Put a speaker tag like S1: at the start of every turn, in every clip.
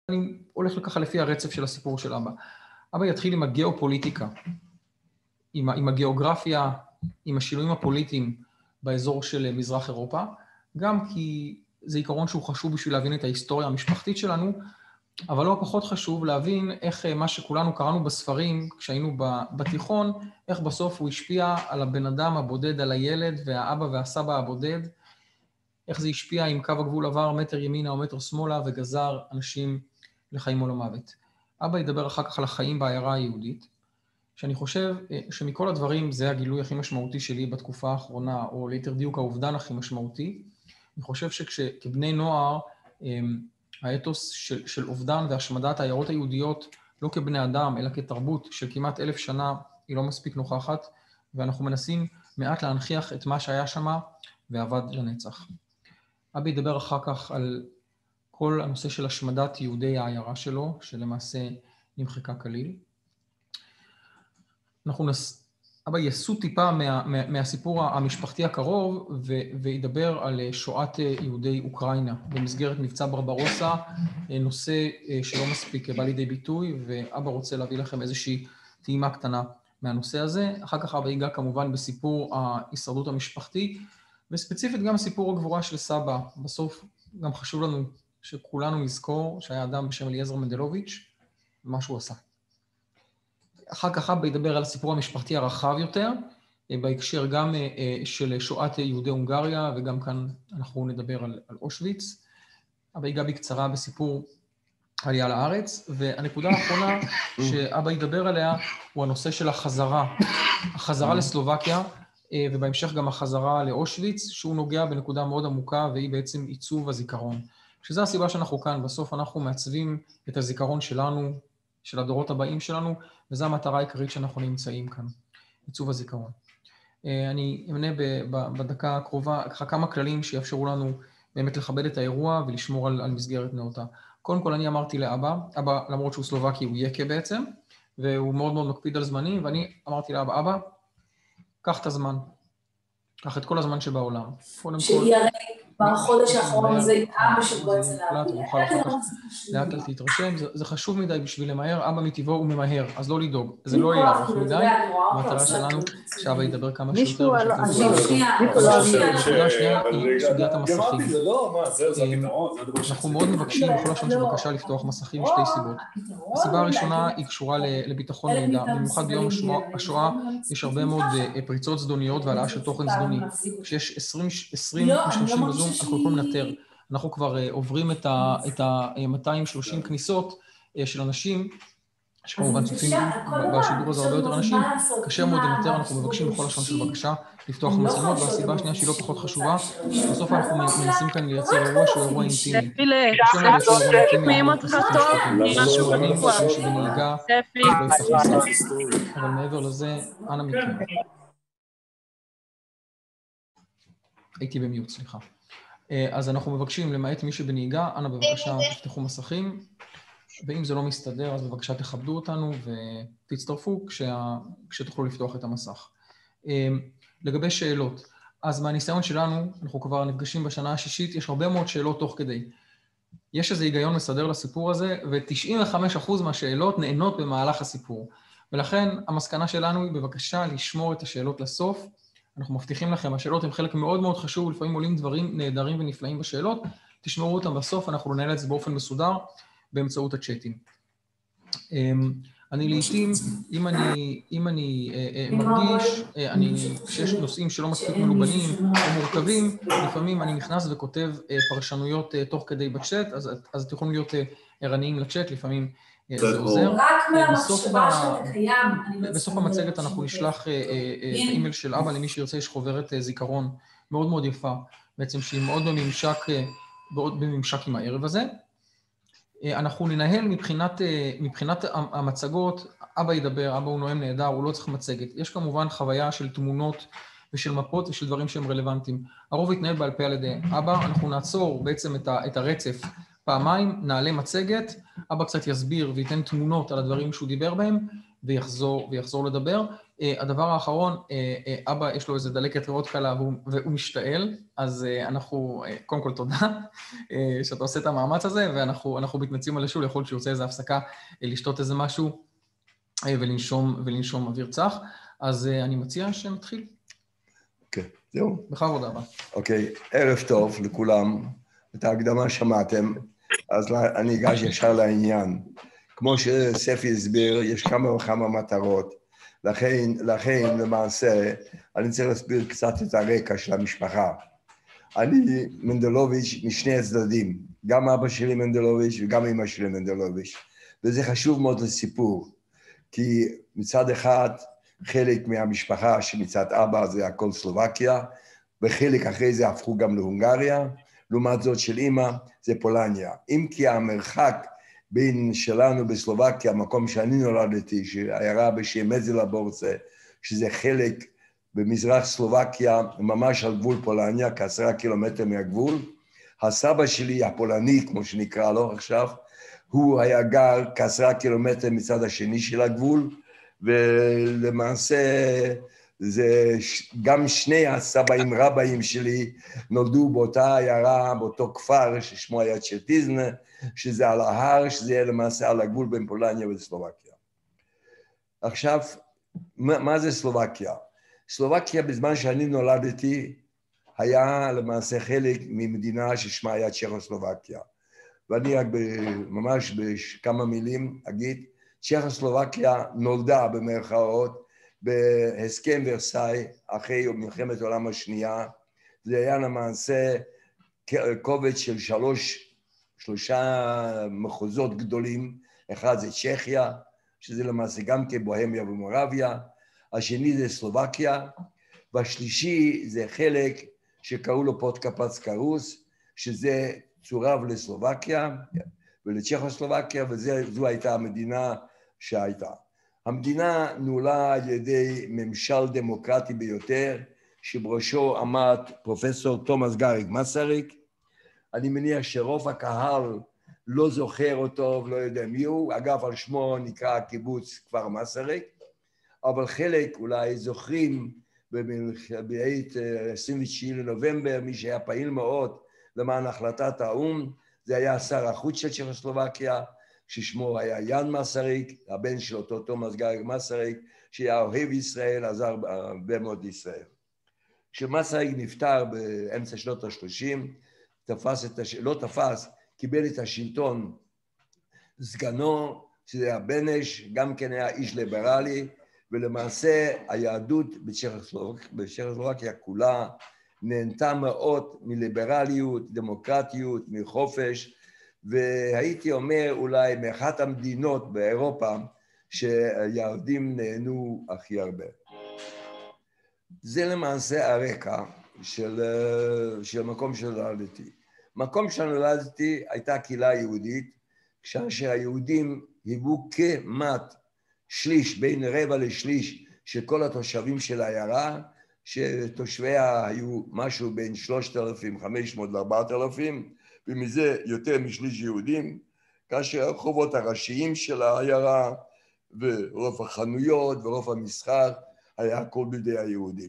S1: אני הולך ככה לפי הרצף של הסיפור של אבא. אבא יתחיל עם הגיאופוליטיקה, עם הגיאוגרפיה, עם השינויים הפוליטיים באזור של מזרח אירופה, גם כי זה עיקרון שהוא חשוב בשביל להבין את ההיסטוריה המשפחתית שלנו, אבל לא פחות חשוב להבין איך מה שכולנו קראנו בספרים, כשהיינו בתיכון, איך בסוף הוא השפיע על הבן אדם הבודד, על הילד והאבא והסבא הבודד, איך זה השפיע אם קו הגבול עבר מטר ימינה או מטר שמאלה וגזר אנשים לחיים או למוות. אבא ידבר אחר כך על החיים בעיירה היהודית, שאני חושב שמכל הדברים זה הגילוי הכי משמעותי שלי בתקופה האחרונה, או ליתר דיוק האובדן הכי משמעותי. אני חושב שכבני נוער, האתוס של אובדן והשמדת העיירות היהודיות, לא כבני אדם, אלא כתרבות של כמעט 1000 שנה, היא לא מספיק נוכחת, ואנחנו מנסים מעט להנכיח את מה שהיה שמה, ועבד לנצח. אבא ידבר אחר כך על כל הנושא של השמדת יהודי העיירה שלו, שלמעשה נמחקה כליל. אבא יסו טיפה מהסיפור המשפחתי הקרוב, וידבר על שואת יהודי אוקראינה, במסגרת מבצע ברברוסה, נושא שלא מספיק בא לידי ביטוי, ואבא רוצה להביא לכם איזושהי טעימה קטנה מהנושא הזה. אחר כך אבא ייגע כמובן בסיפור ההישרדות המשפחתי, וספציפית גם סיפור הגבורה של סבא. בסוף גם חשוב לנו שכולנו נזכור שהיה אדם בשם אליעזר מנדלוביץ', ומה שהוא עשה. אחר כך אבא ידבר על הסיפור המשפחתי הרחב יותר, בהקשר גם של שואת יהודי הונגריה, וגם כאן אנחנו נדבר על אושוויץ. אבא ייגע בקצרה בסיפור עלייה לארץ, והנקודה האחרונה שאבא ידבר עליה הוא הנושא של החזרה לסלובקיה, ובהמשך גם החזרה לאושוויץ, שהוא נוגע בנקודה מאוד עמוקה, והיא בעצם עיצוב הזיכרון. שזו הסיבה שאנחנו כאן, בסוף אנחנו מעצבים את הזיכרון שלנו, של הדורות הבאים שלנו, וזו המטרה העיקרית שאנחנו נמצאים כאן, עיצוב הזיכרון. אני אמנה בדקה הקרובה כמה כללים שיאפשרו לנו באמת לכבד את האירוע ולשמור על מסגרת נאותה. קודם כל אני אמרתי לאבא, אבא למרות שהוא סלובקי הוא יקה בעצם, והוא מאוד מאוד מקפיד על זמנים, ואני אמרתי לאבא, אבא, קח את הזמן, קח את כל הזמן שבעולם.
S2: שהיא הרי בחודש האחרון זה אבא שבו אצל
S1: לאט אל תתרשם, זה חשוב מדי בשביל למהר, אבא מטבעו הוא ממהר, אז לא לדאוג, זה לא יהיה ארוך מדי, המטרה שלנו שאבא ידבר כמה שיותר. נקודה שנייה היא סוגיית המסכים. אנחנו מאוד מבקשים בכל לשון של בקשה לפתוח מסכים משתי סיבות. הסיבה הראשונה היא קשורה לביטחון מידע, במיוחד ביום השואה יש הרבה מאוד פריצות זדוניות והעלאה של תוכן זדוני. כשיש 20 משתמשים בזום, אנחנו יכולים לנטר. אנחנו כבר עוברים את ה-230 כניסות של אנשים, שכמובן צופים בשידור הזה הרבה יותר אנשים, קשה מאוד לנטר, אנחנו מבקשים בכל לשון של בקשה לפתוח מצלמות, והסיבה השנייה שהיא לא פחות חשובה, בסוף אנחנו מנסים כאן לייצר אירוע שהוא אירוע אינטימי. אבל מעבר לזה, אנא מכם. הייתי במיוט, סליחה. אז אנחנו מבקשים, למעט מי שבנהיגה, אנא בבקשה תפתחו מסכים, ואם זה לא מסתדר, אז בבקשה תכבדו אותנו ותצטרפו כשתוכלו לפתוח את המסך. לגבי שאלות, אז מהניסיון שלנו, אנחנו כבר נפגשים בשנה השישית, יש הרבה מאוד שאלות תוך כדי. יש איזה היגיון מסדר לסיפור הזה, ו-95% מהשאלות נענות במהלך הסיפור. ולכן המסקנה שלנו היא בבקשה לשמור את השאלות לסוף, אנחנו מבטיחים לכם, השאלות הן חלק מאוד מאוד חשוב, לפעמים עולים דברים נהדרים ונפלאים בשאלות, תשמרו אותם בסוף, אנחנו ננהל את זה באופן מסודר, באמצעות הצ'אטים. אני לעתים, אם אני מרגיש, כשיש נושאים שלא מספיק מלובנים או מורכבים, לפעמים אני נכנס וכותב פרשנויות תוך כדי בצ'אט, אז אתם יכולים להיות ערניים לצ'אט, לפעמים זה עוזר. בסוף המצגת אנחנו נשלח אימייל של אבא למי שירצה, יש חוברת זיכרון מאוד מאוד יפה, בעצם שהיא מאוד בממשק עם הערב הזה. אנחנו ננהל מבחינת המצגות, אבא ידבר, אבא הוא נואם נהדר, הוא לא צריך מצגת. יש כמובן חוויה של תמונות ושל מפות ושל דברים שהם רלוונטיים. הרוב יתנהל בעל פה על ידי אבא, אנחנו נעצור בעצם את הרצף פעמיים, נעלה מצגת, אבא קצת יסביר וייתן תמונות על הדברים שהוא דיבר בהם, ויחזור לדבר. הדבר האחרון, אבא יש לו איזה דלקת ריאות קלה והוא משתעל, אז אנחנו, קודם כל תודה שאתה עושה את המאמץ הזה, ואנחנו מתנצלים על השול, יכול להיות שיוצא איזו הפסקה לשתות איזה משהו ולנשום אוויר צח. אז אני מציע שנתחיל.
S3: אוקיי, זהו.
S1: בכבוד אבא.
S3: אוקיי, ערב טוב לכולם. את ההקדמה שמעתם, אז אני אגש ישר לעניין. כמו שספי הסביר, יש כמה וכמה מטרות. לכן, למעשה, אני צריך להסביר קצת את הרקע של המשפחה. אני מנדלוביץ' משני הצדדים, גם אבא שלי מנדלוביץ' וגם אמא שלי מנדלוביץ', וזה חשוב מאוד לסיפור, כי מצד אחד, חלק מהמשפחה שמצד אבא זה הכל סלובקיה, וחלק אחרי זה הפכו גם להונגריה, לעומת זאת של אמא זה פולניה. אם כי המרחק בין שלנו בסלובקיה, המקום שאני נולדתי, שעיירה בשם מזלבורצה, שזה חלק במזרח סלובקיה, ממש על גבול פולניה, כ10 קילומטר מהגבול. הסבא שלי, הפולני, כמו שנקרא לו עכשיו, הוא היה גר כ10 קילומטר מצד השני של הגבול, ולמעשה זה גם שני הסבאים רבאים שלי נולדו באותה עיירה, באותו כפר ששמו היה צ'רטיזנה, שזה על ההר, שזה למעשה על הגבול בין פולניה וסלובקיה. עכשיו, מה זה סלובקיה? סלובקיה בזמן שאני נולדתי היה למעשה חלק ממדינה ששמה היה צ'כוסלובקיה. ואני רק ממש בכמה מילים אגיד, צ'כוסלובקיה נולדה במרכאות בהסכם ורסאי אחרי מלחמת העולם השנייה. זה היה למעשה קובץ של שלושה מחוזות גדולים, אחד זה צ'כיה, שזה למעשה גם כבוהמיה ומורביה, השני זה סלובקיה, והשלישי זה חלק שקראו לו פודקפצקה רוס, שזה צורב לסלובקיה ולצ'כוסלובקיה, וזו הייתה המדינה שהייתה. המדינה נוהלה על ידי ממשל דמוקרטי ביותר, שבראשו עמד פרופסור תומאס גאריג מסריק. אני מניח שרוב הקהל לא זוכר אותו ולא יודע מי הוא, אגב על שמו נקרא קיבוץ כפר מסריק, אבל חלק אולי זוכרים בעת 29 לנובמבר, מי שהיה פעיל מאוד למען החלטת האו"ם, זה היה שר החוץ של צ'כוסלובקיה, ששמו היה יאן מסריק, הבן של אותו תומאס גאריג מסריק, שהיה אוהב ישראל, עזר הרבה מאוד לישראל. כשמסריק נפטר באמצע שנות ה-30, קיבל את השלטון סגנו, שזה היה בנש, גם כן היה איש ליברלי, ולמעשה היהדות בצ'כוסלובקיה כולה נהנתה מאוד מליברליות, דמוקרטיות, מחופש, והייתי אומר אולי מאחת המדינות באירופה שהיהודים נהנו הכי הרבה. זה למעשה הרקע של מקום שנולדתי. מקום שנולדתי הייתה קהילה יהודית, כשהיהודים היוו כמעט שליש, בין רבע לשליש של כל התושבים של העיירה, שתושביה היו משהו בין 3,500 ל-4,000, ומזה יותר משליש יהודים, כאשר הרחובות הראשיים של העיירה ורוב החנויות ורוב המסחר היה הכל בידי היהודים.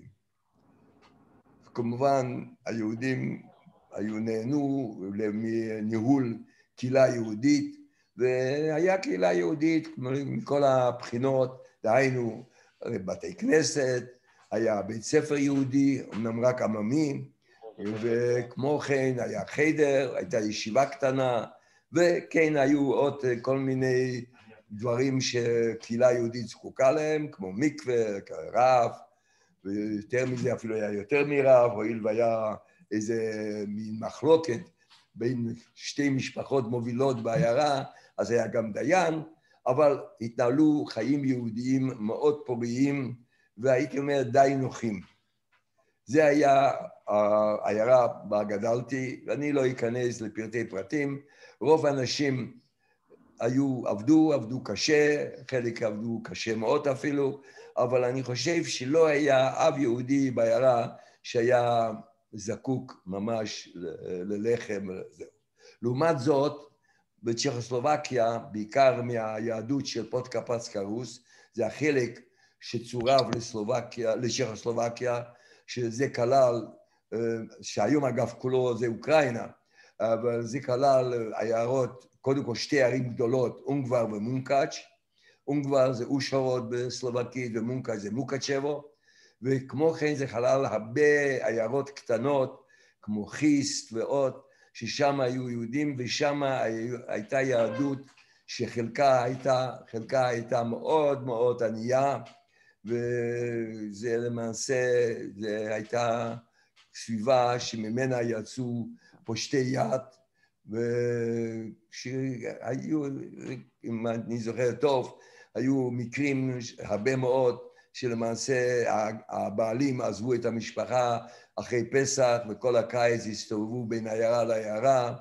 S3: כמובן היהודים נהנו מניהול קהילה יהודית, והיה קהילה יהודית מכל הבחינות, דהיינו בתי כנסת, היה בית ספר יהודי, אמנם רק עממי, וכמו כן היה חדר, הייתה ישיבה קטנה, וכן היו עוד כל מיני דברים שקהילה יהודית זקוקה להם, כמו מקווה, רב, ויותר מזה אפילו היה יותר מרב, הואיל והיה איזה מין מחלוקת בין שתי משפחות מובילות בעיירה, אז היה גם דיין, אבל התנהלו חיים יהודיים מאוד פוריים, והייתי אומר די נוחים. זה היה העיירה בה גדלתי, ואני לא אכנס לפרטי פרטים. רוב האנשים עבדו קשה, חלק עבדו קשה מאוד אפילו, אבל אני חושב שלא היה אב יהודי בעיירה שהיה זקוק ממש ללחם. לעומת זאת, בצ'כוסלובקיה, בעיקר מהיהדות של פודקפצקה רוס, זה החלק שצורב לצ'כוסלובקיה, שזה כלל, שהיום אגב כולו זה אוקראינה, אבל זה כלל עיירות, קודם כל שתי ערים גדולות, אונגבר ומונקאץ'. אונגבר זה אושהורוד בסלובקית ומונקאץ' זה מוקצ'בו, וכמו כן זה כלל הרבה עיירות קטנות, כמו חיסט ועוד, ששם היו יהודים, ושם הייתה יהדות שחלקה הייתה מאוד מאוד ענייה, וזה למעשה, זה הייתה סביבה שממנה יצאו פושטי יד, ושהיו, אם אני זוכר טוב, היו מקרים הרבה מאוד שלמעשה הבעלים עזבו את המשפחה אחרי פסח וכל הקיץ הסתובבו בין עיירה לעיירה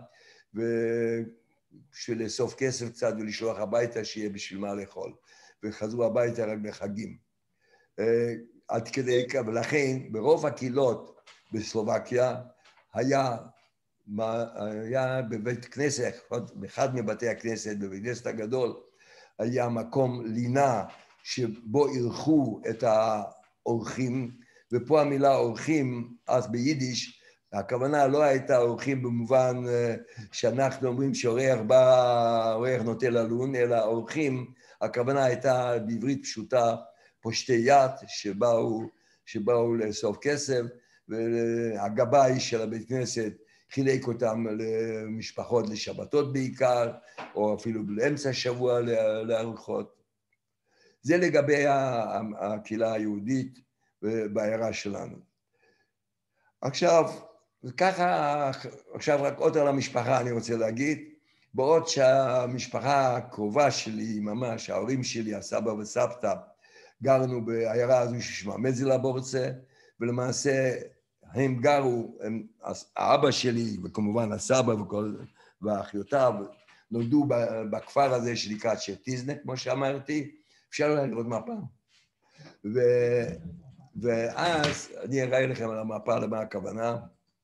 S3: בשביל לאסוף כסף קצת ולשלוח הביתה שיהיה בשביל מה לאכול, וחזרו הביתה רק בחגים. עד כדי כך, ולכן ברוב הקהילות בסלובקיה היה בבית כנסת, באחד מבתי הכנסת, בבית כנסת הגדול, היה מקום לינה שבו אירחו את האורחים, ופה המילה אורחים, אז ביידיש, הכוונה לא הייתה אורחים במובן שאנחנו אומרים שאורח בא, אורח נוטה ללון, אלא אורחים, הכוונה הייתה בעברית פשוטה, פושטי יד שבאו לאסוף כסף, והגבאי של הבית כנסת חילק אותם למשפחות לשבתות בעיקר, או אפילו באמצע השבוע לארוחות. זה לגבי הקהילה היהודית בעיירה שלנו. עכשיו, וככה, עכשיו רק עוד על המשפחה אני רוצה להגיד, בעוד שהמשפחה הקרובה שלי, ממש, ההורים שלי, הסבא וסבתא, גרנו בעיירה הזו ששמה מזלבורצה, ולמעשה הם גרו, האבא שלי וכמובן הסבא ואחיותיו נולדו בכפר הזה שנקרא צ'רטיזנה, כמו שאמרתי, אפשר לראות מפה. ואז אני אראה לכם על המפה למה הכוונה.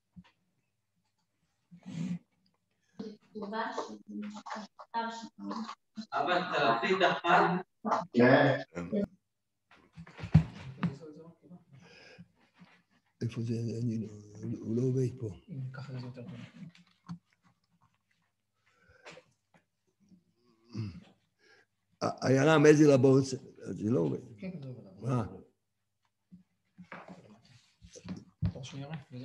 S4: אבל תלפית אחד?
S3: כן. איפה זה? הוא לא עובד פה.
S1: ככה זה יותר טוב.
S3: העיירה מזלבורצה, זה לא עובד.
S1: כן, זה עובד. תור שנייה, וזהו.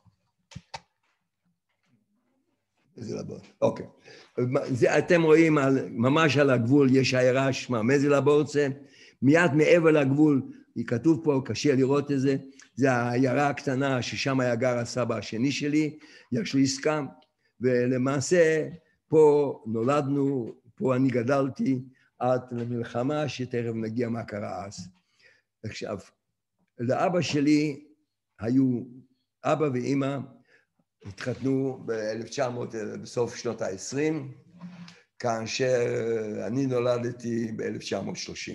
S3: מזלבורצה, אוקיי. אתם רואים, ממש על הגבול יש עיירה שמה מזלבורצה, מיד מעבר לגבול, היא כתוב פה, קשה לראות את זה, זה העיירה הקטנה ששם היה גר הסבא השני שלי, ישליסקה, ולמעשה פה נולדנו, פה אני גדלתי עד למלחמה שתכף נגיע מה קרה אז. עכשיו, לאבא שלי היו, אבא ואמא התחתנו ב-1900, בסוף שנות ה-20, כאשר אני נולדתי ב-1930.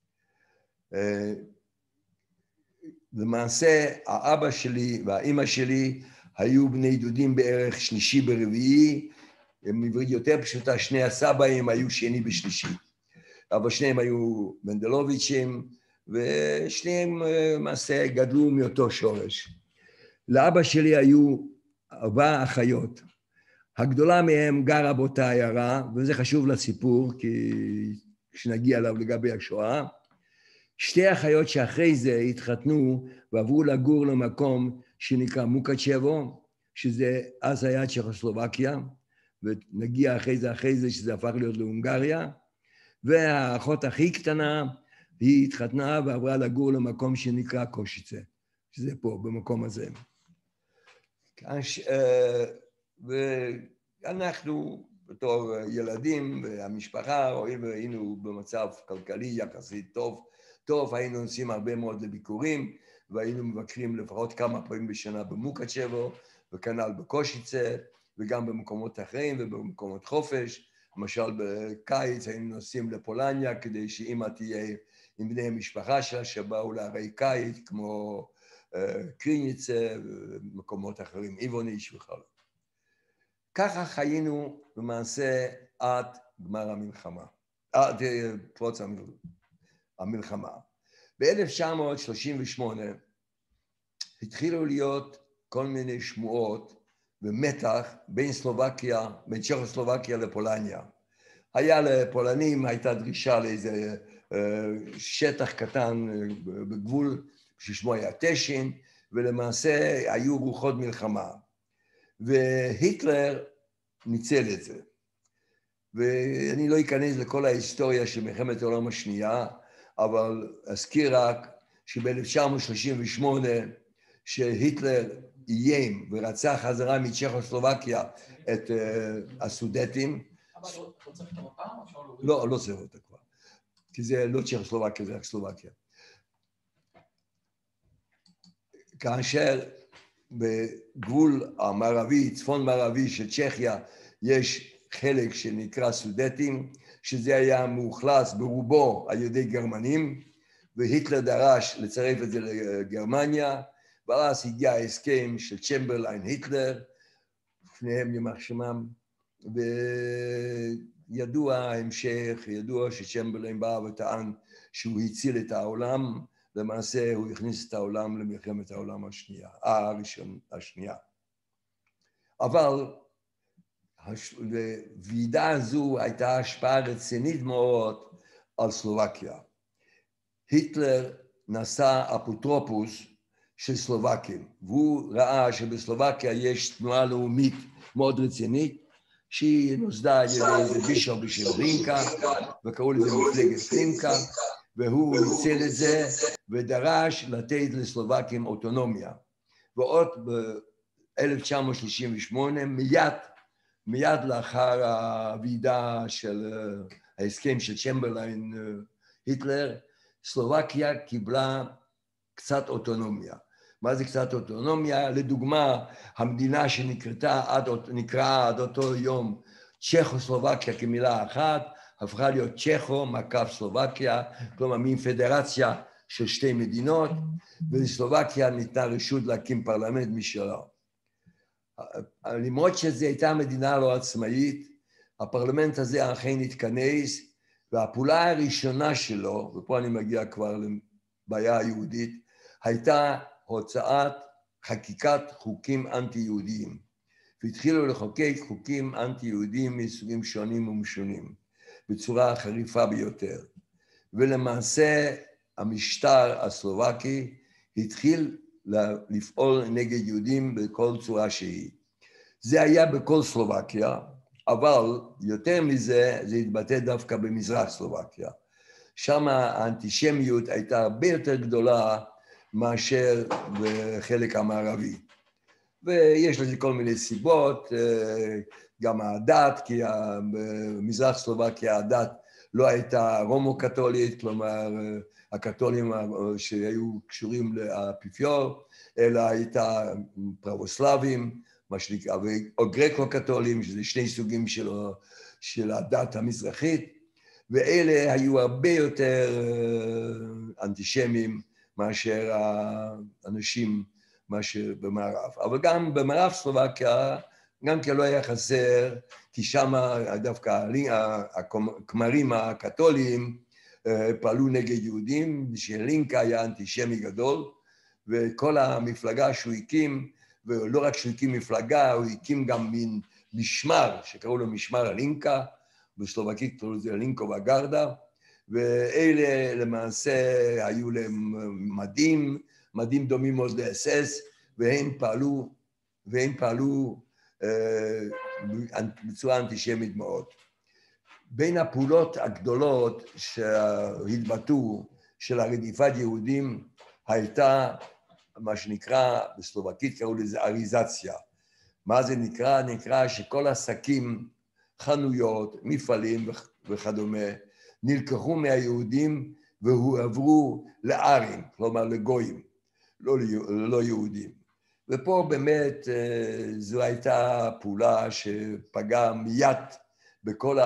S3: למעשה, האבא שלי והאמא שלי היו בני דודים בערך שלישי ברביעי, הם עברית יותר פשוטה, שני הסבאים היו שני בשלישי. אבל שניהם היו מנדלוביצ'ים, ושניהם למעשה גדלו מאותו שורש. לאבא שלי היו 4 אחיות. הגדולה מהם גרה באותה עיירה, וזה חשוב לסיפור, כי כשנגיע אליו לגבי השואה. 2 אחיות שאחרי זה התחתנו ועברו לגור למקום שנקרא מוקצ'בו, שזה אז היה צ'כוסלובקיה, ונגיע אחרי זה שזה הפך להיות להונגריה, והאחות הכי קטנה היא התחתנה ועברה לגור למקום שנקרא קושיצה, שזה פה במקום הזה. ואנחנו בתור ילדים והמשפחה היינו במצב כלכלי יחסית טוב, היינו נוסעים הרבה מאוד לביקורים, והיינו מבקרים לפחות כמה פעמים בשנה במוקצ'בו, וכנ"ל בקושיצה, וגם במקומות אחרים ובמקומות חופש. למשל בקיץ היינו נוסעים לפולניה, כדי שאמא תהיה עם בני המשפחה שלה, שבאו לערי קיץ, כמו קריניצה ומקומות אחרים, איבוניש וכו'. ככה חיינו למעשה עד גמר המלחמה, עד פרוץ המלחמה. המלחמה. ב-1938 התחילו להיות כל מיני שמועות ומתח בין צ'כוסלובקיה לפולניה. היה לפולנים, הייתה דרישה לאיזה שטח קטן בגבול ששמו היה טשין, ולמעשה היו רוחות מלחמה. והיטלר ניצל את זה. ואני לא אכנס לכל ההיסטוריה של מלחמת העולם השנייה, אבל אזכיר רק שב-1938, שהיטלר איים ורצה חזרה מצ'כוסלובקיה את הסודטים.
S1: אבל לא צריך את המפה?
S3: לא, לא צריך אותה כבר. כי זה לא צ'כוסלובקיה, זה רק סלובקיה. כאשר בגבול המערבי, צפון מערבי של צ'כיה, יש חלק שנקרא סודטים, שזה היה מאוכלס ברובו על ידי גרמנים, והיטלר דרש לצרף את זה לגרמניה, ואז הגיע ההסכם של צ'מברליין-היטלר, לפניהם יימח שמם, וידוע ההמשך, ידוע שצ'מברליין בא וטען שהוא הציל את העולם, למעשה הוא הכניס את העולם למלחמת העולם השנייה. אבל לוועידה הזו הייתה השפעה רצינית מאוד על סלובקיה. היטלר נעשה אפוטרופוס של סלובקים, והוא ראה שבסלובקיה יש תנועה לאומית מאוד רצינית, שהיא נוסדה על ידי איזה בישוף בשם רינקה, וקראו לזה מפלגת רינקה, והוא ניצל את זה ודרש לתת לסלובקים אוטונומיה. ועוד ב-1938, מיד לאחר הוועידה של ההסכם של צ'מברליין-היטלר, סלובקיה קיבלה קצת אוטונומיה. מה זה קצת אוטונומיה? לדוגמה, המדינה שנקראה עד אותו יום צ'כוסלובקיה כמילה אחת, הפכה להיות צ'כו-סלובקיה, כלומר מין פדרציה של שתי מדינות, ולסלובקיה ניתנה רשות להקים פרלמנט משלה. למרות שזו הייתה מדינה לא עצמאית, הפרלמנט הזה אכן התכנס, והפעולה הראשונה שלו, ופה אני מגיע כבר לבעיה היהודית, הייתה הוצאת חקיקת חוקים אנטי-יהודיים, והתחילו לחוקק חוקים אנטי-יהודיים מסוגים שונים ומשונים, בצורה חריפה ביותר. ולמעשה המשטר הסלובקי התחיל לפעול נגד יהודים בכל צורה שהיא. זה היה בכל סלובקיה, אבל יותר מזה, זה התבטא דווקא במזרח סלובקיה. שם האנטישמיות הייתה הרבה יותר גדולה מאשר בחלק המערבי. ויש לזה כל מיני סיבות, גם הדת, כי במזרח סלובקיה הדת לא הייתה רומו-קתולית, כלומר הקתולים שהיו קשורים לאפיפיור, אלא הייתה פרבוסלבים, מה שנקרא, או גרקו-קתולים, שזה שני סוגים של הדת המזרחית, ואלה היו הרבה יותר אנטישמים מאשר האנשים מאשר במערב. אבל גם במערב סלובקיה, גם כי לא היה חסר, כי שם דווקא הכמרים הקתולים פעלו נגד יהודים, שלינקה היה אנטישמי גדול, וכל המפלגה שהוא הקים, ולא רק שהוא הקים מפלגה, הוא הקים גם מין משמר, שקראו לו משמר הלינקה, בסלובקית קראו לזה לינקו והגרדה, ואלה למעשה היו להם מדים דומים מאוד ל-SS, והם פעלו בצורה אנטישמית מאוד. בין הפעולות הגדולות שהתבטאו של הרדיפת יהודים הייתה מה שנקרא, בסלובקית קראו לזה אריזציה. מה זה נקרא? נקרא שכל עסקים, חנויות, מפעלים וכדומה, נלקחו מהיהודים והועברו לארים, כלומר לגויים, לא יהודים. ופה באמת זו הייתה פעולה שפגעה מיד בכל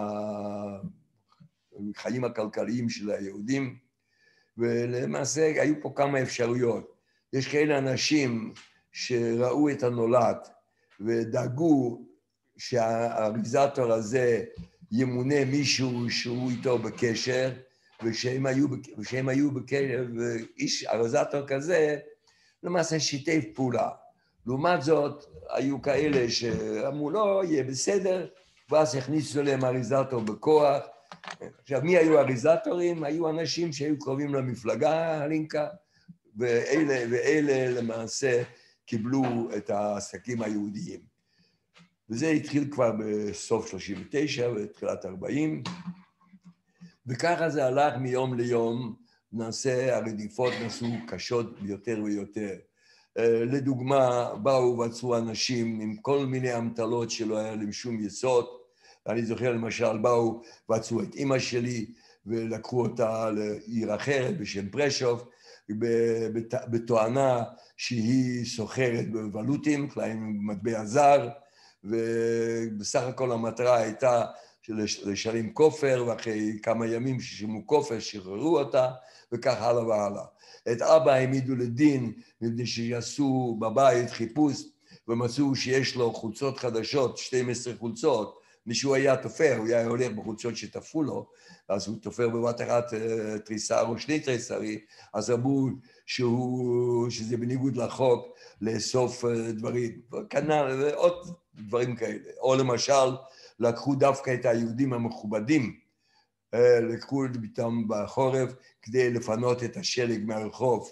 S3: החיים הכלכליים של היהודים, ולמעשה היו פה כמה אפשרויות. יש כאלה אנשים שראו את הנולד ודאגו שהאריזטור הזה ימונה מישהו שהוא איתו בקשר, ושהם היו בקרב איש אריזטור כזה, למעשה שיתף פעולה. לעומת זאת, היו כאלה שאמרו, לא, יהיה בסדר, ואז הכניסו להם אריזטור בכוח. עכשיו, מי היו אריזטורים? היו אנשים שהיו קרובים למפלגה, הלינקה, ואלה למעשה קיבלו את העסקים היהודיים. וזה התחיל כבר בסוף 39 ותחילת 40, וככה זה הלך מיום ליום, נעשה הרדיפות נעשו קשות יותר ויותר. לדוגמה, באו ועצרו אנשים עם כל מיני אמתלות שלא היה להם שום יסוד. אני זוכר למשל, באו ועצרו את אמא שלי ולקחו אותה לעיר אחרת בשם פרשוב, בתואנה שהיא סוחרת בוולוטים, כלומר מטבע זר, ובסך הכל המטרה הייתה לשלם כופר, ואחרי כמה ימים ששילמו כופר שחררו אותה, וכך הלאה והלאה. את אבא העמידו לדין, מפני שעשו בבית חיפוש, ומצאו שיש לו חולצות חדשות, 12 חולצות, מישהו היה תופר, הוא היה הולך בחולצות שתפו לו, אז הוא תופר בבת אחת תריסר או שני תריסרי, אז אמרו שזה בניגוד לחוק לאסוף דברים, כנראה ועוד דברים כאלה. או למשל, לקחו דווקא את היהודים המכובדים, לקחו אותם בחורף כדי לפנות את השלג מהרחוב.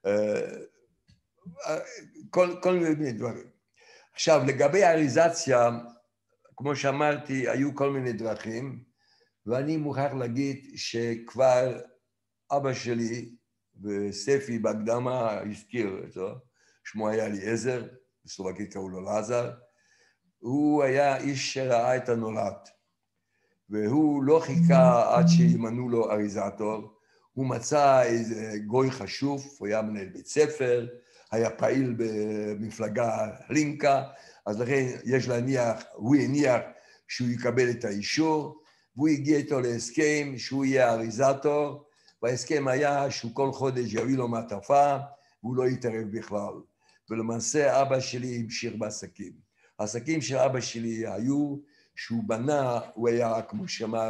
S3: כל מיני דברים. עכשיו, לגבי האריזציה, כמו שאמרתי, היו כל מיני דרכים, ואני מוכרח להגיד שכבר אבא שלי, וספי בהקדמה הזכיר אותו, שמו היה אליעזר, בסלובקית קראו לו לזר, הוא היה איש שראה את הנולד, והוא לא חיכה עד שימנו לו אריזטור, הוא מצא איזה גוי חשוב, הוא היה מנהל בית ספר, היה פעיל במפלגה לינקה, אז לכן יש להניח, הוא הניח שהוא יקבל את האישור, והוא הגיע איתו להסכם שהוא יהיה אריזטור, וההסכם היה שהוא כל חודש יביא לו מעטפה, והוא לא יתערב בכלל. ולמעשה אבא שלי המשיך בעסקים. העסקים של אבא שלי היו שהוא בנה, הוא היה, כמו שאמר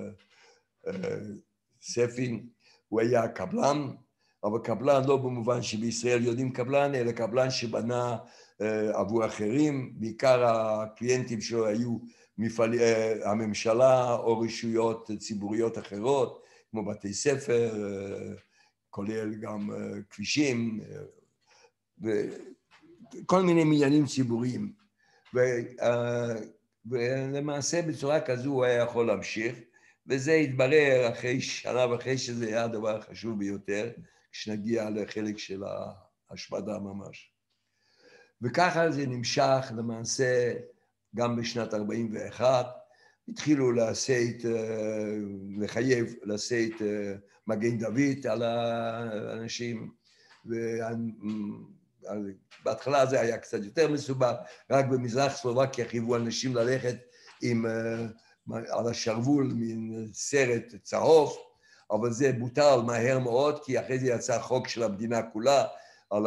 S3: ספי, הוא היה קבלן, אבל קבלן לא במובן שבישראל יודעים קבלן, אלא קבלן שבנה עבור אחרים, בעיקר הקליינטים שלו היו הממשלה או רשויות ציבוריות אחרות, כמו בתי ספר, כולל גם כבישים, וכל מיני עניינים ציבוריים. ולמעשה בצורה כזו הוא היה יכול להמשיך, וזה התברר אחרי שנה וחצי שזה היה הדבר החשוב ביותר, כשנגיע לחלק של ההשמדה ממש. וככה זה נמשך למעשה גם בשנת 41, התחילו לחייב לשאת מגן דוד על האנשים, בהתחלה זה היה קצת יותר מסובך, רק במזרח סלובקיה חייבו אנשים ללכת על השרוול מן סרט צהוב, אבל זה בוטל מהר מאוד, כי אחרי זה יצא חוק של המדינה כולה על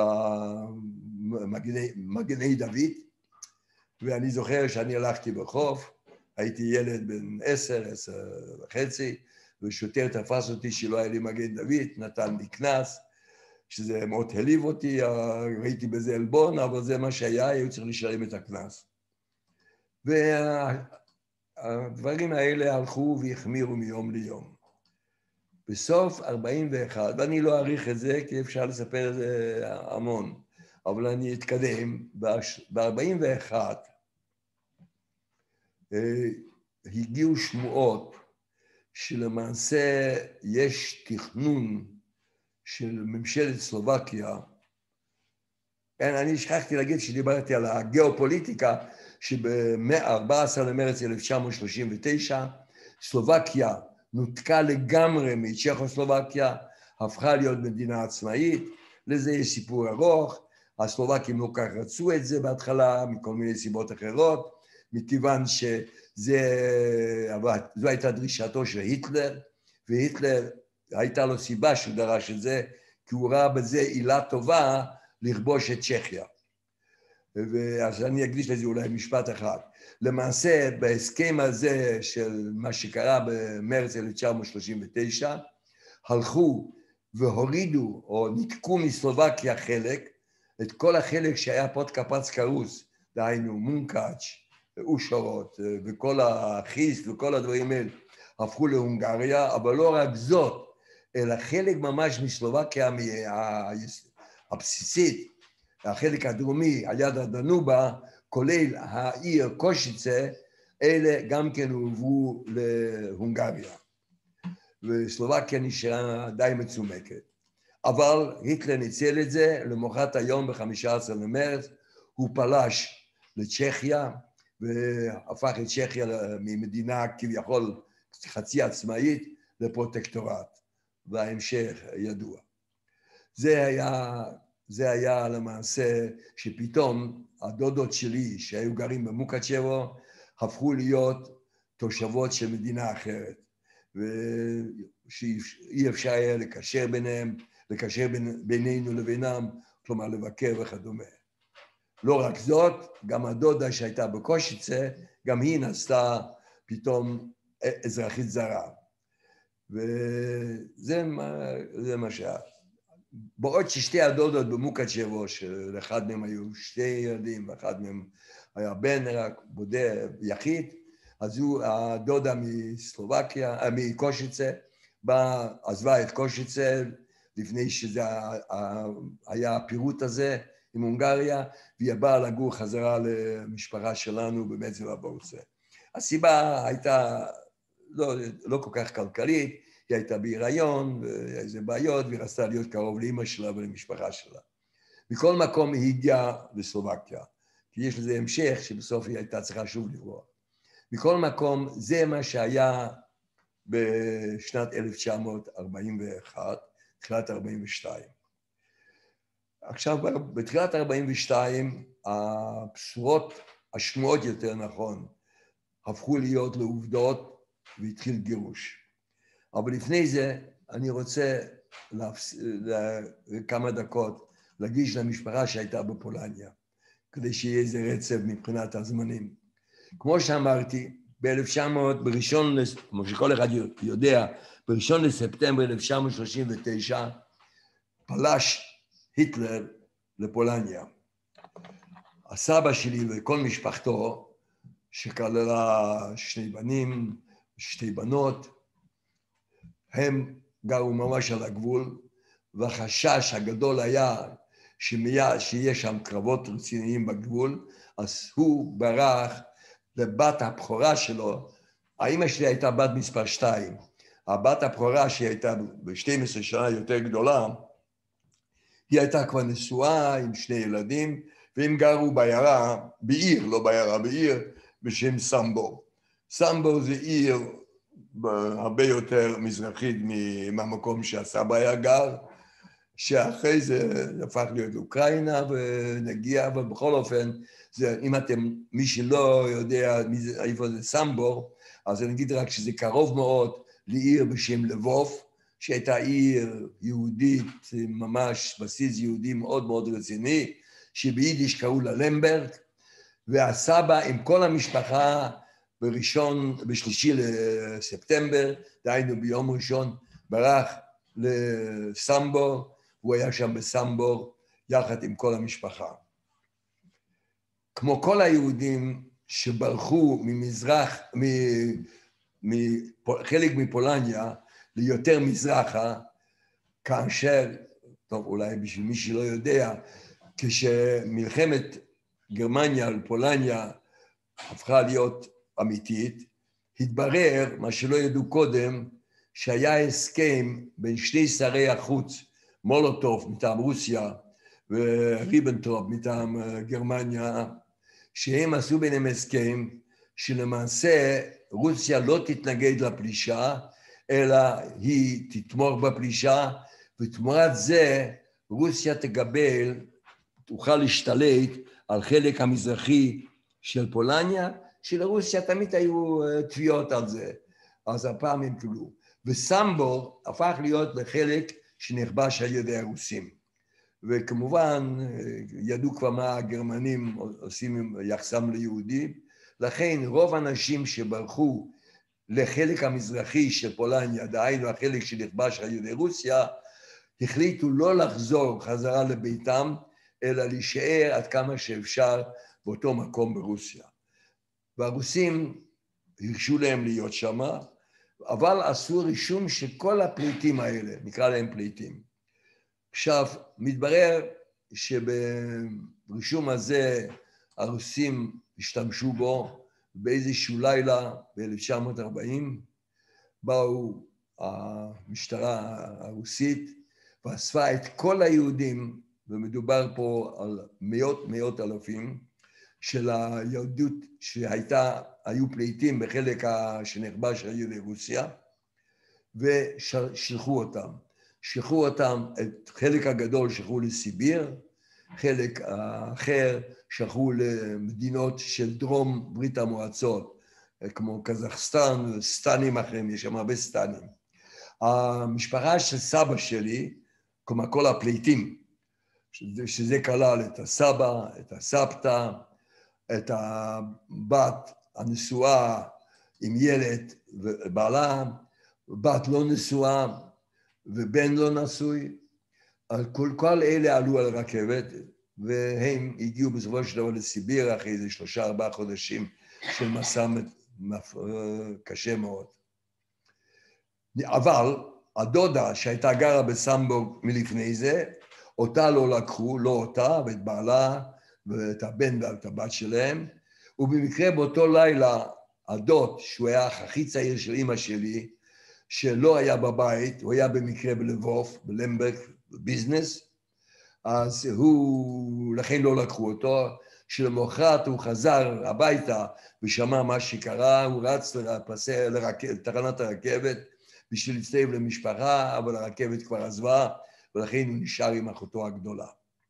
S3: מגני דוד, ואני זוכר שאני הלכתי ברחוב, הייתי ילד בן 10 וחצי, ושוטר תפס אותי שלא היה לי מגן דוד, נתן לי קנס, שזה מאוד העליב אותי, ראיתי בזה עלבון, אבל זה מה שהיה, היו צריך לשלם את הקנס. והדברים האלה הלכו והחמירו מיום ליום. בסוף 41, ואני לא אעריך את זה, כי אפשר לספר את זה המון, אבל אני אתקדם, ב-41 הגיעו שמועות שלמעשה יש תכנון של ממשלת סלובקיה. אני שכחתי להגיד שדיברתי על הגיאופוליטיקה, שב-14 למרץ 1939 סלובקיה נותקה לגמרי מצ'כוסלובקיה, הפכה להיות מדינה עצמאית, לזה יש סיפור ארוך, הסלובקים לא כך רצו את זה בהתחלה, מכל מיני סיבות אחרות, מכיוון שזו הייתה דרישתו של היטלר, והיטלר הייתה לו סיבה שהוא דרש את זה, כי הוא ראה בזה עילה טובה לכבוש את צ'כיה. אז אני אקדיש לזה אולי משפט אחד. למעשה, בהסכם הזה של מה שקרה במרץ 1939, הלכו והורידו או ניקקו מסלובקיה חלק, את כל החלק שהיה פודקאפצקה רוס, דהיינו מונקאץ', אושרות וכל החיס וכל הדברים האלה, הפכו להונגריה, אבל לא רק זאת, אלא חלק ממש מסלובקיה הבסיסית, החלק הדרומי, על יד הדנובה, כולל העיר קושיצה, אלה גם כן הועברו להונגריה. וסלובקיה נשארה די מצומקת. אבל היטלר ניצל את זה, למחרת היום ב-15 למרץ, הוא פלש לצ'כיה, והפך את צ'כיה ממדינה כביכול חצי עצמאית לפרוטקטורט, וההמשך ידוע. זה היה למעשה שפתאום הדודות שלי שהיו גרים במוקצ'בו, הפכו להיות תושבות של מדינה אחרת, ושאי אפשר היה לקשר ביניהם, לקשר בינינו לבינם, כלומר לבקר וכדומה. לא רק זאת, גם הדודה שהייתה בקושיצה, גם היא נעשתה פתאום אזרחית זרה. וזה מה שהיה. בעוד ששתי הדודות במוקצ'בו, שלאחד מהם היו שתי ילדים, ואחד מהם היה בן רק בודד, יחיד, אז הדודה מסלובקיה, מקושיצה, עזבה את קושיצה, לפני שזה היה הפירוט הזה עם הונגריה, והיא באה לגור חזרה למשפחה שלנו במזל הבורסה. הסיבה הייתה לא כל כך כלכלית, היא הייתה בהיריון, ואיזה בעיות, והיא רצתה להיות קרוב לאמא שלה ולמשפחה שלה. מכל מקום היא הגיעה לסלובקיה, כי יש לזה המשך שבסוף היא הייתה צריכה שוב לברוח. מכל מקום, זה מה שהיה בשנת 1941, תחילת 42. עכשיו, בתחילת 42, הבשורות, השמועות יותר נכון, הפכו להיות לעובדות והתחיל גירוש. אבל לפני זה, אני רוצה כמה דקות להגיש למשפחה שהייתה בפולניה, כדי שיהיה איזה רצף מבחינת הזמנים. כמו שאמרתי, כמו שכל אחד יודע, ב1 לספטמבר 1939, פלש היטלר לפולניה. הסבא שלי וכל משפחתו, שכללה 2 בנים, 2 בנות, הם גרו ממש על הגבול, והחשש הגדול היה שיהיה שם קרבות רציניים בגבול, אז הוא ברח לבת הבכורה שלו. האמא שלי הייתה בת מספר 2, הבת הבכורה שהייתה ב-12 שנה יותר גדולה, היא הייתה כבר נשואה עם 2 ילדים, והם גרו בעיירה, בעיר, לא בעיירה, בעיר, בשם סמבור. סמבור זה עיר הרבה יותר מזרחית מהמקום שהסבא היה גר, שאחרי זה הפך להיות אוקראינה ונגיע, אבל בכל אופן, אם מי שלא יודע איפה זה סמבור, אז אני אגיד רק שזה קרוב מאוד לעיר בשם לבוב, שהייתה עיר יהודית, ממש בסיס יהודי מאוד מאוד רציני, שביידיש קראו לה למברג, והסבא עם כל המשפחה ב3 לספטמבר, דהיינו ביום ראשון, ברח לסמבור, הוא היה שם בסמבור יחד עם כל המשפחה. כמו כל היהודים שברחו חלק מפולניה ליותר מזרחה, כאשר, טוב אולי בשביל מי שלא יודע, כשמלחמת גרמניה על פולניה הפכה להיות אמיתית, התברר, מה שלא ידעו קודם, שהיה הסכם בין 2 שרי החוץ, מולוטוב מטעם רוסיה וריבנטרופ מטעם גרמניה, שהם עשו ביניהם הסכם שלמעשה רוסיה לא תתנגד לפלישה, אלא היא תתמוך בפלישה, ותמורת זה רוסיה תוכל להשתלט על חלק המזרחי של פולניה, שלרוסיה תמיד היו תביעות על זה, אז הפעם הם קיבלו. וסמבור הפך להיות לחלק שנכבש על ידי הרוסים. וכמובן, ידעו כבר מה הגרמנים עושים עם יחסם ליהודים, לכן רוב האנשים שברחו לחלק המזרחי של פולניה, דהיינו החלק שנכבש על ידי רוסיה, החליטו לא לחזור חזרה לביתם, אלא להישאר עד כמה שאפשר באותו מקום ברוסיה. והרוסים הרשו להם להיות שם, אבל עשו רישום שכל הפליטים האלה, נקרא להם פליטים. עכשיו, מתברר שברישום הזה הרוסים השתמשו בו באיזשהו לילה ב-1940, באו המשטרה הרוסית ואספה את כל היהודים, ומדובר פה על מאות אלפים, של היהדות שהיו פליטים בחלק שנכבש על ידי רוסיה, ושלחו אותם. שלחו אותם, את חלק הגדול שלחו לסיביר, חלק האחר שלחו למדינות של דרום ברית המועצות, כמו קזחסטן, סטנים אחרים, יש שם הרבה סטנים. המשפחה של סבא שלי, כלומר כל הפליטים, שזה כלל את הסבא, את הסבתא, את הבת הנשואה עם ילד ובעלה, בת לא נשואה ובן לא נשוי, כל אלה עלו על רכבת, והם הגיעו בסופו של דבר לסיביר אחרי איזה 3-4 חודשים של מסע קשה מאוד. אבל הדודה שהייתה גרה בסמבורג מלפני זה, אותה לא לקחו, לא אותה ואת בעלה ואת הבן ואת הבת שלהם, ובמקרה באותו לילה הדוד, שהוא היה הכי צעיר של אמא שלי, שלא היה בבית, הוא היה במקרה בלבוב, בלמברג, בביזנס, אז הוא, לכן לא לקחו אותו, שלמחרת הוא חזר הביתה ושמע מה שקרה, הוא רץ לתחנת הרכבת בשביל להצטרף למשפחה, אבל הרכבת כבר עזבה, ולכן הוא נשאר עם אחותו הגדולה.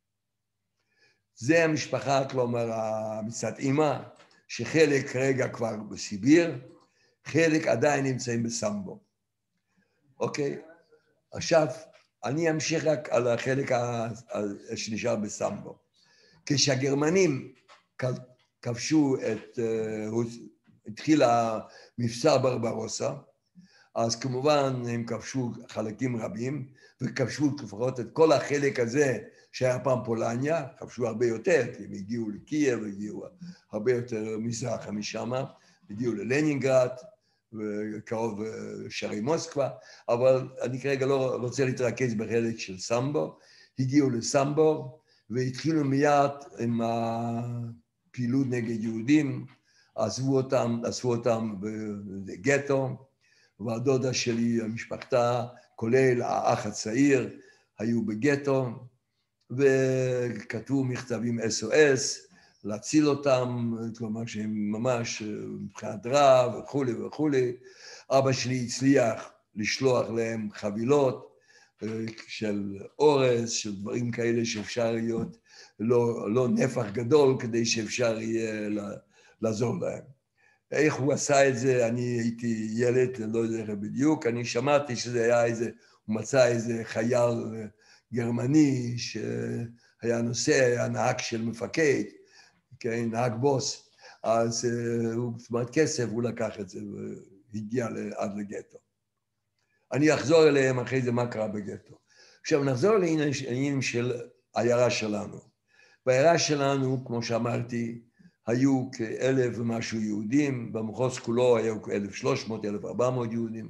S3: זה המשפחה, כלומר, מצד אמא, שחלק כרגע כבר בסיביר, חלק עדיין נמצאים בסמבורג. אוקיי? עכשיו, אני אמשיך רק על החלק שנשאר בסמבורג. כשהגרמנים כבשו התחיל המבצע ברברוסה, אז כמובן הם כבשו חלקים רבים, וכבשו לפחות את כל החלק הזה שהיה פעם פולניה, כבשו הרבה יותר, כי הם הגיעו לקייב, הגיעו הרבה יותר מזרחה משם, הגיעו ללנינגרד, וקרוב שערי מוסקבה, אבל אני כרגע לא רוצה להתרכז בחלק של סמבורג, הגיעו לסמבורג, והתחילו מיד עם הפעילות נגד יהודים, אספו אותם בגטו, והדודה שלי, משפחתה, כולל האח הצעיר, היו בגטו, וכתבו מכתבים SOS, להציל אותם, כלומר שהם ממש מבחינת רע וכולי וכולי. אבא שלי הצליח לשלוח להם חבילות של אורז, של דברים כאלה שאפשר להיות, לא נפח גדול כדי שאפשר יהיה לעזור להם. איך הוא עשה את זה? אני הייתי ילד, לא יודע בדיוק, אני שמעתי שזה היה הוא מצא איזה חייל גרמני שהיה היה נהג של מפקד, כן, נהג בוס, אז הוא כמעט כסף, הוא לקח את זה והגיע עד לגטו. אני אחזור אליהם אחרי זה מה קרה בגטו. עכשיו נחזור לעניינים של העיירה שלנו. בעיירה שלנו, כמו שאמרתי, היו כ1,000 ומשהו יהודים, במחוז כולו היו כ1,300, 1,400 יהודים,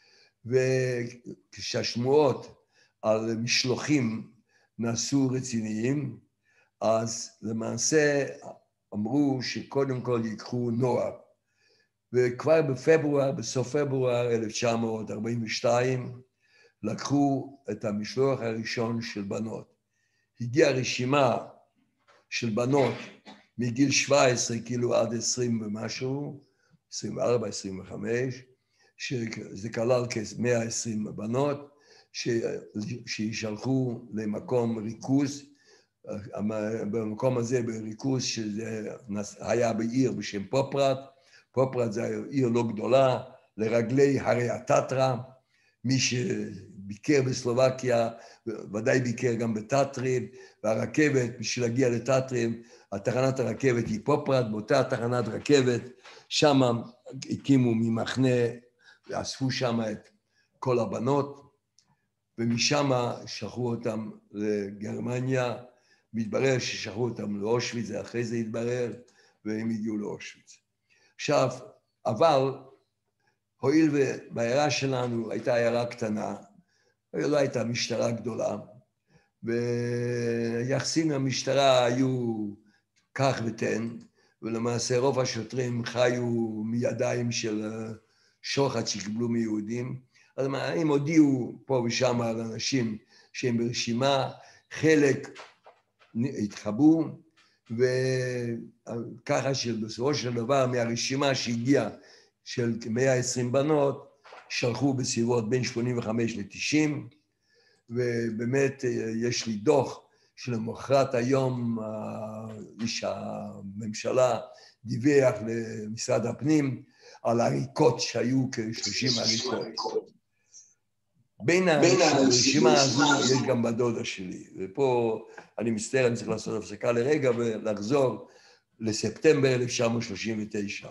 S3: וכשהשמועות על משלוחים נעשו רציניים, אז למעשה אמרו שקודם כל ייקחו נוער, וכבר בסוף פברואר 1942, לקחו את המשלוח הראשון של בנות. הגיעה רשימה של בנות מגיל 17 כאילו עד 20 ומשהו, 24, 25, שזה כלל כ120 בנות, שישלחו למקום ריכוז, במקום הזה בריכוז שזה היה בעיר בשם פופרד, פופרד זה עיר לא גדולה, לרגלי הרי הטטרה, מי שביקר בסלובקיה, ודאי ביקר גם בטטרים, והרכבת, בשביל להגיע לטטרים, התחנת הרכבת היא פופרד, באותה תחנת רכבת, שם הקימו ממחנה, ואספו שם את כל הבנות, ומשם שלחו אותם לגרמניה, והתברר ששלחו אותם לאושוויץ, אחרי זה התברר, והם הגיעו לאושוויץ. עכשיו, אבל, הואיל ובעיירה שלנו הייתה עיירה קטנה, לא הייתה משטרה גדולה, ויחסים למשטרה היו כך ותן, ולמעשה רוב השוטרים חיו מידיים של שוחד שקיבלו מיהודים, אז הם הודיעו פה ושם על אנשים שהם ברשימה, חלק התחבאו, וככה שבסופו של דבר מהרשימה שהגיעה של 120 בנות, שלחו בסביבות בין 85 ל-90, ובאמת יש לי דוח שלמחרת היום איש הממשלה דיווח למשרד הפנים על הריקות שהיו כ-30 הריקות. בין הרשימה הזו יש גם בדודה שלי, ופה אני מצטער, אני צריך לעשות הפסקה לרגע ולחזור לספטמבר 1939.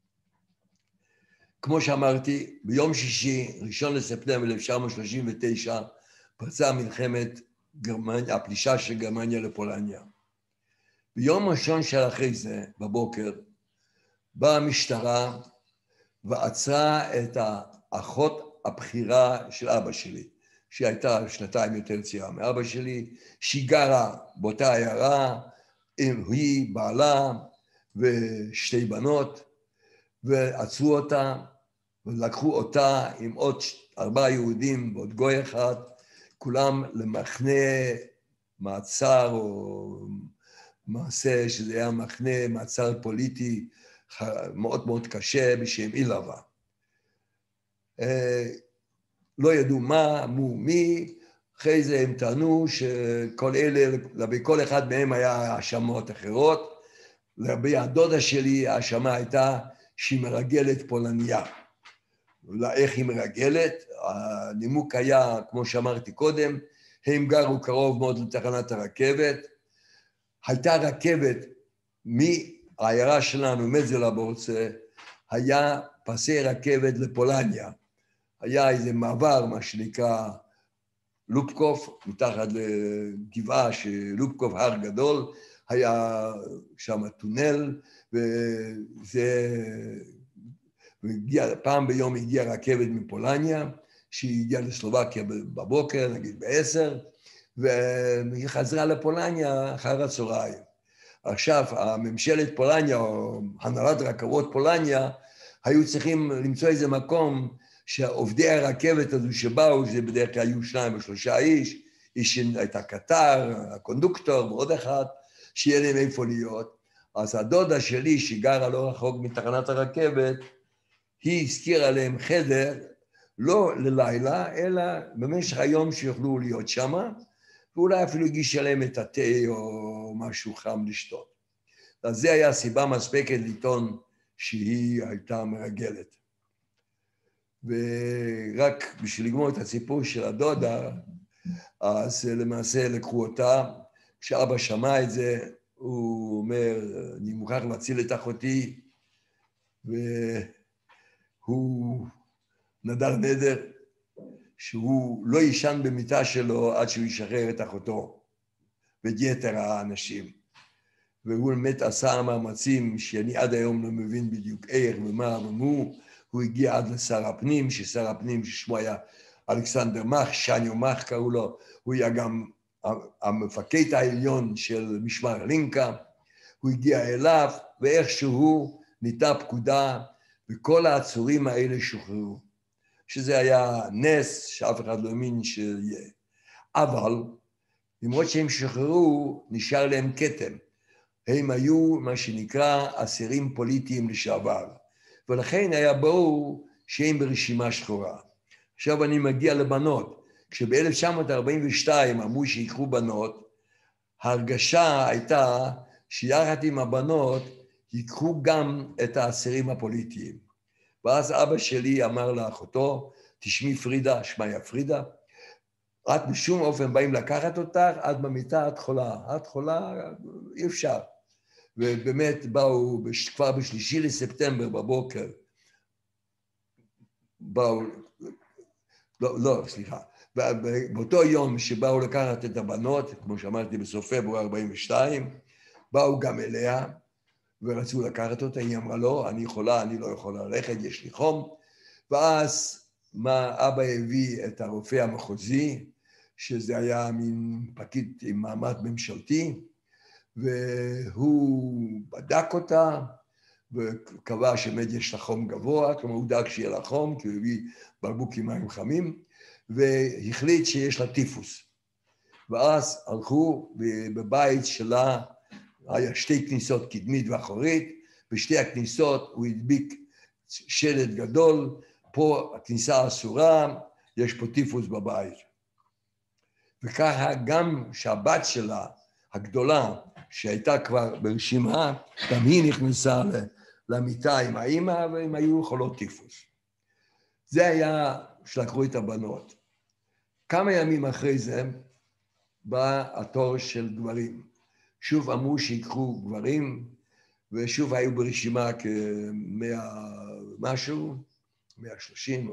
S3: כמו שאמרתי, ביום שישי, 1 לספטמבר 1939, פרצה מלחמת גרמניה, הפלישה של גרמניה לפולניה. ביום ראשון של אחרי זה, בבוקר, באה המשטרה ועצרה את האחות הבכירה של אבא שלי, שהיא הייתה שנתיים יותר צעירה מאבא שלי, שהיא גרה באותה עיירה, היא, בעלה ושתי בנות, ועצרו אותה, ולקחו אותה עם עוד 4 יהודים ועוד גוי אחד, כולם למחנה מעצר או מעשה שזה היה מחנה מעצר פוליטי מאוד מאוד קשה בשם אילבה. לא ידעו מה, מי, אחרי זה הם טענו שכל אלה, לכל אחד מהם היה האשמות אחרות, לגבי הדודה שלי ההאשמה הייתה שהיא מרגלת פולניה. איך היא מרגלת? הנימוק היה, כמו שאמרתי קודם, הם גרו קרוב מאוד לתחנת הרכבת, הייתה רכבת מהעיירה שלנו, מזלבורצה, היה פסי רכבת לפולניה, היה איזה מעבר, מה שנקרא לופקוף, מתחת לגבעה שלופקוף הר גדול, היה שם טונל, וזה, פעם ביום הגיעה רכבת מפולניה, שהיא הגיעה לסלובקיה בבוקר, נגיד ב10, והיא חזרה לפולניה אחר הצהריים. עכשיו, הממשלת פולניה, או הנהלת רכבות פולניה, היו צריכים למצוא איזה מקום שעובדי הרכבת הזו שבאו, שזה בדרך כלל היו 2 או 3 איש הייתה קטר, הקונדוקטור ועוד אחד, שיהיה להם איפה להיות. אז הדודה שלי, שגרה לא רחוק מתחנת הרכבת, היא הזכירה להם חדר, לא ללילה, אלא במשך היום שיוכלו להיות שם, ואולי אפילו הגישה להם את התה או משהו חם לשתות. אז זה היה סיבה מספקת לטעון שהיא הייתה מרגלת. ורק בשביל לגמור את הסיפור של הדודה, אז למעשה לקחו אותה, כשאבא שמע את זה, הוא אומר, אני מוכרח להציל את אחותי, והוא נדר נדר, שהוא לא יישן במיטה שלו עד שהוא ישחרר את אחותו, ואת יתר האנשים. והוא באמת עשה מאמצים שאני עד היום לא מבין בדיוק איך ומה ומו, הוא הגיע עד לשר הפנים, ששר הפנים ששמו היה אלכסנדר מח, שניו מח קראו לו, הוא היה גם המפקד העליון של משמר לינקה, הוא הגיע אליו, ואיכשהו ניתנה פקודה, וכל העצורים האלה שוחררו. שזה היה נס שאף אחד לא האמין שיהיה. אבל, למרות שהם שוחררו, נשאר להם כתם. הם היו מה שנקרא אסירים פוליטיים לשעבר, ולכן היה ברור שהם ברשימה שחורה. עכשיו אני מגיע לבנות. כשב-1942 אמרו שיקחו בנות, ההרגשה הייתה שיחד עם הבנות ייקחו גם את האסירים הפוליטיים. ואז אבא שלי אמר לאחותו, תשמעי פרידה, שמעיה פרידה, את בשום אופן באים לקחת אותך, את במיטה, את חולה, אי אפשר. ובאמת באו כבר ב3 לספטמבר בבוקר, באו, לא, סליחה, באותו יום שבאו לקחת את הבנות, כמו שאמרתי בסוף פברואר 42, באו גם אליה ורצו לקחת אותה, היא אמרה לא, אני יכולה, אני לא יכולה ללכת, יש לי חום, ואז אבא הביא את הרופא המחוזי, שזה היה מין פקיד עם מעמד ממשלתי, והוא בדק אותה, וקבע שבאמת יש לה חום גבוה, כלומר הוא דאג שיהיה לה חום, כי הוא הביא בקבוק עם מים חמים, והחליט שיש לה טיפוס. ואז הלכו בבית שלה, היה 2 כניסות קדמית ואחורית, בשתי הכניסות הוא הדביק שלט גדול, פה הכניסה אסורה, יש פה טיפוס בבית. וככה גם שהבת שלה, הגדולה, שהייתה כבר ברשימה, גם היא נכנסה למיטה עם האמא, והם היו חולות טיפוס. זה היה שלקחו את הבנות. כמה ימים אחרי זה, בא התור של גברים. שוב אמרו שיקחו גברים, ושוב היו ברשימה כ100 משהו, 130,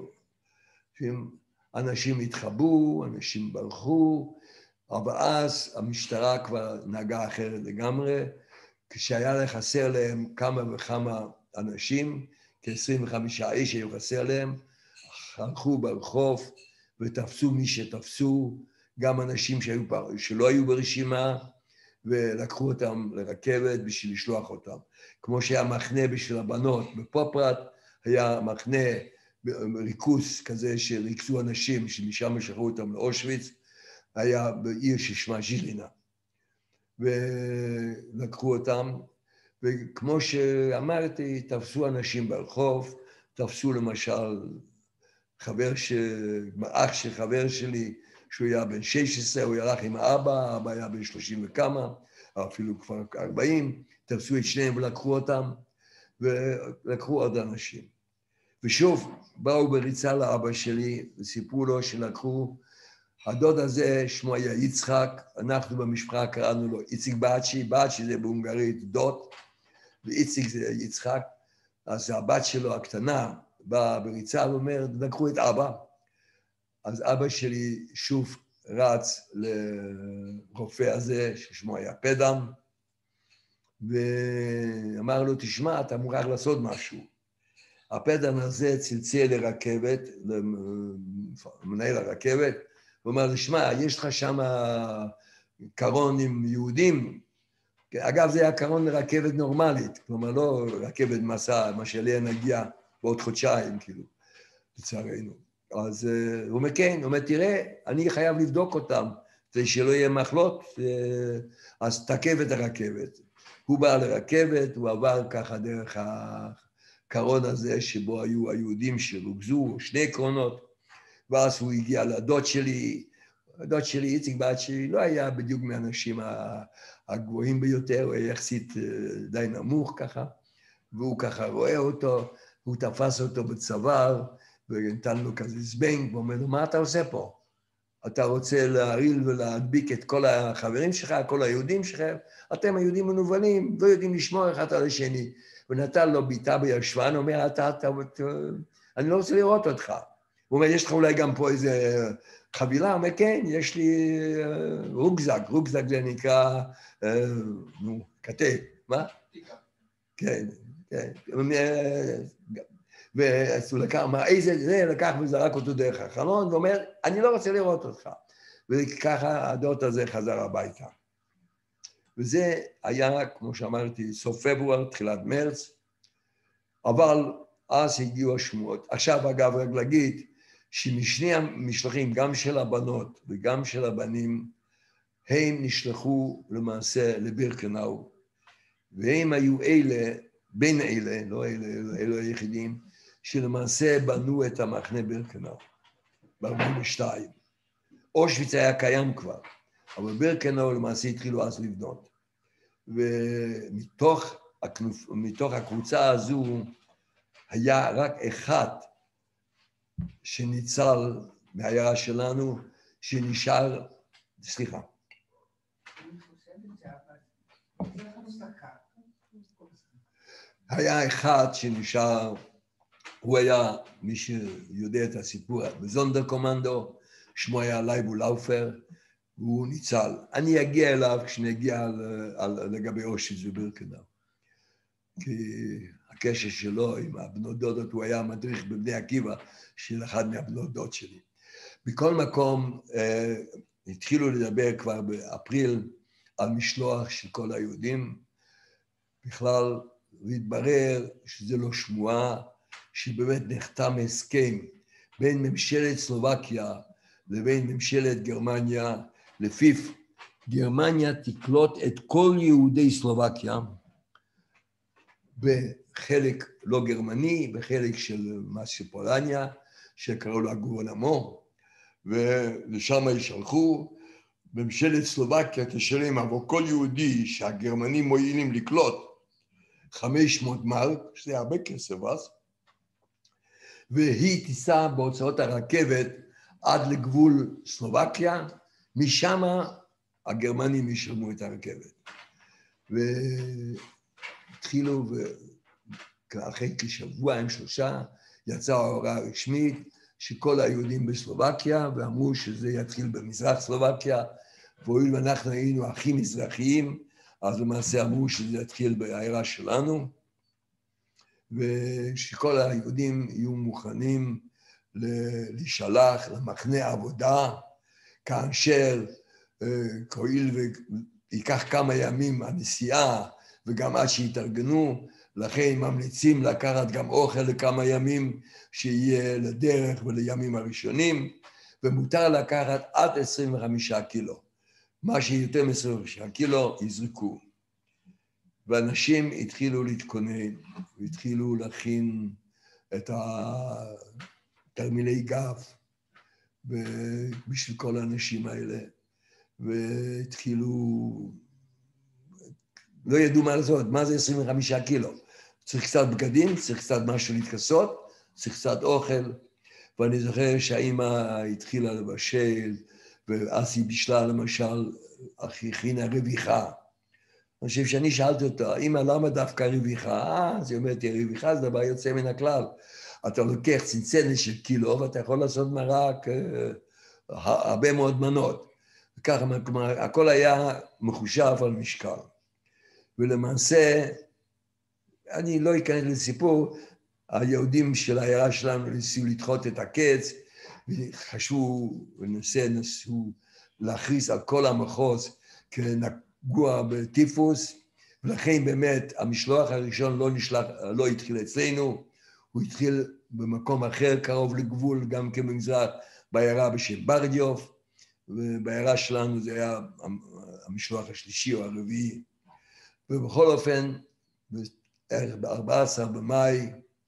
S3: אנשים התחבאו, אנשים ברחו, אבל אז המשטרה כבר נהגה אחרת לגמרי, כשהיה חסר להם כמה וכמה אנשים, כ25 איש היו חסר להם, הלכו ברחוב ותפסו מי שתפסו, גם אנשים שלא היו ברשימה, ולקחו אותם לרכבת בשביל לשלוח אותם. כמו שהיה מחנה בשביל הבנות בפופרט, היה מחנה ריכוז כזה שריכזו אנשים, שמשם שלחו אותם לאושוויץ, היה בעיר ששמה ז'ילינה. ולקחו אותם, וכמו שאמרתי, תפסו אנשים ברחוב, תפסו למשל אח של חבר שלי, שהוא היה בן 16, הוא הלך עם האבא היה בן 30 וכמה, אפילו כבר 40, תפסו את שניהם ולקחו אותם, ולקחו עוד אנשים. ושוב, באו בריצה לאבא שלי, וסיפרו לו שלקחו, הדוד הזה, שמו היה יצחק, אנחנו במשפחה קראנו לו איציק באצ'י, באצ'י זה בהונגרית דוד, ואיציק זה יצחק, אז הבת שלו הקטנה, באה בריצה ואומרת, לקחו את אבא, אז אבא שלי שוב רץ לרופא הזה, ששמו היה פדם, ואמר לו, תשמע, אתה מוכרח לעשות משהו. הפדם הזה צלצל לרכבת, למנהל הרכבת, ואומר לו, שמע, יש לך שם קרון עם יהודים? אגב, זה היה קרון לרכבת נורמלית, כלומר, לא רכבת מסע, מה שאליה נגיע בעוד חודשיים, כאילו, לצערנו. אז הוא אומר, כן, הוא אומר, תראה, אני חייב לבדוק אותם, כדי שלא יהיה מחלות, אז תקב את הרכבת. הוא בא לרכבת, הוא עבר ככה דרך הקרון הזה, שבו היו היהודים שרוכזו, 2 קרונות, ואז הוא הגיע לדוד שלי, הדוד שלי, איציק בת שלי, לא היה בדיוק מהאנשים הגבוהים ביותר, הוא היה יחסית די נמוך ככה, והוא ככה רואה אותו, הוא תפס אותו בצוואר, ונתן לו כזה זבנג, ואומר לו, מה אתה עושה פה? אתה רוצה להרעיל ולהדביק את כל החברים שלך, כל היהודים שלכם? אתם היהודים מנוולים, לא יודעים לשמור אחד על השני. ונתן לו ביטה בישבן, אומר, אני לא רוצה לראות אותך. הוא אומר, יש לך אולי גם פה איזה חבילה? הוא אומר, כן, יש לי רוגזק, רוגזק זה נקרא, כתב, מה? כן, כן. ואז הוא לקח, מה, איזה זה, לקח וזרק אותו דרך החלון, ואומר, אני לא רוצה לראות אותך. וככה הדוד הזה חזר הביתה. וזה היה, כמו שאמרתי, סוף פברואר, תחילת מרץ, אבל אז הגיעו השמועות. עכשיו, אגב, רק להגיד, שמשני המשלחים, גם של הבנות וגם של הבנים, הם נשלחו למעשה לבירקנאו, והם היו אלה, בין אלה, לא אלה היחידים, שלמעשה בנו את המחנה בירקנאו, ב-42. אושוויץ היה קיים כבר, אבל בירקנאו למעשה התחילו אז לבנות. ומתוך הקבוצה הזו היה רק אחד שניצל מהעיירה שלנו, שנשאר, סליחה. היה אחד שנשאר הוא היה, מי שיודע את הסיפור, בזונדר קומנדו, שמו היה לייבו לאופר, והוא ניצל. אני אגיע אליו כשנגיע לגבי אושיץ ובירקנאו. כי הקשר שלו עם הבנות דודות, הוא היה מדריך בבני עקיבא של אחד מהבנות דוד שלי. בכל מקום, התחילו לדבר כבר באפריל על משלוח של כל היהודים. בכלל, והתברר שזה לא שמועה, שבאמת נחתם הסכם בין ממשלת סלובקיה לבין ממשלת גרמניה, לפיו גרמניה תקלוט את כל יהודי סלובקיה, בחלק לא גרמני, בחלק של פולניה, שקראו לה גורנמו, ולשם ישלחו. ממשלת סלובקיה תשלם עבור כל יהודי שהגרמנים מועילים לקלוט 500 מרק, שזה הרבה כסף אז, והיא תיסע בהוצאות הרכבת עד לגבול סלובקיה, משם הגרמנים ישלמו את הרכבת. והתחילו, אחרי כשבועיים שלושה, יצאה ההוראה הרשמית שכל היהודים בסלובקיה, ואמרו שזה יתחיל במזרח סלובקיה, והואיל ואנחנו היינו הכי מזרחיים, אז למעשה אמרו שזה יתחיל בעיירה שלנו, ושכל היהודים יהיו מוכנים להישלח למחנה עבודה, כאשר כהואיל ויקח כמה ימים הנסיעה, וגם עד שיתארגנו, לכן ממליצים לקחת גם אוכל לכמה ימים, שיהיה לדרך ולימים הראשונים, ומותר לקחת עד 25 קילו. מה שיותר מ-25 קילו יזרקו. ואנשים התחילו להתכונן, והתחילו להכין את תרמילי גב בשביל כל האנשים האלה, והתחילו, לא ידעו מה לעשות, מה זה 25 קילו. צריך קצת בגדים, צריך קצת משהו להתכסות, צריך קצת אוכל, ואני זוכר שהאימא התחילה לבשל, ואז היא בישלה למשל, הכינה רוויחה. אני חושב שאני שאלתי אותה, אמא, למה דווקא רוויחה? אז היא אומרת, רוויחה זה דבר יוצא מן הכלל. אתה לוקח צנצנת של קילו, ואתה יכול לעשות מרק הרבה מאוד מנות. וככה, כלומר, הכל היה מחושב על משקל. ולמעשה, אני לא אכנס לסיפור, היהודים של העיירה שלנו ניסו לדחות את הקץ, וחשבו ונסו להכריז על כל המחוז כנגוע בטיפוס, ולכן באמת המשלוח הראשון לא התחיל אצלנו, הוא התחיל במקום אחר קרוב לגבול, גם כמזרח, בעיירה בשם ברדיוב, ובעיירה שלנו זה היה המשלוח השלישי או הרביעי. ובכל אופן, ב-14 במאי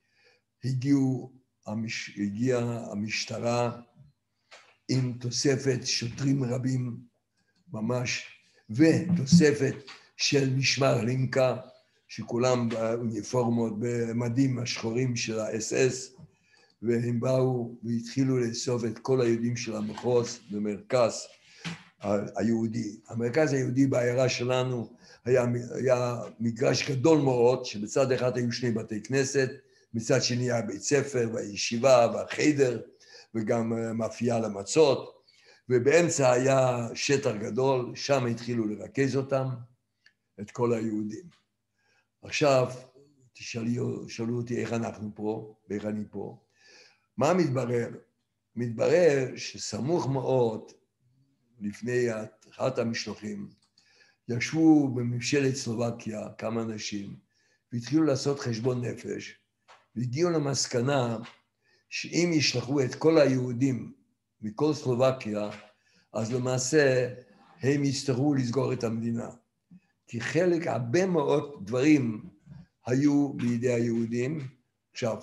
S3: הגיעה המשטרה עם תוספת שוטרים רבים ממש, ותוספת של משמר לינקה, שכולם באוניפורמות, במדים השחורים של ה-SS, והם באו והתחילו לאסוף את כל היהודים של המחוז במרכז היהודי. המרכז היהודי בעיירה שלנו היה מגרש גדול מאוד, שבצד אחד היו 2 בתי כנסת, מצד שני היה בית ספר והישיבה והחדר, וגם מאפייה למצות, ובאמצע היה שטח גדול, שם התחילו לרכז אותם, את כל היהודים. עכשיו, שאלו אותי איך אנחנו פה, ואיך אני פה. מה מתברר? מתברר שסמוך מאוד, לפני אחת המשלוחים, ישבו בממשלת סלובקיה כמה אנשים, והתחילו לעשות חשבון נפש, והגיעו למסקנה שאם ישלחו את כל היהודים מכל סלובקיה, אז למעשה הם יצטרכו לסגור את המדינה. כי חלק, הרבה מאוד דברים היו בידי היהודים. עכשיו,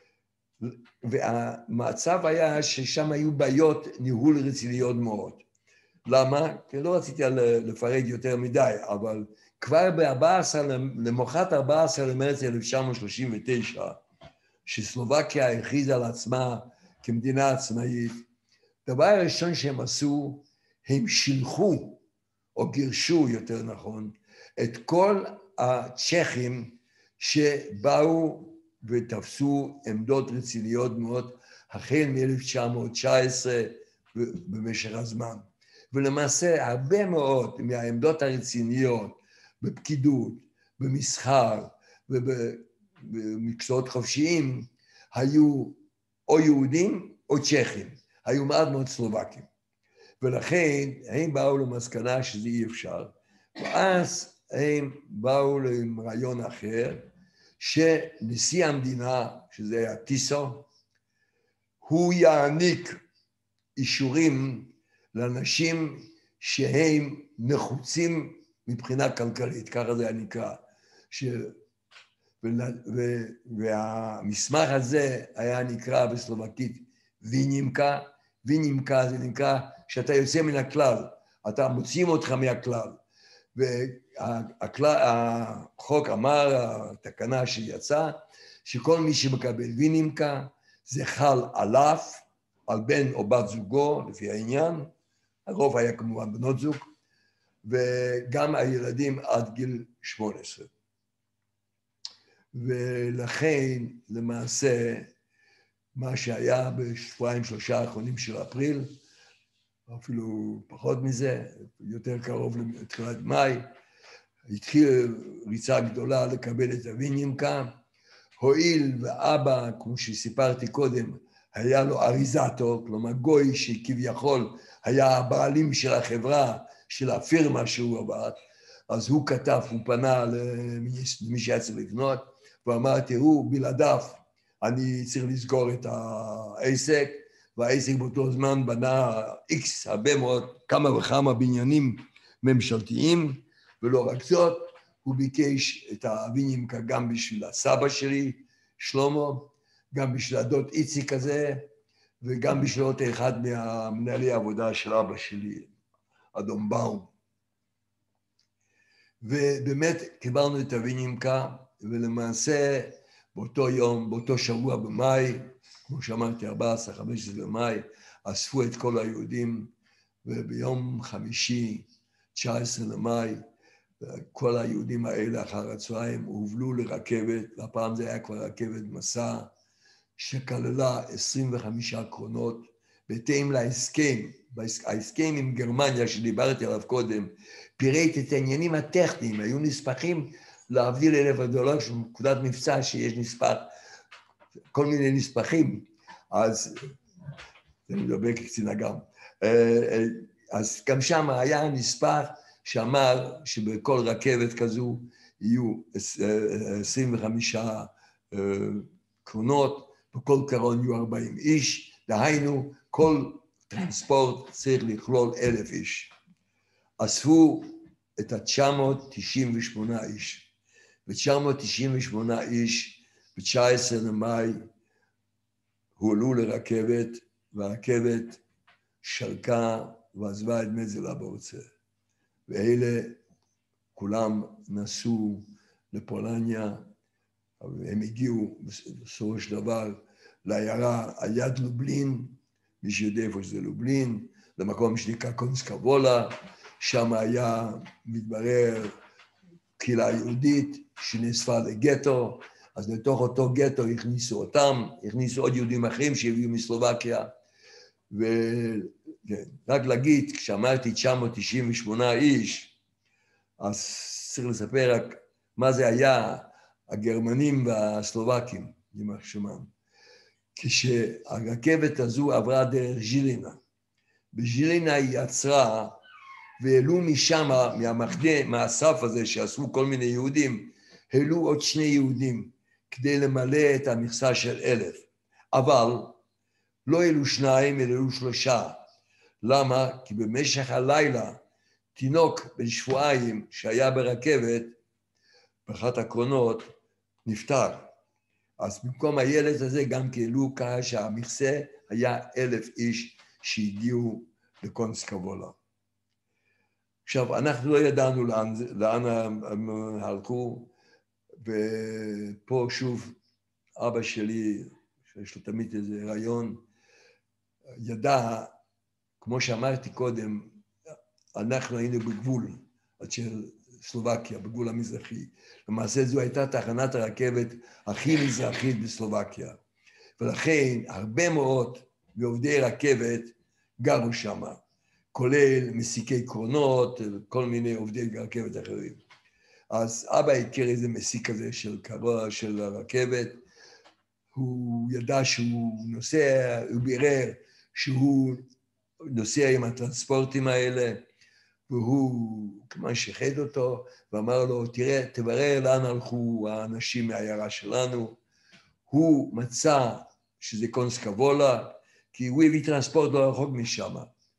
S3: והמצב היה ששם היו בעיות ניהול רציניות מאוד. למה? כי לא רציתי לפרט יותר מדי, אבל כבר למחרת 14 למרץ 1939, שסלובקיה הכריזה על עצמה כמדינה עצמאית, דבר הראשון שהם עשו, הם שילחו, או גירשו יותר נכון, את כל הצ'כים שבאו ותפסו עמדות רציניות מאוד, החל מ-1919 במשך הזמן. ולמעשה הרבה מאוד מהעמדות הרציניות בפקידות, במסחר ובמקצועות חופשיים, היו או יהודים או צ'כים, היו מעט מאוד סלובקים. ולכן הם באו למסקנה שזה אי אפשר, ואז הם באו לרעיון אחר, שנשיא המדינה, שזה היה טיסו, הוא יעניק אישורים לאנשים שהם נחוצים מבחינה כלכלית, ככה זה היה נקרא. והמסמך הזה היה נקרא בסלובקית וינימקה, וינימקה זה נקרא שאתה יוצא מן הכלל, אתה מוציאים אותך מהכלל. והחוק אמר, התקנה שיצאה, שכל מי שמקבל וינימקה, זה חל עליו, על בן או בת זוגו, לפי העניין, הרוב היה כמובן בנות זוג, וגם הילדים עד גיל 18. ולכן, למעשה, מה שהיה בשבועיים שלושה האחרונים של אפריל, אפילו פחות מזה, יותר קרוב לתחילת מאי, התחילה ריצה גדולה לקבל את הווינימקה, הואיל ואבא, כמו שסיפרתי קודם, היה לו אריזטור, כלומר גוי שכביכול היה הבעלים של החברה, של הפירמה שהוא עבד, אז הוא כתב, הוא פנה למי שהיה צריך לקנות, ואמר, תראו, בלעדיו אני צריך לסגור את העסק, והעסק באותו זמן בנה איקס, הרבה מאוד, כמה וכמה בניינים ממשלתיים, ולא רק זאת, הוא ביקש את הווינימקה גם בשביל הסבא שלי, שלמה, גם בשביל הדוד איציק הזה, וגם בשביל עוד אחד מהמנהלי העבודה של אבא שלי, אדום באום. ובאמת קיבלנו את הווינימקה, ולמעשה באותו יום, באותו שבוע במאי, כמו שאמרתי, 14-15 במאי, אספו את כל היהודים, וביום חמישי, 19 למאי, כל היהודים האלה אחר הצהריים הובלו לרכבת, והפעם זה היה כבר רכבת מסע, שכללה 25 קרונות, בהתאם להסכם, ההסכם עם גרמניה שדיברתי עליו קודם, פירט את העניינים הטכניים, היו נספחים להבדיל $1,000 של נקודת מבצע שיש נספח, כל מיני נספחים, אז אני מדבר כקצין אג"ם, אז גם שם היה נספח שאמר שבכל רכבת כזו יהיו 25 קרונות, בכל קרון יהיו 40 איש, דהיינו כל טרנספורט צריך לכלול 1,000 איש. אספו את 998 איש, ו-998 איש ב-19 למאי הועלו לרכבת, והרכבת שלקה ועזבה את מזל הבורצה. ואלה כולם נסעו לפולניה, והם הגיעו בסופו של דבר לעיירה על יד לובלין, מי שיודע איפה שזה לובלין, למקום שנקרא קונסקבולה, שם היה מתברר קהילה יהודית שנאספה לגטו, אז לתוך אותו גטו הכניסו אותם, הכניסו עוד יהודים אחרים שהביאו מסלובקיה, ורק להגיד, כשאמרתי 998 איש, אז צריך לספר רק מה זה היה הגרמנים והסלובקים, יימח שמם. כשהרכבת הזו עברה דרך ז'ילינה, בז'ילינה היא יצרה, והעלו משם, מהמחנה, מהאסף הזה שאספו כל מיני יהודים, העלו עוד 2 יהודים כדי למלא את המכסה של 1,000. אבל לא העלו 2, אלא העלו 3. למה? כי במשך הלילה, תינוק בן שבועיים שהיה ברכבת, באחת הקרונות, נפטר. אז במקום הילד הזה גם העלו ככה שהמכסה היה 1,000 איש שהגיעו לקונסקבולה. עכשיו, אנחנו לא ידענו לאן הם הלכו, ופה שוב אבא שלי, שיש לו תמיד איזה רעיון, ידע, כמו שאמרתי קודם, אנחנו היינו בגבול, עד של סלובקיה, בגבול המזרחי. למעשה זו הייתה תחנת הרכבת הכי מזרחית בסלובקיה. ולכן הרבה מאוד מעובדי רכבת גרו שם, כולל מסיקי קרונות, כל מיני עובדי רכבת אחרים. אז אבא הכיר איזה מסיק כזה של הרכבת, הוא ידע שהוא נוסע, הוא בירר שהוא נוסע עם הטרנספורטים האלה, והוא כמובן שחד אותו, ואמר לו, תראה, תברר לאן הלכו האנשים מהעיירה שלנו. הוא מצא שזה קונסקבולה, כי הוא הביא טרנספורט לא רחוק משם.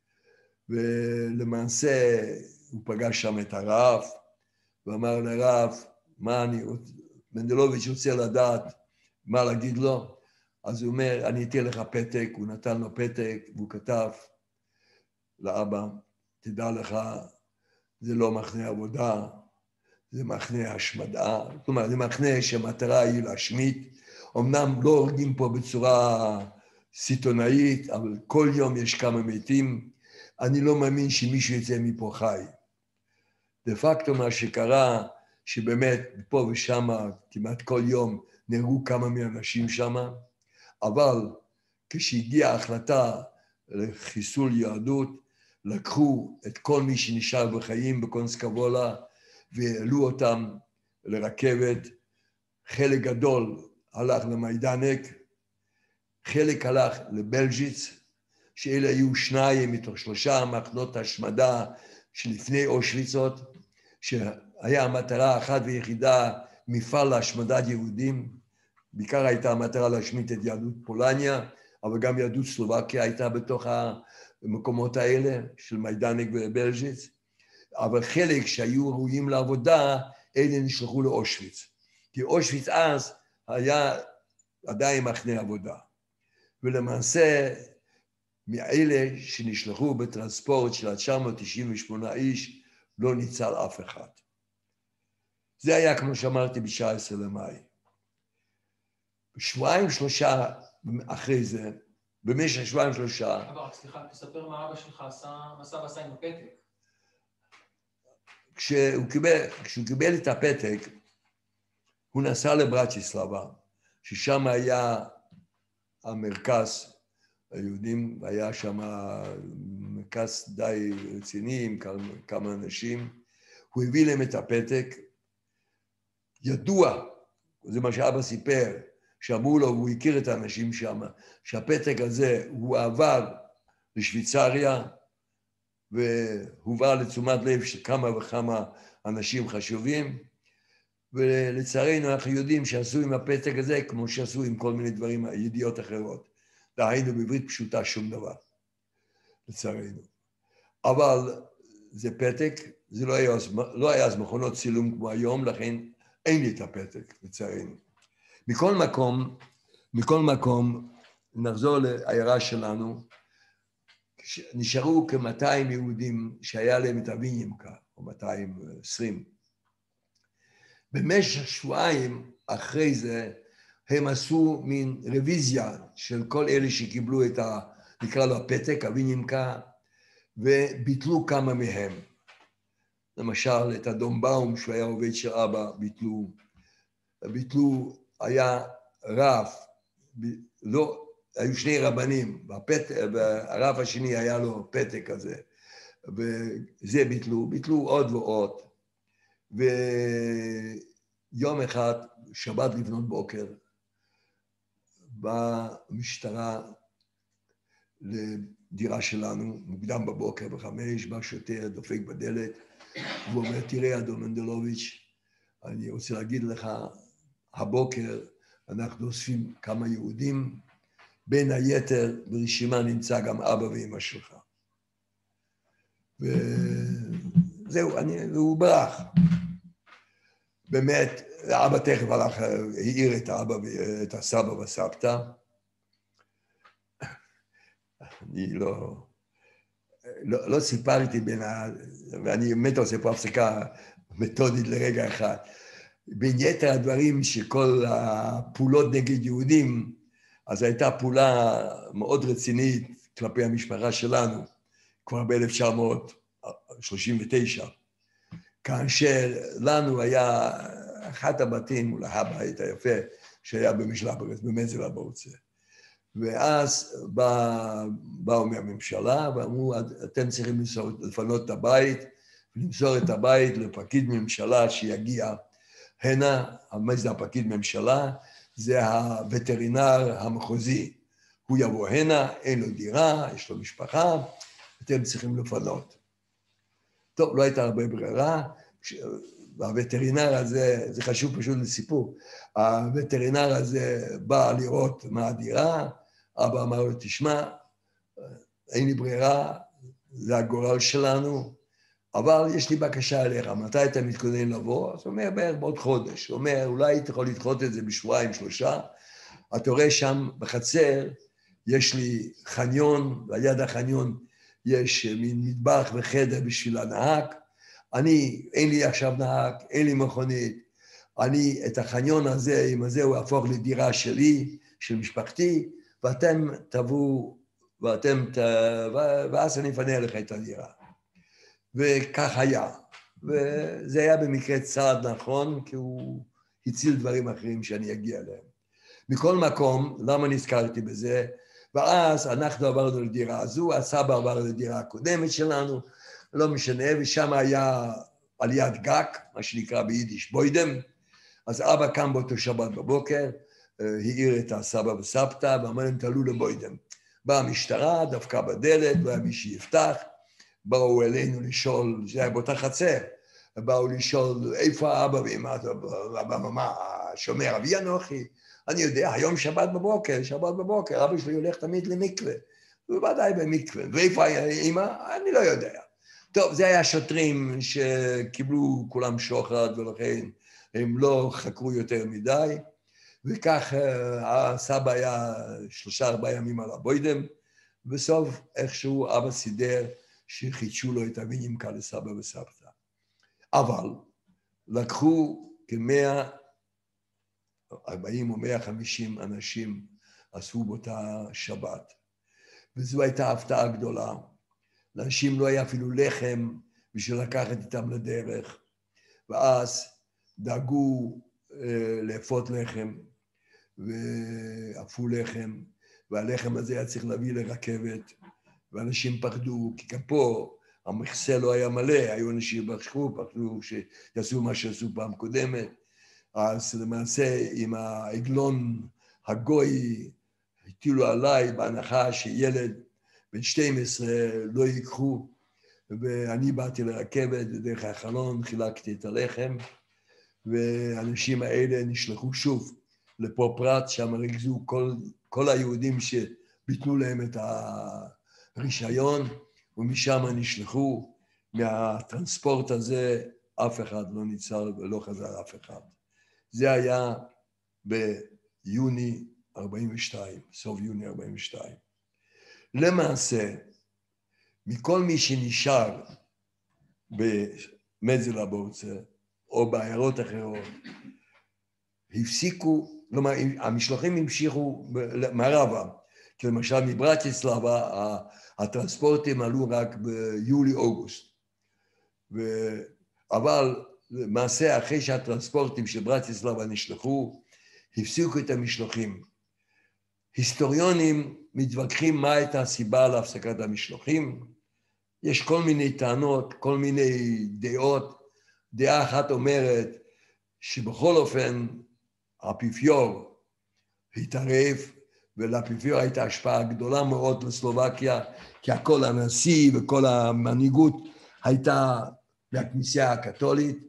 S3: ולמעשה הוא פגש שם את הרב, ואמר לרב, מנדלוביץ' רוצה לדעת מה להגיד לו, אז הוא אומר, אני אתן לך פתק, הוא נתן לו פתק, והוא כתב לאבא, תדע לך, זה לא מחנה עבודה, זה מחנה השמדה, זאת אומרת, זה מחנה שהמטרה היא להשמיד, אמנם לא הורגים פה בצורה סיטונאית, אבל כל יום יש כמה מתים, אני לא מאמין שמישהו יצא מפה חי. דה פקטו מה שקרה, שבאמת פה ושם כמעט כל יום נהרגו כמה מאנשים שם, אבל כשהגיעה ההחלטה לחיסול יהדות, לקחו את כל מי שנשאר בחיים בקונסקבולה והעלו אותם לרכבת. חלק גדול הלך למיידנק, חלק הלך לבלז'יץ, שאלה היו 2 מתוך 3 מחנות השמדה שלפני אושוויצות, שהיה המטרה אחת ויחידה, מפעל להשמדת יהודים. בעיקר הייתה המטרה להשמיד את יהדות פולניה, אבל גם יהדות סלובקיה הייתה בתוך המקומות האלה של מיידנק ובלז'יץ. אבל חלק שהיו ראויים לעבודה, אלה נשלחו לאושוויץ. כי אושוויץ אז היה עדיין מחנה עבודה. ולמעשה, מאלה שנשלחו בטרנספורט של 998 איש, לא ניצל אף אחד. זה היה, כמו שאמרתי, ב-19 למאי. 2-3 אחרי זה, במשך 2-3...
S1: אבל סליחה, תספר מה אבא שלך עשה, מה סבא עשה עם הפתק.
S3: כשהוא קיבל את הפתק, הוא נסע לברטיסלבה, ששם היה המרכז היהודים, והיה שם מרכז די רציני עם כמה אנשים. הוא הביא להם את הפתק, ידוע, זה מה שאבא סיפר, שאמרו לו, הוא הכיר את האנשים שם, שהפתק הזה הוא עבר לשוויצריה, והובא לתשומת לב של כמה וכמה אנשים חשובים, ולצערנו אנחנו יודעים שעשו עם הפתק הזה, כמו שעשו עם כל מיני דברים, ידיעות אחרות. דהיינו בעברית פשוטה שום דבר, לצערנו. אבל זה פתק, זה לא היה אז מכונות צילום כמו היום, לכן אין לי את הפתק, לצערנו. מכל מקום, נחזור לעיירה שלנו, נשארו כ-200 יהודים שהיה להם את הווינימקה, או 220. במשך 2 שבועות אחרי זה, הם עשו מין רוויזיה של כל אלה שקיבלו את נקרא לו הפתק, הווינימקה, וביטלו כמה מהם. למשל, את אדום באום, שהוא היה עובד של אבא, ביטלו, היה רב, לא, היו 2 רבנים, והרב השני היה לו פתק כזה, וזה ביטלו עוד ועוד, ויום אחד, שבת לפנות בוקר, באה משטרה לדירה שלנו, מוקדם בבוקר ב5, בא שוטר, דופק בדלת, והוא אומר, תראה אדון מנדלוביץ', אני רוצה להגיד לך, הבוקר אנחנו אוספים כמה יהודים, בין היתר ברשימה נמצא גם אבא ואמא שלך. וזהו, והוא ברח. באמת, אבא תכף הלך, העיר את האבא ואת הסבא והסבתא. אני לא סיפרתי ואני באמת עושה פה הפסקה מתודית לרגע אחד. בין יתר הדברים שכל הפעולות נגד יהודים, אז הייתה פעולה מאוד רצינית כלפי המשפחה שלנו, כבר ב-1939. כאשר לנו היה אחת הבתים, אולי הבית היפה, שהיה במשלה ברס, במזל ברוצה. ואז באו מהממשלה ואמרו, אתם צריכים לפנות את הבית, ולמסור את הבית לפקיד ממשלה שיגיע הנה. מה זה הפקיד ממשלה? זה הווטרינר המחוזי. הוא יבוא הנה, אין לו דירה, יש לו משפחה, אתם צריכים לפנות. טוב, לא הייתה הרבה ברירה, והווטרינר הזה, זה חשוב פשוט לסיפור, הווטרינר הזה בא לראות מה הדירה, אבא אמר לו, תשמע, אין לי ברירה, זה הגורל שלנו, אבל יש לי בקשה אליך, מתי אתה מתכונן לבוא? אז הוא אומר, בערך בעוד חודש. הוא אומר, אולי אתה יכול לדחות את זה בשבועיים, 3. אתה רואה שם בחצר, יש לי חניון, ועל החניון יש מין מטבח וחדר בשביל הנהג. אין לי עכשיו נהג, אין לי מכונית. את החניון הזה, עם הזה הוא הפוך לדירה שלי, של משפחתי, ואתם תבואו, ואז אני אפנה לך את הדירה. וכך היה. וזה היה במקרה צעד נכון, כי הוא הציל דברים אחרים שאני אגיע אליהם. מכל מקום, למה נזכרתי בזה? ואז אנחנו עברנו לדירה הזו, הסבא עבר לדירה הקודמת שלנו, לא משנה, ושם היה עליית גג, מה שנקרא ביידיש בוידם, אז אבא קם באותו שבת בבוקר, העיר את הסבא וסבתא, ואמר להם תעלו לבוידם. באה המשטרה, דפקה בדלת, לא היה מי שיפתח, באו אלינו לשאול, זה היה באותה חצר, באו לשאול איפה האבא ואמא, מה, שומר אבי אנוכי? אני יודע, היום שבת בבוקר, אבא שלי הולך תמיד למקווה, ובוודאי במקווה, ואיפה אמא? אני לא יודע. טוב, זה היה שוטרים שקיבלו כולם שוחד, ולכן הם לא חקרו יותר מדי, וכך הסבא היה 3-4 ימים על הבוידם, בסוף איכשהו אבא סידר שחידשו לו את הווינימקה לסבא וסבתא. אבל לקחו כ-140 או 150 אנשים עשו באותה שבת, וזו הייתה הפתעה גדולה. לאנשים לא היה אפילו לחם בשביל לקחת איתם לדרך, ואז דאגו לאפות לחם, ואפו לחם, והלחם הזה היה צריך להביא לרכבת, ואנשים פחדו, כי גם פה המכסה לא היה מלא, היו אנשים פחדו שיעשו מה שעשו פעם קודמת, אז למעשה עם העגלון הגוי הטילו עליי בהנחה שילד בן 12 לא ייקחו, ואני באתי לרכבת, ודרך החלון חילקתי את הלחם, והאנשים האלה נשלחו שוב לפה פרט, שם ריכזו כל היהודים שביטלו להם את הרישיון, ומשם נשלחו. מהטרנספורט הזה אף אחד לא ניצל ולא חזר אף אחד. זה היה ביוני 42, סוף יוני 42. למעשה, מכל מי שנשאר במזל הבורצה, או בעיירות אחרות, הפסיקו, כלומר, המשלוחים המשיכו מערבה, כי למשל מברטיסלבה, הטרנספורטים עלו רק ביולי-אוגוסט. אבל למעשה, אחרי שהטרנספורטים של ברטיסלבה נשלחו, הפסיקו את המשלוחים. היסטוריונים מתווכחים מה הייתה הסיבה להפסקת המשלוחים. יש כל מיני טענות, כל מיני דעות. דעה אחת אומרת שבכל אופן האפיפיור התערב, ולאפיפיור הייתה השפעה גדולה מאוד לסלובקיה, כי הכל הנשיא וכל המנהיגות הייתה מהכנסייה הקתולית,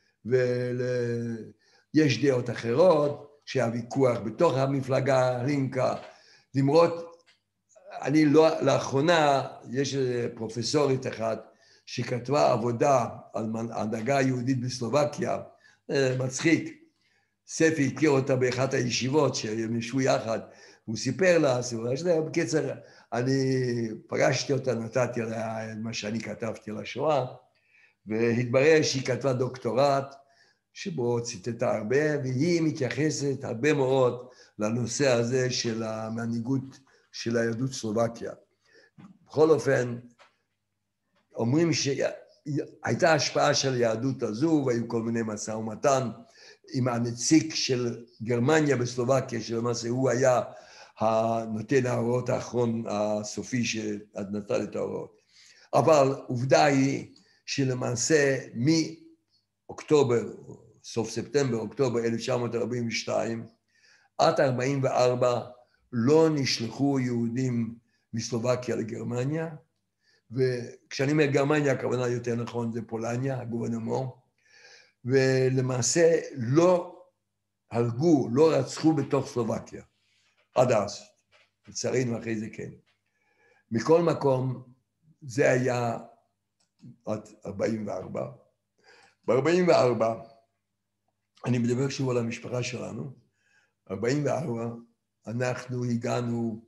S3: ויש דעות אחרות שהיה ויכוח בתוך המפלגה רינקה, למרות, אני לא, לאחרונה יש פרופסורית אחת שכתבה עבודה על ההנהגה היהודית בסלובקיה, מצחיק, ספי הכיר אותה באחת הישיבות שהם ישבו יחד, הוא סיפר לה, בקיצר, אני פגשתי אותה, נתתי לה מה שאני כתבתי על השואה, והתברר שהיא כתבה דוקטורט, שבו ציטטה הרבה, והיא מתייחסת הרבה מאוד לנושא הזה של המנהיגות של היהדות סלובקיה. בכל אופן, אומרים הייתה השפעה של היהדות הזו, והיו כל מיני משא ומתן עם הנציג של גרמניה בסלובקיה, שלמעשה הוא היה הנותן ההוראות האחרון הסופי שנתן את ההוראות. אבל עובדה היא שלמעשה מאוקטובר, סוף ספטמבר, אוקטובר 1942, עד 1944 לא נשלחו יהודים מסלובקיה לגרמניה, וכשאני אומר גרמניה, הכוונה יותר נכון זה פולניה, הגוברנמור, ולמעשה לא הרגו, לא רצחו בתוך סלובקיה, עד אז, לצערנו אחרי זה כן. מכל מקום, זה היה עד 44. ב-44, אני מדבר שוב על המשפחה שלנו, 44, אנחנו הגענו,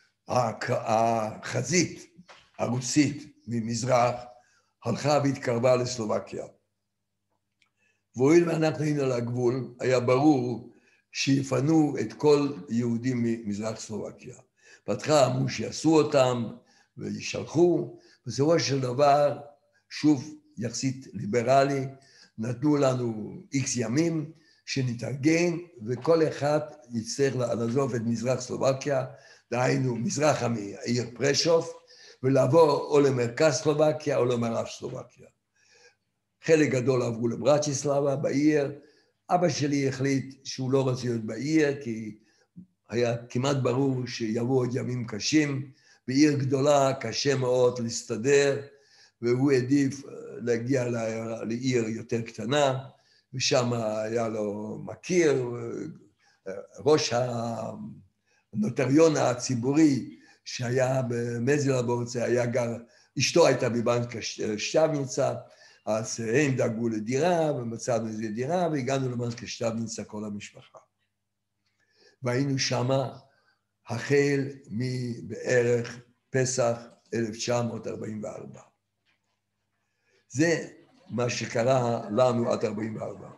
S3: החזית הרוסית ממזרח, הלכה והתקרבה לסלובקיה. והואיל ואנחנו היינו על הגבול, היה ברור שיפנו את כל יהודים ממזרח סלובקיה. בהתחלה אמרו שיעשו אותם וישלחו, בסופו של דבר, שוב יחסית ליברלי, נתנו לנו איקס ימים שנתארגן, וכל אחד יצטרך לעזוב את מזרח סלובקיה, דהיינו מזרח העיר פרשוב, ולעבור או למרכז סלובקיה או למערב סלובקיה. חלק גדול עברו לברטיסלבה בעיר, אבא שלי החליט שהוא לא רוצה להיות בעיר, כי היה כמעט ברור שיבואו עוד ימים קשים, בעיר גדולה קשה מאוד להסתדר, והוא העדיף להגיע לעיר יותר קטנה, ושם היה לו מכיר, ראש הנוטריון הציבורי שהיה במזלבורצה, היה גר, אשתו הייתה בבנק שטבניצה, אז הם דאגו לדירה, ומצאנו איזו דירה, והגענו לבנק שטבניצה כל המשפחה. והיינו שמה החל מבערך פסח 1944. זה מה שקרה לנו עד 44.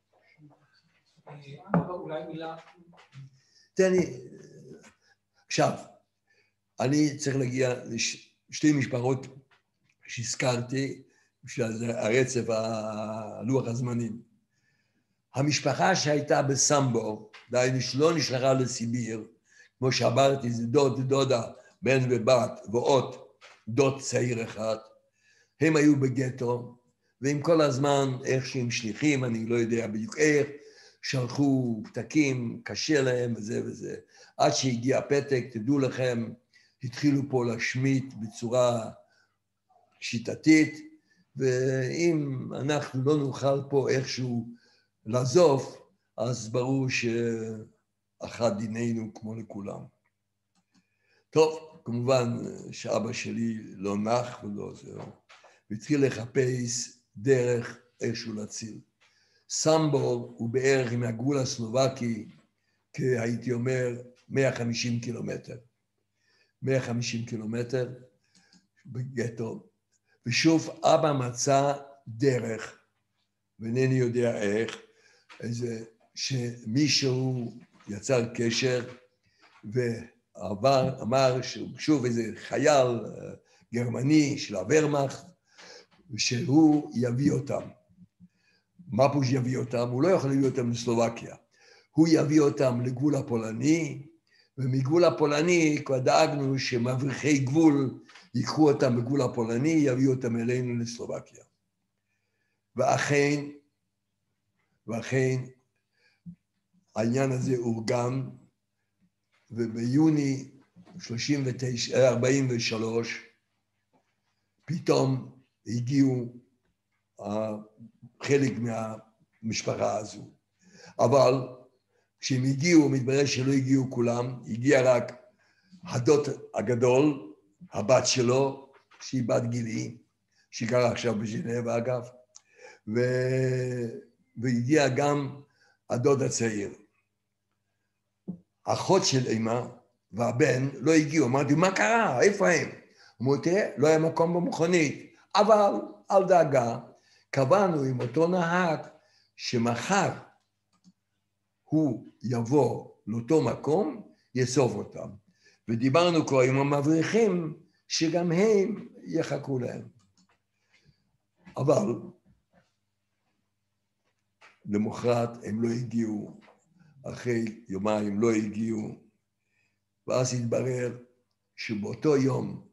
S1: אולי מילה.
S3: תן לי, עכשיו, אני צריך להגיע לשתי משפחות שהזכרתי, בשביל הרצף, הלוח הזמנים. המשפחה שהייתה בסמבור, דהיינו שלא נשלחה לסיביר, כמו שאמרתי, זה דוד, דודה, בן ובת, ועוד דוד צעיר אחד, הם היו בגטו, והם כל הזמן, איך שהם שליחים, אני לא יודע בדיוק איך, שלחו פתקים, קשה להם וזה וזה. עד שהגיע פתק, תדעו לכם, התחילו פה להשמיט בצורה שיטתית, ואם אנחנו לא נוכל פה איכשהו לעזוב, אז ברור שאחד דיננו כמו לכולם. טוב, כמובן שאבא שלי לא נח ולא זהו, והתחיל לחפש דרך איכשהו להציל. סמבור הוא בערך עם הגבול הסלובקי, הייתי אומר 150 קילומטר. 150 קילומטר בגטו, ושוב אבא מצא דרך, ואינני יודע איך, שמישהו יצר קשר, ואמר שוב איזה חייל גרמני של הוורמאכט, שהוא יביא אותם. מה פה שיביא אותם? הוא לא יכול להביא אותם לסלובקיה. הוא יביא אותם לגבול הפולני, ומגבול הפולני כבר דאגנו שמבריחי גבול ייקחו אותם בגבול הפולני, יביאו אותם אלינו לסלובקיה. ואכן העניין הזה אורגן, וביוני 43 פתאום הגיעו חלק מהמשפחה הזו. אבל כשהם הגיעו, מתברר שלא הגיעו כולם, הגיע רק הדוד הגדול, הבת שלו, שהיא בת גילי, שהיא גרה עכשיו בז'נבה אגב, והגיע גם הדוד הצעיר. אחות של אמא והבן לא הגיעו, אמרתי, מה קרה? איפה הם? אמרו, תראה, לא היה מקום במכונית, אבל אל דאגה, קבענו עם אותו נהג שמחר הוא יבוא לאותו מקום, יאסוף אותם. ודיברנו כבר עם המבריחים, שגם הם יחכו להם. אבל למחרת הם לא הגיעו, אחרי יומיים לא הגיעו, ואז התברר שבאותו יום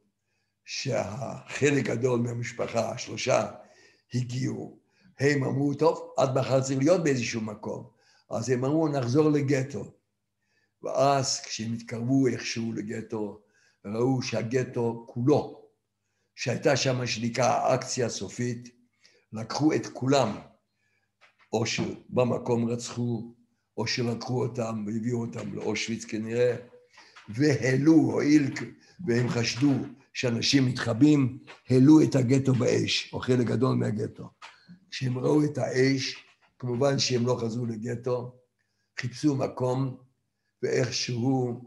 S3: שהחלק גדול מהמשפחה, 3 הגיעו, הם אמרו, טוב, עד מחר צריך להיות באיזשהו מקום. אז הם אמרו, נחזור לגטו. ואז כשהם התקרבו איכשהו לגטו, ראו שהגטו כולו, שהייתה שם מה שנקרא אקציה סופית, לקחו את כולם, או שבמקום רצחו, או שלקחו אותם והביאו אותם לאושוויץ כנראה, והעלו, הועיל, והם חשדו שאנשים מתחבאים, העלו את הגטו באש, או חלק גדול מהגטו. כשהם ראו את האש, כמובן שהם לא חזרו לגטו, חיפשו מקום, ואיכשהו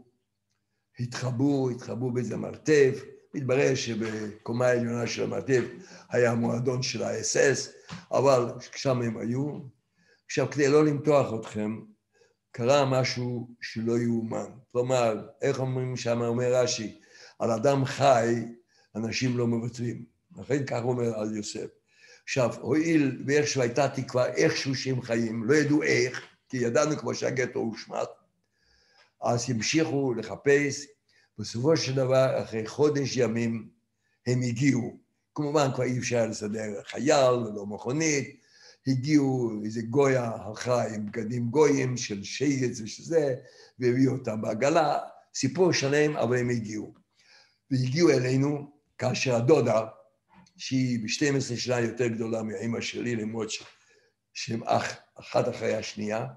S3: התחבאו באיזה מרתף, מתברר שבקומה העליונה של המרתף היה המועדון של ה-SS, אבל שם הם היו. עכשיו, כדי לא למתוח אתכם, קרה משהו שלא יאומן. כלומר, איך אומרים שם, אומר רש"י, על אדם חי, אנשים לא מוותרים. לכן כך אומר על יוסף. עכשיו, הואיל ואיכשהו הייתה תקווה, איכשהו שהם חיים, לא ידעו איך, כי ידענו כמו שהגטו הושמט, אז המשיכו לחפש, בסופו של דבר, אחרי חודש ימים, הם הגיעו. כמובן, כבר אי אפשר לסדר חייל ולא מכונית, הגיעו איזה גויה הלכה עם בגדים גויים של שייגץ ושזה, והביאו אותם בעגלה, סיפור שלם, אבל הם הגיעו. והגיעו אלינו, כאשר הדודה, שהיא ב-12 שנה יותר גדולה מהאמא שלי, למרות שהם אחת אחרי השנייה,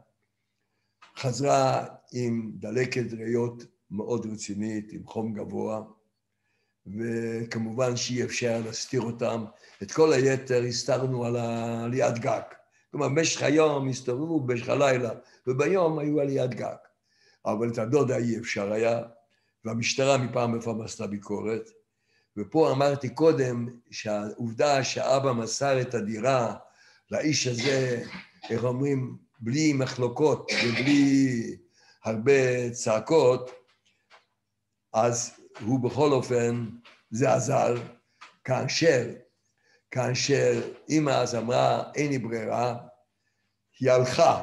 S3: חזרה עם דלקת ריאות מאוד רצינית, עם חום גבוה, וכמובן שאי אפשר להסתיר אותם. את כל היתר הסתרנו על עליית גג. כלומר, במשך היום הסתובבו, במשך הלילה, וביום היו עליית גג. אבל את הדודה אי אפשר היה, והמשטרה מפעם בפעם עשתה ביקורת. ופה אמרתי קודם שהעובדה שאבא מסר את הדירה לאיש הזה, איך אומרים, בלי מחלוקות ובלי הרבה צעקות, אז הוא בכל אופן, זה עזר, כאשר אמא אז אמרה, אין לי ברירה, היא הלכה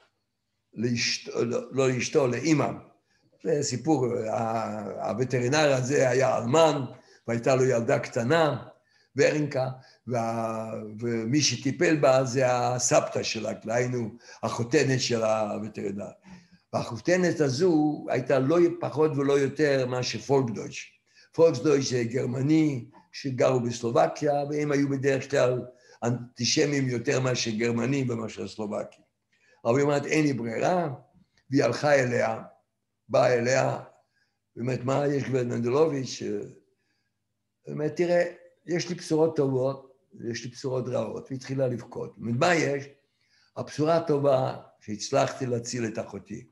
S3: לא לאשתו, לאמא. זה סיפור, הווטרינר הזה היה אלמן, והייתה לו ילדה קטנה, ורינקה, ומי שטיפל בה זה הסבתא שלה, היינו החותנת של הווטרינר. והחותנת הזו הייתה לא פחות ולא יותר מאשר פולקדויטש. פולקדויטש זה גרמני שגרו בסלובקיה, והם היו בדרך כלל אנטישמים יותר מאשר גרמנים ומאשר סלובקים. אבל היא אומרת, אין לי ברירה, והיא הלכה אליה, באה אליה, ואומרת, מה יש גברת מנדלוביץ'? אומרת, תראה, יש לי בשורות טובות, יש לי בשורות רעות, והתחילה לבכות. מה יש? הבשורה הטובה שהצלחתי להציל את אחותי.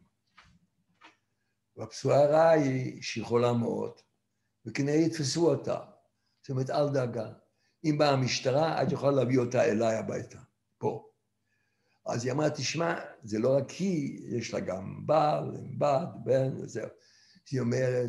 S3: והבשורה הרעה היא שהיא חולה מאוד, וכנראה יתפסו אותה. זאת אומרת, אל דאגה. אם באה המשטרה, את יכולה להביא אותה אליי הביתה, פה. אז היא אמרה, תשמע, זה לא רק היא, יש לה גם בעל, בת, בן, וזהו. היא אומרת,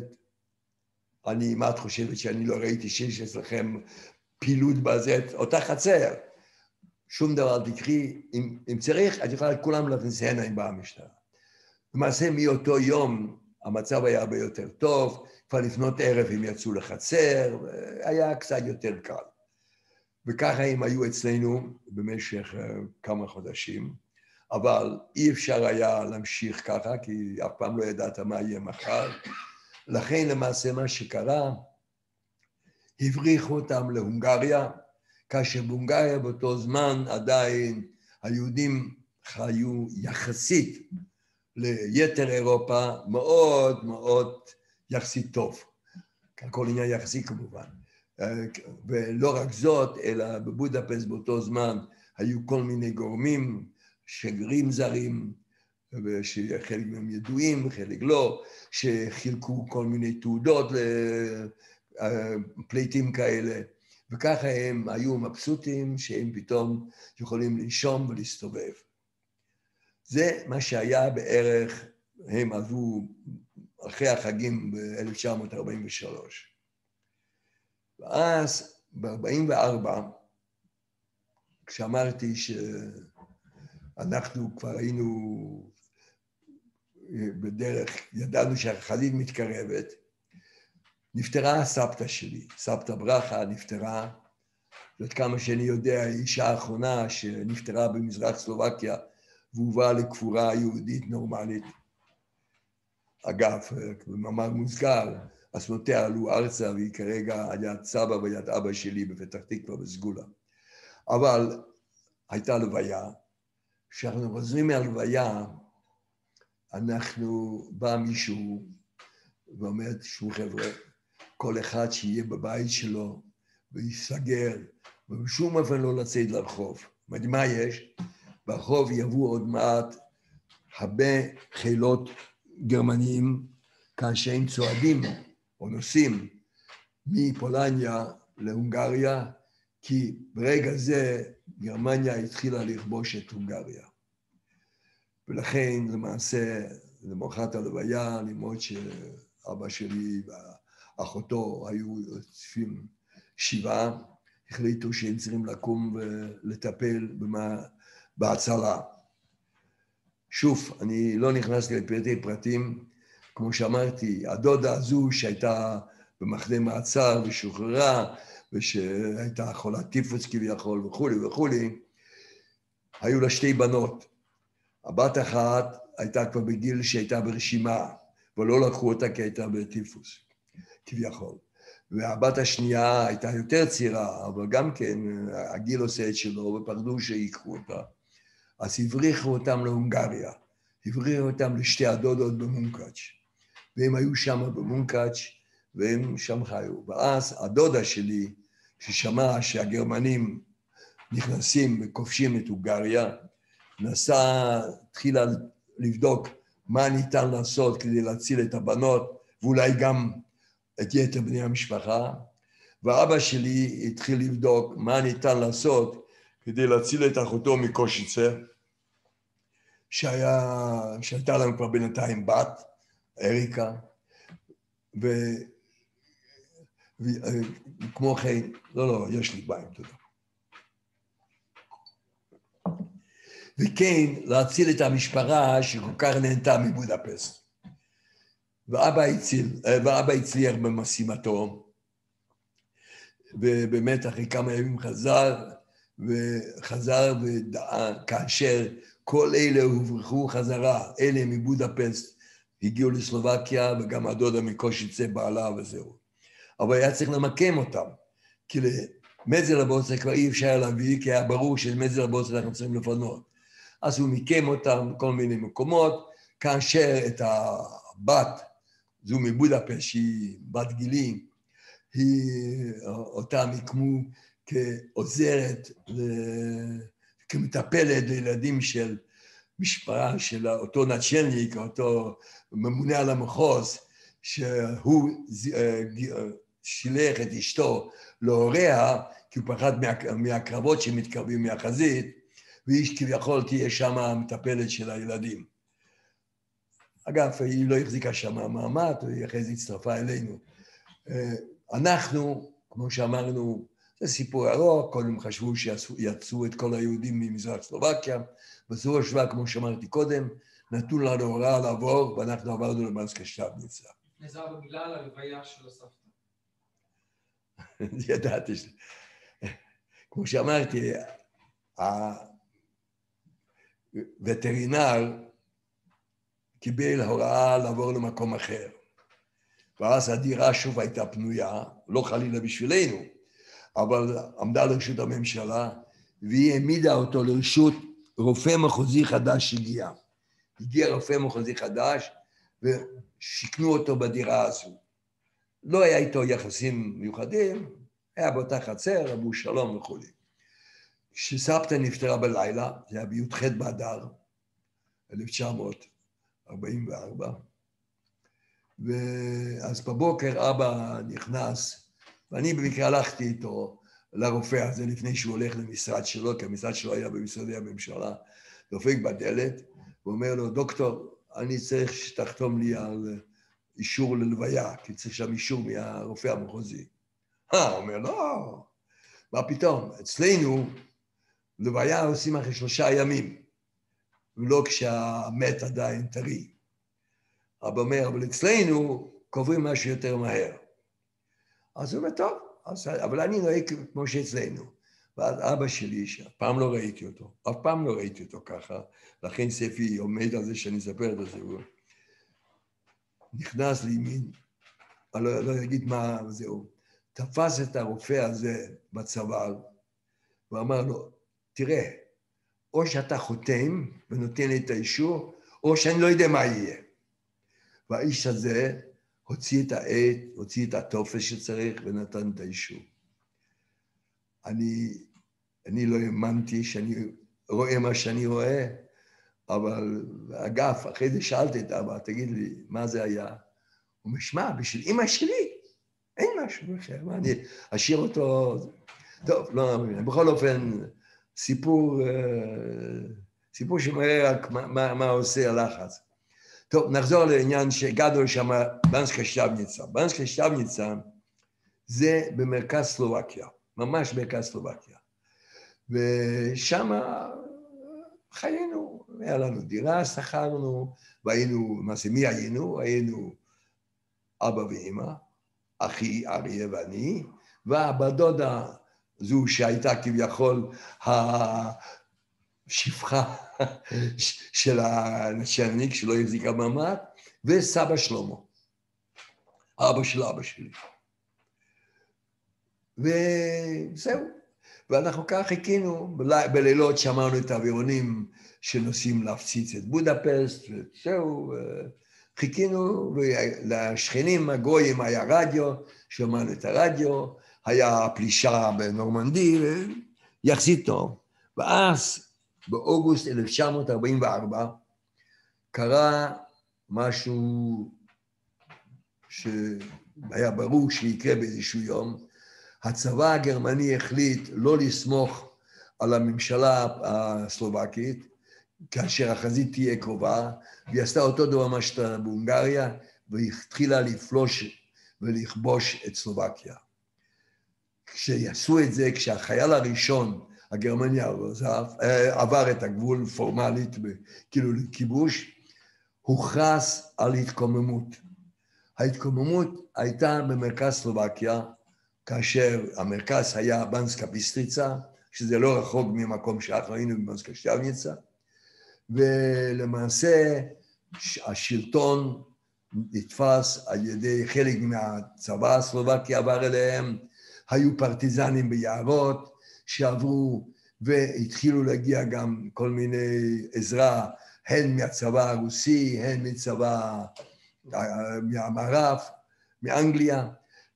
S3: מה את חושבת שאני לא ראיתי שיש אצלכם פעילות בזה, אותה חצר. שום דבר תקחי, אם צריך, את יכולה כולם להכניס הנה אם באה המשטרה. למעשה, מאותו יום, המצב היה הרבה יותר טוב, כבר לפנות ערב הם יצאו לחצר, היה קצת יותר קל. וככה הם היו אצלנו במשך כמה חודשים, אבל אי אפשר היה להמשיך ככה, כי אף פעם לא ידעת מה יהיה מחר. לכן למעשה מה שקרה, הבריחו אותם להונגריה, כאשר בהונגריה באותו זמן עדיין היהודים חיו יחסית ליתר אירופה מאוד מאוד יחסית טוב. כל עניין יחסי כמובן. ולא רק זאת, אלא בבודפשט באותו זמן היו כל מיני גורמים, שגרירים זרים, ושחלק מהם ידועים וחלק לא, שחילקו כל מיני תעודות לפליטים כאלה, וככה הם היו מבסוטים שהם פתאום יכולים לנשום ולהסתובב. זה מה שהיה בערך, הם עברו אחרי החגים ב-1943. ואז ב-44, כשאמרתי שאנחנו כבר היינו בדרך, ידענו שהחלית מתקרבת, נפטרה הסבתא שלי, סבתא ברכה נפטרה, ועד כמה שאני יודע, היא אישה האחרונה שנפטרה במזרח סלובקיה, והובאה לקבורה יהודית נורמלית. אגב, במאמר מוסגר, עצמותיה עלו ארצה, והיא כרגע על יד סבא ויד אבא שלי בפתח תקווה בסגולה. אבל הייתה לוויה, כשאנחנו חוזרים מהלוויה, בא מישהו ואומר, תשמעו חבר'ה, כל אחד שיהיה בבית שלו ויסגר, ובשום אופן לא לצאת לרחוב. מה יש? ברחוב יבואו עוד מעט הרבה חילות גרמניים, כאשר הם צועדים או נוסעים מפולניה להונגריה, כי ברגע זה גרמניה התחילה לכבוש את הונגריה. ולכן למעשה, למחרת הלוויה, למרות שאבא שלי ואחותו היו צפים שבעה, החליטו שהם צריכים לקום ולטפל בהצלה. שוב, אני לא נכנסתי לפרטי פרטים, כמו שאמרתי, הדודה הזו שהייתה במחנה מעצר ושוחררה, ושהייתה חולת טיפוס כביכול וכולי, היו לה שתי בנות. הבת אחת הייתה כבר בגיל שהייתה ברשימה, ולא לקחו אותה כי הייתה בטיפוס, כביכול. והבת השנייה הייתה יותר צעירה, אבל גם כן הגיל עושה את שלו, ופחדו שיקחו אותה. אז הבריחו אותם להונגריה, הבריחו אותם לשתי הדודות במונקאץ'. והם היו שם במונקאץ', והם שם חיו. ואז הדודה שלי, ששמעה שהגרמנים נכנסים וכובשים את הונגריה, התחילה לבדוק מה ניתן לעשות כדי להציל את הבנות, ואולי גם את יתר בני המשפחה. ואבא שלי התחיל לבדוק מה ניתן לעשות כדי להציל את אחותו מקושיצה, שהייתה לנו כבר בינתיים בת, אריקה, וכמו כן, לא, יש לי מים, תודה. וכן, להציל את המשפחה שכל כך נהנתה מבודפסט. ואבא הצליח במשימתו, ובאמת אחרי כמה ימים חזר וכאשר כל אלה הוברחו חזרה, אלה מבודפסט הגיעו לסלובקיה, וגם הדודה מקושיצה בעלה וזהו. אבל היה צריך למקם אותם, כי למזלבוסק כבר אי אפשר להביא, כי היה ברור שלמזלבוסק אנחנו צריכים לפנות. אז הוא מיקם אותם בכל מיני מקומות, כאשר את הבת, זו מבודפשט, שהיא בת גילי, אותה מיקמו כעוזרת, כמטפלת לילדים של משפחה של אותו נצ'לניק, אותו ממונה על המחוז, שהוא שילח את אשתו להוריה, כי הוא פחד מהקרבות שמתקרבים מהחזית, ואיש כביכול תהיה שם מטפלת של הילדים. אגב, היא לא החזיקה שם מעמד, והיא אחרי זה הצטרפה אלינו. אנחנו, כמו שאמרנו, זה סיפור ארוך, קודם חשבו שיצאו את כל היהודים ממזרח סלובקיה, בסופו של דבר, כמו שאמרתי קודם, נתנו לנו הוראה לעבור, ואנחנו עברנו למנסקה שטבניצה.
S1: נזהר במילה על הלוויה של הסבתא.
S3: ידעתי כמו שאמרתי, הווטרינר קיבל הוראה לעבור למקום אחר. ואז הדירה שוב הייתה פנויה, לא חלילה בשבילנו, אבל עמדה לרשות הממשלה, והיא העמידה אותו לרשות רופא מחוזי חדש שהגיע. הגיע רופא מחוזי חדש, ושכנו אותו בדירה הזו. לא היה איתו יחסים מיוחדים, היה באותה חצר, אבו שלום וכו'. כשסבתא נפטרה בלילה, זה היה בי"ח באדר, 1944, ואז בבוקר אבא נכנס, ואני במקרה הלכתי איתו לרופא הזה לפני שהוא הולך למשרד שלו, כי המשרד שלו היה במשרדי הממשלה, דופק בדלת, ואומר לו, דוקטור, אני צריך שתחתום לי על אישור ללוויה, כי צריך שם אישור מהרופא המחוזי. אומר, לא, מה פתאום? אצלנו לוויה עושים אחרי 3 ימים, ולא כשהמת עדיין טרי. אבא אומר, אבל אצלנו קוברים משהו יותר מהר. אז הוא אומר, טוב, אבל אני נוהג כמו שאצלנו. ואז אבא שלי, שאף פעם לא ראיתי אותו, ככה, לכן ספי עומד על זה שאני אספר את זה, הוא נכנס לימין, אני לא אגיד מה זהו, תפס את הרופא הזה בצוואר, ואמר לו, תראה, או שאתה חותם ונותן לי את האישור, או שאני לא יודע מה יהיה. והאיש הזה הוציא את העט, הוציא את הטופס שצריך ונתן את האישור. אני לא האמנתי שאני רואה מה שאני רואה, אבל אגב, אחרי זה שאלתי את אבא, תגיד לי, מה זה היה? הוא משמע, בשביל אמא שלי, אין משהו אחר, מה אני אשאיר אותו? טוב, לא, בכל אופן, סיפור שמראה רק מה עושה הלחץ. טוב, נחזור לעניין שהגענו שם, בנסקה שטבניצה. בנסקה שטבניצה זה במרכז סלובקיה, ממש מרכז סלובקיה. ושם חיינו, היה לנו דירה, שכרנו, והיינו, מי היינו? היינו אבא ואמא, אחי אריה ואני, והבת דודה זו שהייתה כביכול השפחה של הנשלניק שלא החזיקה מעמד, וסבא שלמה, אבא של אבא שלי. וזהו. ואנחנו כך חיכינו, בלילות שמענו את האווירונים שנוסעים להפציץ את בודפסט, וזהו, חיכינו, ולשכנים הגויים היה רדיו, שמענו את הרדיו, היה פלישה בנורמנדי, יחסית טוב. ואז, באוגוסט 1944, קרה משהו שהיה ברור שיקרה באיזשהו יום, הצבא הגרמני החליט לא לסמוך על הממשלה הסלובקית, כאשר החזית תהיה קרובה, והיא עשתה אותו דבר מה שאתה בהונגריה, והתחילה לפלוש ולכבוש את סלובקיה. כשיעשו את זה, כשהחייל הראשון הגרמני עבר את הגבול פורמלית, כאילו לכיבוש, הוכרז על התקוממות. ההתקוממות הייתה במרכז סלובקיה, כאשר המרכז היה בנסקה ביסטריצה, שזה לא רחוק ממקום שאנחנו היינו בבנסקה שטבניצה, ולמעשה השלטון נתפס על ידי חלק מהצבא הסלובקי עבר אליהם, היו פרטיזנים ביערות שעברו והתחילו להגיע גם כל מיני עזרה, הן מהצבא הרוסי, הן מצבא מהמערב, מאנגליה,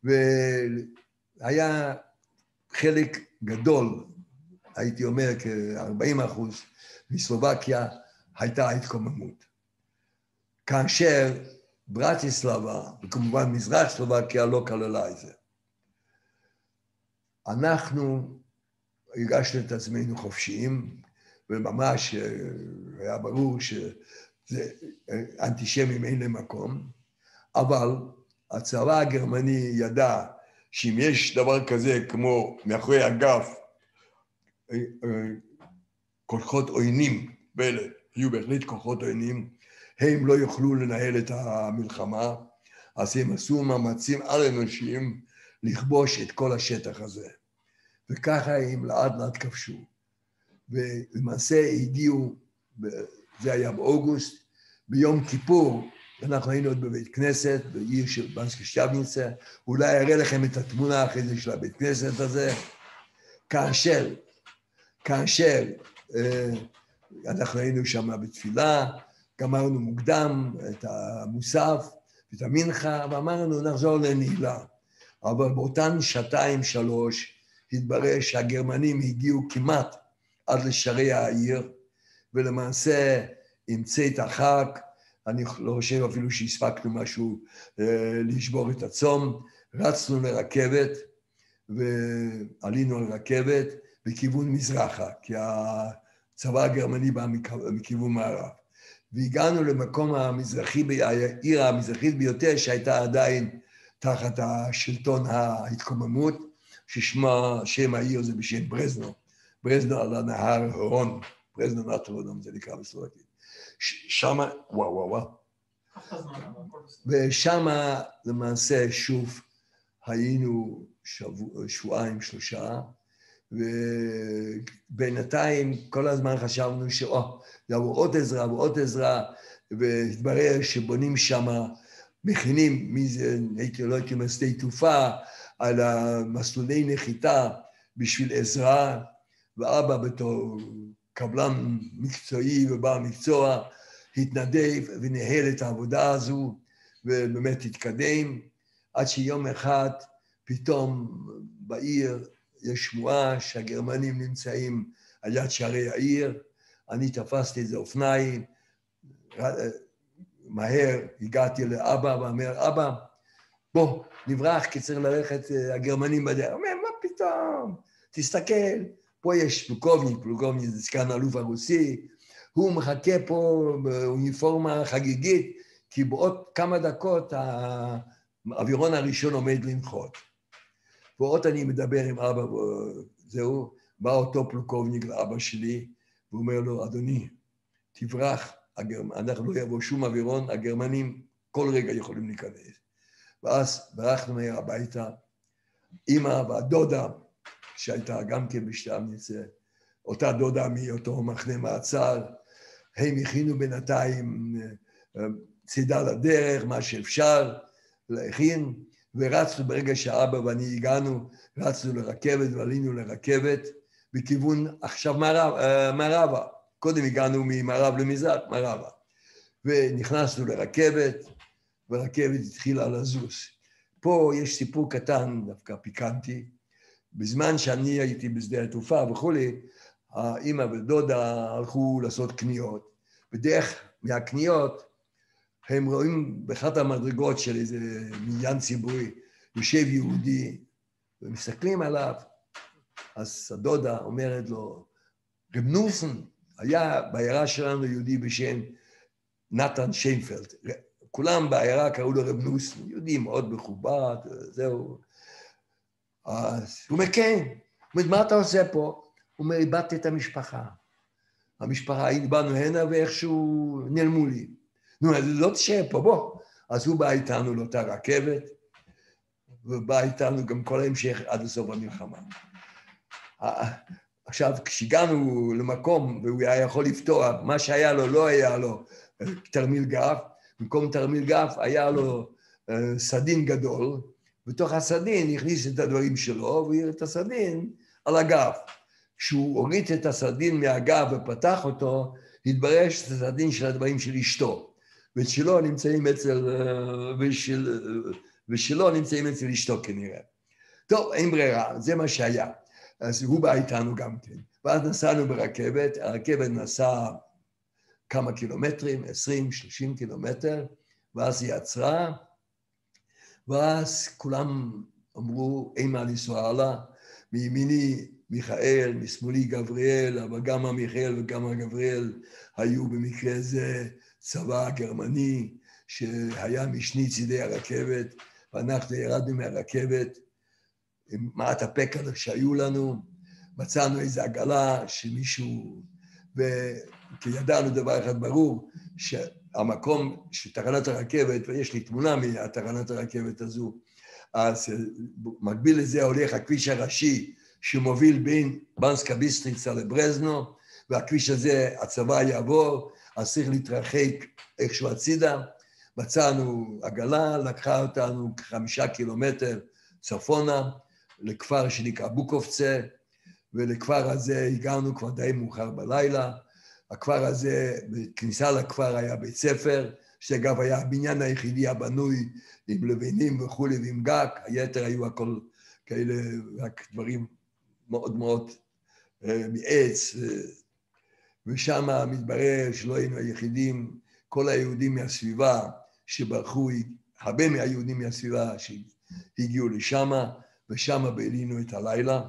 S3: והיה חלק גדול, הייתי אומר כ-40% מסלובקיה, הייתה התקוממות. כאשר ברטיסלבה, וכמובן מזרח סלובקיה, לא כללה את זה. אנחנו הרגשנו את עצמנו חופשיים, וממש היה ברור שזה אנטישמים אין להם מקום, אבל הצבא הגרמני ידע שאם יש דבר כזה כמו מאחורי הגב, כוחות עוינים, ואלה היו בהחלט כוחות עוינים, הם לא יוכלו לנהל את המלחמה, אז הם עשו מאמצים על אנושיים לכבוש את כל השטח הזה. וככה הם לאט לאט כבשו. ולמעשה הגיעו, זה היה באוגוסט, ביום כיפור, אנחנו היינו עוד בבית כנסת, בעיר של בנסקה שטבניצה, אולי אראה לכם את התמונה אחרי זה של הבית כנסת הזה, כאשר אנחנו היינו שם בתפילה, גמרנו מוקדם את המוסף, את המנחה, ואמרנו נחזור לנעילה. אבל באותן 2-3 התברר שהגרמנים הגיעו כמעט עד לשערי העיר, ולמעשה עם צאת החג, אני לא חושב אפילו שהספקנו משהו לשבור את הצום, רצנו לרכבת, ועלינו על רכבת בכיוון מזרחה, כי הצבא הגרמני בא מכיוון מערב. והגענו למקום המזרחי, העיר המזרחית ביותר, שהייתה עדיין תחת השלטון ההתקוממות, שם העיר זה בשם ברזנו, ברזנו על הנהר הורון, ברזנו נטרודום, זה נקרא בסלובקית. שמה, וואו. ושמה למעשה שוב היינו שבועיים, 3, ובינתיים כל הזמן חשבנו יבוא עוד עזרה, והתברר שבונים שמה, מכינים, לא הייתי אומר שדה תעופה, על המסלולי נחיתה בשביל עזרה, ואבא בתור קבלן מקצועי ובעל מקצוע, התנדב וניהל את העבודה הזו, ובאמת התקדם, עד שיום אחד פתאום בעיר יש שמועה שהגרמנים נמצאים על יד שערי העיר, אני תפסתי איזה אופניים, מהר הגעתי לאבא ואומר, אבא, בוא, נברח כי צריך ללכת הגרמנים בדרך. אומר, מה פתאום? תסתכל, פה יש פלוקובניק זה סגן אלוף הרוסי, הוא מחכה פה באוניפורמה חגיגית, כי בעוד כמה דקות האווירון הראשון עומד לנחות. ועוד אני מדבר עם אבא, זהו, בא אותו פלוקובניק לאבא שלי, והוא אומר לו, אדוני, תברח, אנחנו לא יבוא שום אווירון, הגרמנים כל רגע יכולים להיכנס. ואז ברחנו מהר הביתה, אמא והדודה, שהייתה גם כן בשטמניצה, אותה דודה מאותו מחנה מעצר, הם הכינו בינתיים צידה לדרך, מה שאפשר להכין, ורצנו ברגע שאבא ואני הגענו, רצנו לרכבת ועלינו לרכבת, בכיוון עכשיו מערבה, קודם הגענו ממערב למזרח, מערבה, ונכנסנו לרכבת, והרכבת התחילה לזוז. פה יש סיפור קטן, דווקא פיקנטי, בזמן שאני הייתי בשדה התעופה וכולי, האמא ודודה הלכו לעשות קניות, בדרך מהקניות הם רואים באחת המדרגות של איזה מניין ציבורי, יושב יהודי, ומסתכלים עליו, אז הדודה אומרת לו, רב נוסן, היה בעיירה שלנו יהודי בשם נתן שיינפלד, כולם בעיירה קראו לו רב נוסן, יהודי מאוד מכובד, זהו. אז הוא אומר, כן, מה אתה עושה פה? הוא אומר, איבדתי את המשפחה. המשפחה, באנו הנה ואיכשהו נעלמו לי. נו, אז לא תשאר פה, בוא. אז הוא בא איתנו לאותה רכבת, ובא איתנו גם כל ההמשך עד לסוף המלחמה. עכשיו, כשהגענו למקום, והוא היה יכול לפתוח, מה שהיה לו, לא היה לו תרמיל גף, במקום תרמיל גף היה לו סדין גדול, בתוך הסדין הכניס את הדברים שלו, והעיר את הסדין על הגף. כשהוא הוריד את הסדין מהגף ופתח אותו, התברר שזה הסדין של הדברים של אשתו, ושלו נמצאים אצל אשתו כנראה. טוב, אין ברירה, זה מה שהיה. אז הוא בא איתנו גם כן. ואז נסענו ברכבת, הרכבת נסעה כמה קילומטרים, 20-30 קילומטר, ואז היא עצרה, ואז כולם אמרו, אין מה לנסוע הלאה, מימיני מיכאל, משמאלי גבריאל, אבל גם המיכאל וגם הגבריאל היו במקרה זה צבא גרמני, שהיה משני צידי הרכבת, ואנחנו ירדנו מהרכבת, עם מעט הפקל שהיו לנו, מצאנו איזו עגלה שמישהו, כי ידענו דבר אחד ברור, שהמקום שתחנת הרכבת, ויש לי תמונה מהתחנת הרכבת הזו, אז מקביל לזה הולך הכביש הראשי שמוביל בין בנסקה ביסטריצה לברזנו, והכביש הזה הצבא יעבור, אז צריך להתרחק איכשהו הצידה, מצאנו עגלה, לקחה אותנו 5 קילומטר צפונה, לכפר שנקרא בוקובצה, ולכפר הזה הגענו כבר די מאוחר בלילה, הכפר הזה, בכניסה לכפר היה בית ספר, שאגב היה הבניין היחידי הבנוי עם לבנים וכולי ועם גג, היתר היו הכל כאלה רק דברים מאוד מאוד מעץ, ושם מתברר שלא היינו היחידים, כל היהודים מהסביבה שברחו, הרבה מהיהודים מהסביבה שהגיעו לשם, ושם בילינו את הלילה,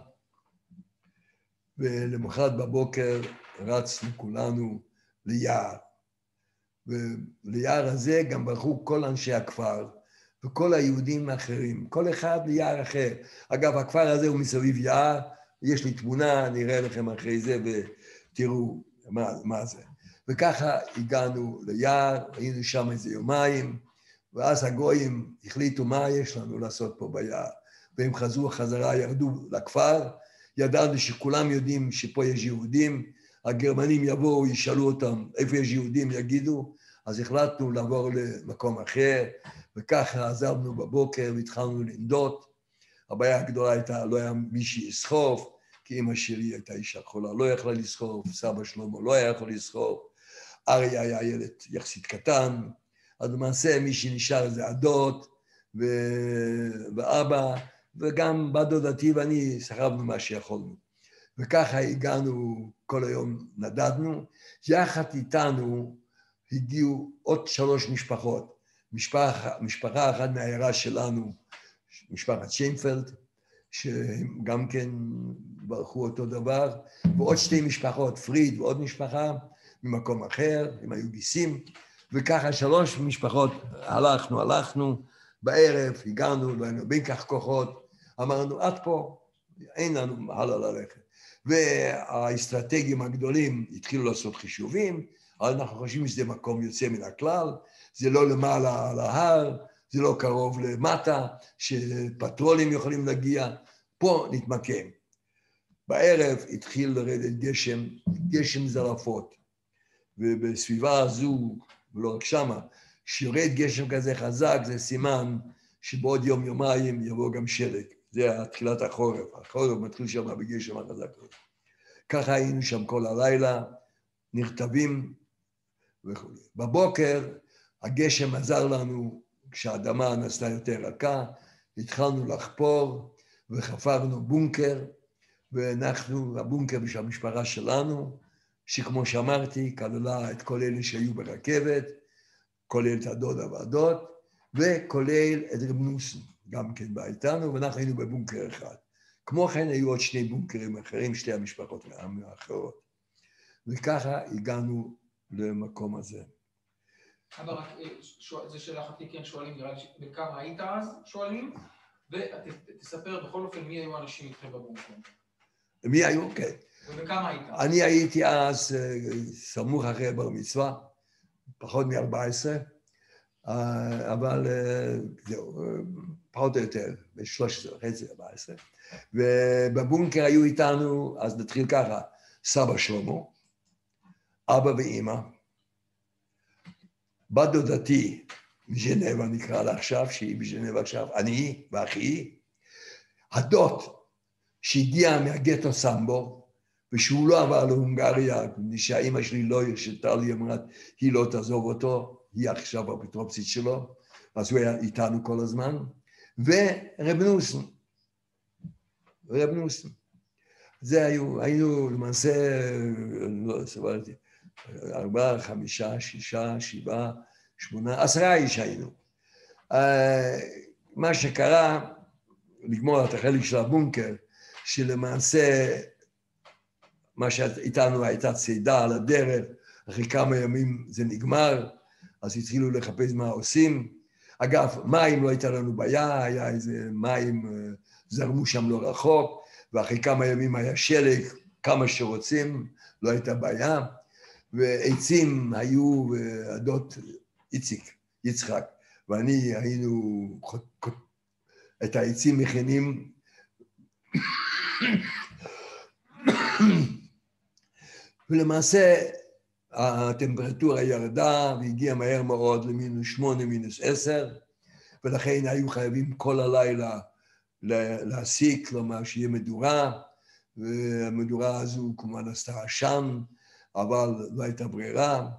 S3: ולמחרת בבוקר רצנו כולנו ליער, וליער הזה גם ברחו כל אנשי הכפר, וכל היהודים האחרים, כל אחד ליער אחר. אגב, הכפר הזה הוא מסביב יער, יש לי תמונה, אני אראה לכם אחרי זה ותראו מה זה. וככה הגענו ליער, היינו שם איזה יומיים, ואז הגויים החליטו מה יש לנו לעשות פה ביער. והם חזרו חזרה, ירדו לכפר, ידענו שכולם יודעים שפה יש יהודים, הגרמנים יבואו, ישאלו אותם איפה יש יהודים, יגידו, אז החלטנו לעבור למקום אחר, וככה עזבנו בבוקר והתחלנו לנדוד. הבעיה הגדולה הייתה, לא היה מי שיסחוף, כי אמא שלי הייתה אישה חולה, לא יכלה לסחוף, סבא שלמה לא היה יכול לסחוף, אריה היה ילד יחסית קטן, אז למעשה מי שנשאר זה הדוד ואבא, וגם בת דודתי ואני סחבנו מה שיכולנו. וככה הגענו, כל היום נדדנו, יחד איתנו הגיעו עוד 3 משפחות, משפחה אחת מהעיירה שלנו, משפחת שיינפלד, שהם גם כן ברכו אותו דבר, ועוד 2 משפחות, פריד ועוד משפחה, ממקום אחר, הם היו גיסים, וככה 3 משפחות הלכנו, בערב הגענו, לא היינו בין כך כוחות, אמרנו עד פה, אין לנו הלאה ללכת. והאסטרטגיים הגדולים התחילו לעשות חישובים, אבל אנחנו חושבים שזה מקום יוצא מן הכלל, זה לא למעלה על ההר, זה לא קרוב למטה, שפטרולים יכולים להגיע, פה נתמקם. בערב התחיל לרדת גשם זרעפות, ובסביבה הזו, ולא רק שמה, שירד גשם כזה חזק, זה סימן שבעוד יום-יומיים יבוא גם שלג. זה תחילת החורף, החורף מתחיל שם בגשם החזק. ככה היינו שם כל הלילה, נרטבים וכו'. בבוקר הגשם עזר לנו, כשהאדמה נעשתה יותר רכה, התחלנו לחפור וחפרנו בונקר, ואנחנו, הבונקר של המשפחה שלנו, שכמו שאמרתי, כללה את כל אלה שהיו ברכבת, כולל את הדודה והדוד, וכולל את רב נוסן, גם כן בא איתנו, ואנחנו היינו בבונקר אחד. כמו כן היו עוד 2 בונקרים אחרים, 2 המשפחות האחרות. וככה הגענו למקום הזה.
S1: אבא, רק זה שאלה אחת כן שואלים, נראה לי בכמה היית אז שואלים, ותספר בכל אופן מי היו האנשים איתכם בבונקר.
S3: מי היו? כן.
S1: ובכמה היית?
S3: אני הייתי אז סמוך אחרי בר מצווה, פחות מ-14, אבל זהו, פחות או יותר, ב-13.5, 14. ובבונקר היו איתנו, אז נתחיל ככה, סבא שלמה, אבא ואמא, בת דודתי מז'נבה נקרא לה עכשיו, שהיא בז'נבה עכשיו, אני ואחי, הדוד שהגיע מהגטו סמבו, ושהוא לא עבר להונגריה, שהאמא שלי לא הרשתה לי, אמרת, היא לא תעזוב אותו, היא עכשיו האפוטרופוסית שלו, אז הוא היה איתנו כל הזמן, ורב נוסן. זה היינו למעשה, לא סברתי, 4, 5, 6, 7, 8, 10 איש היינו. מה שקרה, לגמור את החלק של הבונקר, שלמעשה מה שאיתנו הייתה צעידה על הדרך, אחרי כמה ימים זה נגמר, אז התחילו לחפש מה עושים. אגב, מים לא הייתה לנו בעיה, היה איזה מים, זרמו שם לא רחוק, ואחרי כמה ימים היה שלג, כמה שרוצים, לא הייתה בעיה. ועצים היו, הדוד יצחק, ואני היינו את העצים מכינים, ולמעשה הטמפרטורה ירדה והגיעה מהר מאוד ל-8, -10, ולכן היו חייבים כל הלילה להסיק, כלומר שיהיה מדורה, והמדורה הזו כמובן עשתה עשן, אבל לא הייתה ברירה,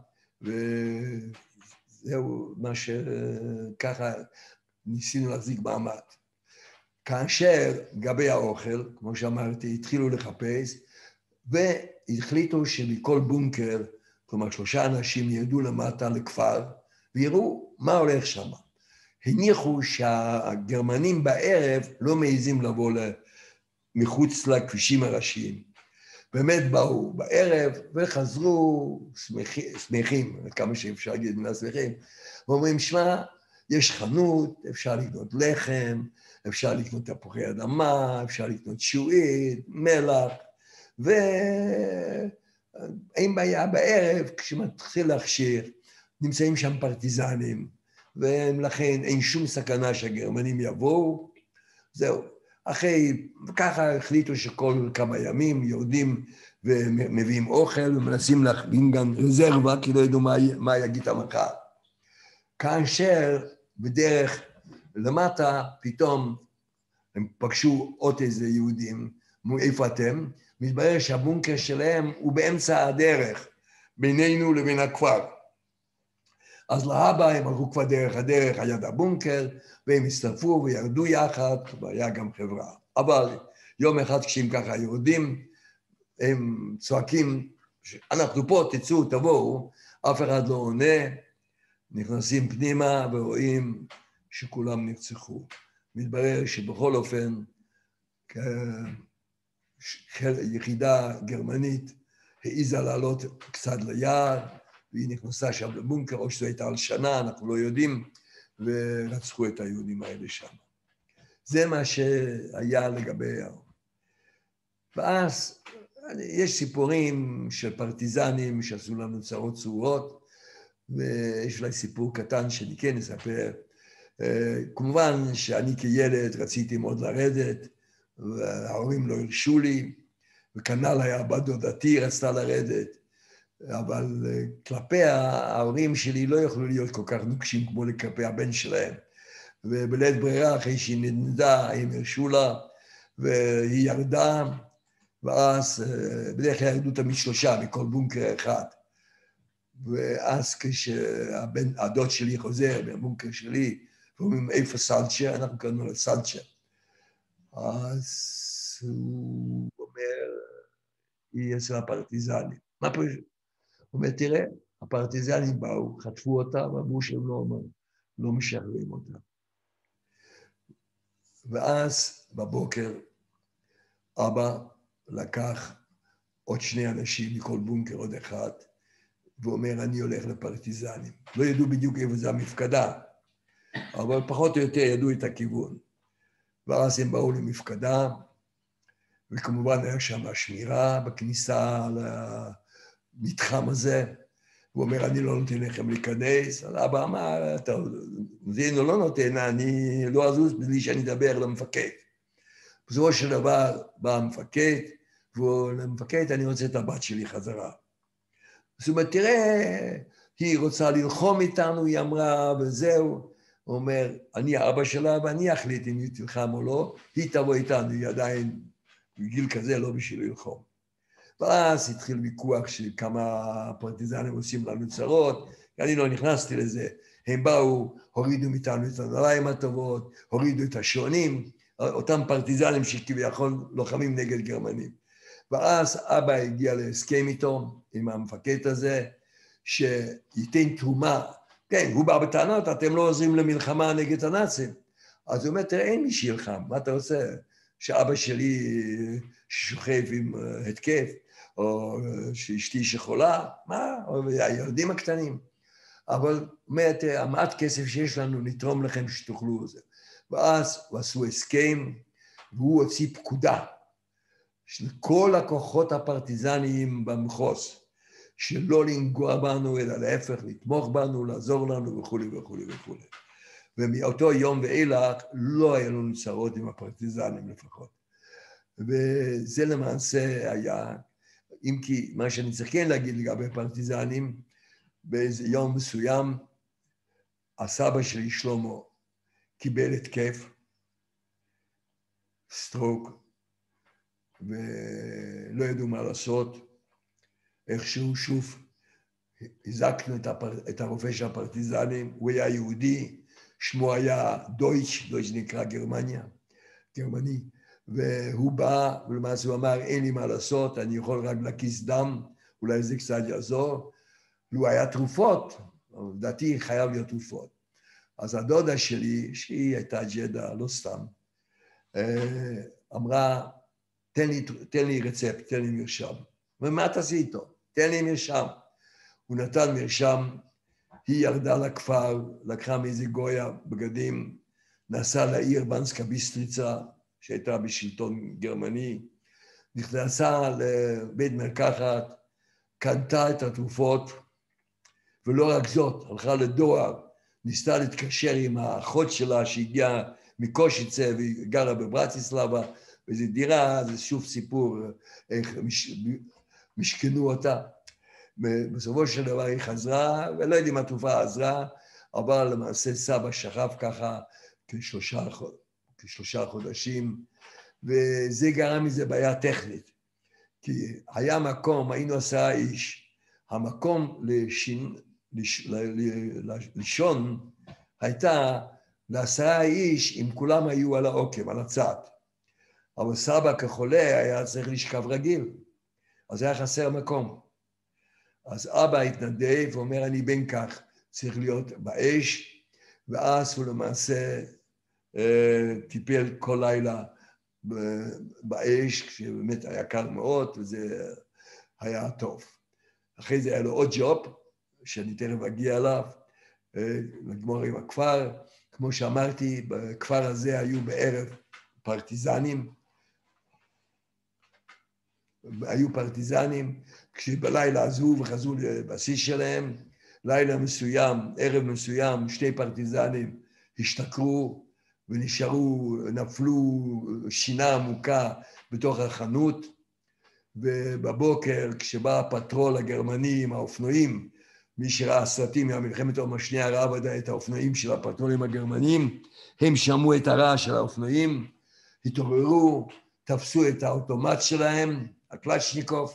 S3: וזהו מה שככה ניסינו להחזיק מעמד. כאשר גבי האוכל, כמו שאמרתי, התחילו לחפש, והחליטו שמכל בונקר, כלומר 3 אנשים ירדו למטה לכפר, ויראו מה הולך שם. הניחו שהגרמנים בערב לא מעיזים לבוא מחוץ לכבישים הראשיים. באמת באו בערב וחזרו שמחים, כמה שאפשר להגיד מילה שמחים, ואומרים, שמע, יש חנות, אפשר לקנות לחם, אפשר לקנות תפוחי אדמה, אפשר לקנות שועית, מלח, ואין בעיה בערב, כשמתחיל להכשיר, נמצאים שם פרטיזנים, ולכן אין שום סכנה שהגרמנים יבואו, זהו. אחרי, וככה החליטו שכל כמה ימים יורדים ומביאים אוכל, ומנסים להכין גם רזרבה, כי לא ידעו מה יגיד המחר. כאשר בדרך למטה, פתאום הם פגשו עוד איזה יהודים, איפה אתם? מתברר שהבונקר שלהם הוא באמצע הדרך, בינינו לבין הכפר. אז להבא הם הלכו כבר דרך הדרך, היה הבונקר, והם הצטרפו וירדו יחד, והיה גם חברה. אבל יום אחד כשהם ככה יורדים, הם צועקים, אנחנו פה, תצאו, תבואו, אף אחד לא עונה, נכנסים פנימה ורואים שכולם נרצחו. מתברר שבכל אופן, יחידה גרמנית העיזה לעלות קצת ליער, והיא נכנסה שם לבונקר, או שזו הייתה על שנה, אנחנו לא יודעים, ורצחו את היהודים האלה שם. זה מה שהיה לגבי... ואז יש סיפורים של פרטיזנים שעשו לנו צרות צרורות, ויש אולי סיפור קטן שאני כן אספר. כמובן שאני כילד רציתי מאוד לרדת, וההורים לא הרשו לי, וכנ"ל היה בת דודתי רצתה לרדת, אבל כלפי ההורים שלי לא יכלו להיות כל כך נוקשים כמו כלפי הבן שלהם. ובלית ברירה, אחרי שהיא נדנדה, הם הרשו לה, והיא ירדה, ואז בדרך כלל ירדו תמיד 3 מכל בונקר אחד. ואז כשהדוד שלי חוזר מהבונקר שלי, ואומרים איפה סלצ'ה, אנחנו קראנו לה סלצ'ה. אז הוא אומר, היא אצל הפרטיזנים. מה פה? הוא אומר, תראה, הפרטיזנים באו, חטפו אותה, ואמרו שהם לא משחררים אותה. ואז בבוקר, אבא לקח עוד 2 אנשים מכל בונקר, עוד אחד, ואומר, אני הולך לפרטיזנים. לא ידעו בדיוק איפה זה המפקדה, אבל פחות או יותר ידעו את הכיוון. ואז הם באו למפקדה, וכמובן היה שם השמירה בכניסה למתחם הזה. הוא אומר, אני לא נותן לכם להיכנס. אז אבא אמר, אתה מבין או לא נותן, אני לא אזוז בלי שאני אדבר למפקד. בסופו של דבר בא המפקד, ולמפקד אני רוצה את הבת שלי חזרה. זאת אומרת, תראה, היא רוצה ללחום איתנו, היא אמרה, וזהו. הוא אומר, אני האבא שלה, ואני אחליט אם היא תלחם או לא, היא תבוא איתנו, היא עדיין בגיל כזה לא בשביל ללחום. ואז התחיל ויכוח של כמה פרטיזנים עושים לנו צרות, אני לא נכנסתי לזה, הם באו, הורידו מאיתנו את הנעליים הטובות, הורידו את השעונים, אותם פרטיזנים שכביכול לוחמים נגד גרמנים. ואז אבא הגיע להסכם איתו, עם המפקד הזה, שייתן תרומה, כן, הוא בא בטענות, אתם לא עוזרים למלחמה נגד הנאצים. אז הוא אומר, תראה, אין מי שילחם, מה אתה עושה? שאבא שלי ששוכב עם התקף, או שאשתי שחולה, מה? או הילדים הקטנים. אבל הוא אומר, תראה, המעט כסף שיש לנו, נתרום לכם שתוכלו את זה. ואז הוא עשו הסכם, והוא הוציא פקודה, של כל הכוחות הפרטיזניים במחוז, שלא לנגוע בנו, אלא להפך, לתמוך בנו, לעזור לנו וכו' וכו' וכו'. ומאותו יום ואילך לא היה לנו צרות עם הפרטיזנים לפחות. וזה למעשה היה, אם כי מה שאני צריך כן להגיד לגבי פרטיזנים, באיזה יום מסוים, הסבא שלי שלמה קיבל התקף, סטרוק, ולא ידעו מה לעשות. איכשהו שוב הזקנו את הרופא של הפרטיזנים, הוא היה יהודי, שמו היה דויטש, דויטש נקרא גרמני, והוא בא, ולמעשה הוא אמר, אין לי מה לעשות, אני יכול רק להקיס דם, אולי זה קצת יעזור. לו היה תרופות, לדעתי חייב להיות תרופות. אז הדודה שלי, שהיא הייתה ג'דה, לא סתם, אמרה, תן לי רצפט, תן לי מרשם. ומה תעשי איתו? תן לי מרשם. הוא נתן מרשם, היא ירדה לכפר, לקחה מאיזה גויה בגדים, נסע לעיר בנסקה ביסטריצה, שהייתה בשלטון גרמני, נכנסה לבית מרקחת, קנתה את התרופות, ולא רק זאת, הלכה לדואר, ניסתה להתקשר עם האחות שלה שהגיעה מקושיצה והיא גרה בברטיסלבה, וזו דירה, זה שוב סיפור איך משכנו אותה. בסופו של דבר היא חזרה, ולא יודעים מה התרופה עזרה, אבל למעשה סבא שכב ככה כשלושה חודשים, וזה גרם מזה בעיה טכנית. כי היה מקום, היינו 10 איש, המקום לישון הייתה ל10 איש, אם כולם היו על העוקם, על הצד. אבל סבא כחולה היה צריך לשכב רגיל, אז היה חסר מקום. אז אבא התנדב ואומר, אני בן כך, צריך להיות באש, ואז הוא למעשה טיפל כל לילה באש, כשבאמת היה קל מאוד, וזה היה טוב. אחרי זה היה לו עוד ג'וב, שאני תכף אגיע אליו, לגמור עם הכפר. כמו שאמרתי, בכפר הזה היו בערב פרטיזנים, כשבלילה עזבו וחזרו לבסיס שלהם, לילה מסוים, ערב מסוים, 2 פרטיזנים השתכרו ונשארו, נפלו שינה עמוקה בתוך החנות, ובבוקר כשבא הפטרול הגרמני עם האופנועים, מי שראה סרטים מהמלחמת העולם השנייה ראה ודאי את האופנועים של הפטרולים הגרמנים, הם שמעו את הרעש של האופנועים, התעוררו, תפסו את האוטומט שלהם, הקלצ'ניקוב,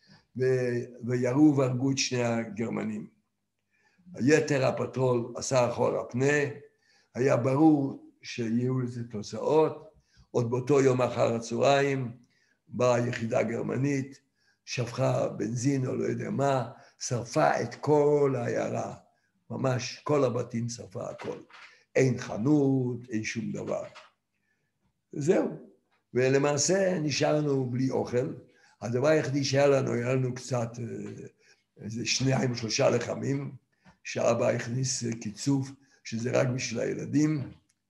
S3: וירו והרגו את 2 הגרמנים. היתר הפטרול עשה אחורה פנה, היה ברור שיהיו לזה תוצאות. עוד באותו יום אחר הצהריים באה יחידה גרמנית, שפכה בנזין או לא יודע מה, שרפה את כל העיירה, ממש כל הבתים שרפה הכל. אין חנות, אין שום דבר. זהו. ולמעשה נשארנו בלי אוכל. הדבר היחידי שהיה לנו קצת, איזה 2-3 לחמים, שאבא הכניס קיצוף, שזה רק בשביל הילדים,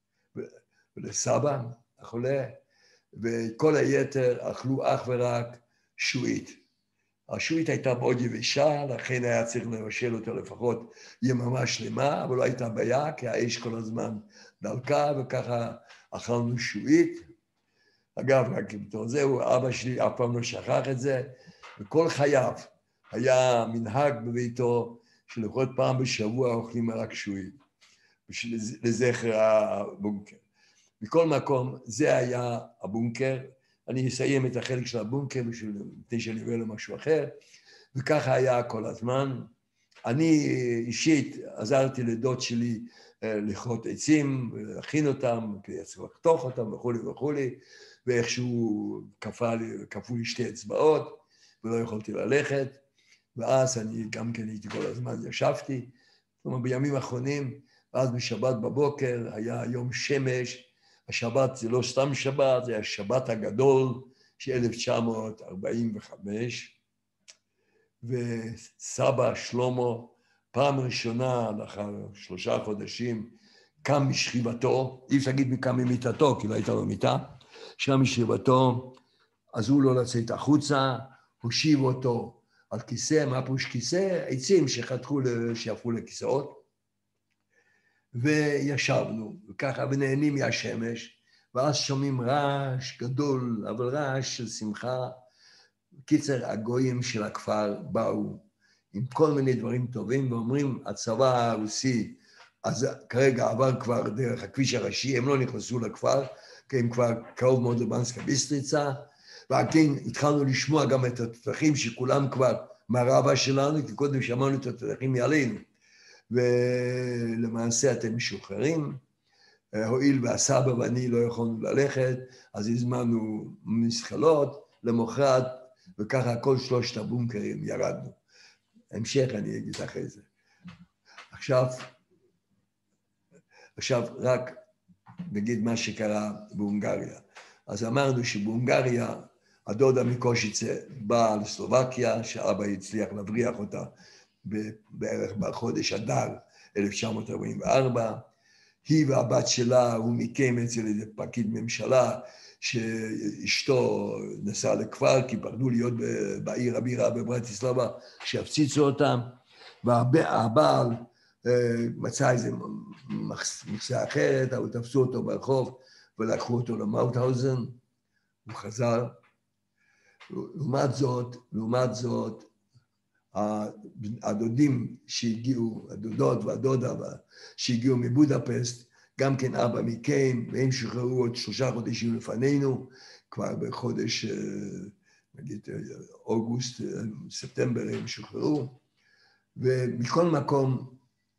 S3: ולסבא החולה, וכל היתר אכלו אך ורק שועית. השועית הייתה מאוד יבשה, לכן היה צריך לבשל אותה לפחות יממה שלמה, אבל לא הייתה בעיה, כי האש כל הזמן דלקה, וככה אכלנו שועית. אגב, רק בתור זהו, אבא שלי אף פעם לא שכח את זה, וכל חייו היה מנהג בביתו, שלפחות פעם בשבוע אוכלים רק שועית, לזכר הבונקר. בכל מקום, זה היה הבונקר. אני אסיים את החלק של הבונקר, לפני שאני עובר למשהו אחר, וככה היה כל הזמן. אני אישית עזרתי לדוד שלי לכרות עצים, להכין אותם, לחתוך אותם וכו', ואיכשהו קפאו לי 2 אצבעות, ולא יכולתי ללכת, ואז אני גם כן הייתי כל הזמן, ישבתי, זאת אומרת, בימים האחרונים, ואז בשבת בבוקר היה יום שמש, השבת זה לא סתם שבת, זה השבת הגדול של 1945, וסבא שלמה, פעם ראשונה, לאחר 3 חודשים, קם משכיבתו, אי אפשר להגיד מקם ממיטתו, כי לא הייתה לו מיטה, שם משכיבתו, עזרו לו לצאת החוצה, הושיב אותו על כיסא, מה פירוש כיסא? עצים שהפכו לכיסאות, וישבנו, וככה, ונהנים מהשמש, ואז שומעים רעש גדול, אבל רעש של שמחה. קיצר, הגויים של הכפר באו עם כל מיני דברים טובים, ואומרים, הצבא הרוסי, אז כרגע עבר כבר דרך הכביש הראשי, הם לא נכנסו לכפר, כי הם כבר קרוב מאוד לבנסקה ביסטריצה, וכן התחלנו לשמוע גם את התותחים שכולם כבר מהרעבה שלנו, כי קודם שמענו את התותחים מעלינו. ולמעשה אתם משוחררים, הואיל והסבא ואני לא יכולנו ללכת, אז הזמנו מסחלות למחרת, וככה כל 3 הבונקרים ירדנו. המשך אני אגיד אחרי זה. עכשיו רק נגיד מה שקרה בהונגריה. אז אמרנו שבהונגריה, הדודה מקושיצה באה לסלובקיה, שאבא הצליח להבריח אותה בערך בחודש אדר 1944, היא והבת שלה, הוא מיקם אצל איזה פקיד ממשלה, שאשתו נסעה לכפר, כי פחדו להיות בעיר הבירה בברטיסלבה, שיפציצו אותם, והבעל מצא איזה מכסה אחרת, אבל תפסו אותו ברחוב, ולקחו אותו למאוטהאוזן, הוא חזר. לעומת זאת, הדודים שהגיעו, הדודות והדודה שהגיעו מבודפסט, גם כן אבא מיקם, והם שחררו עוד 3 חודשים לפנינו, כבר בחודש, נגיד, אוגוסט, ספטמבר הם שחררו, ומכל מקום,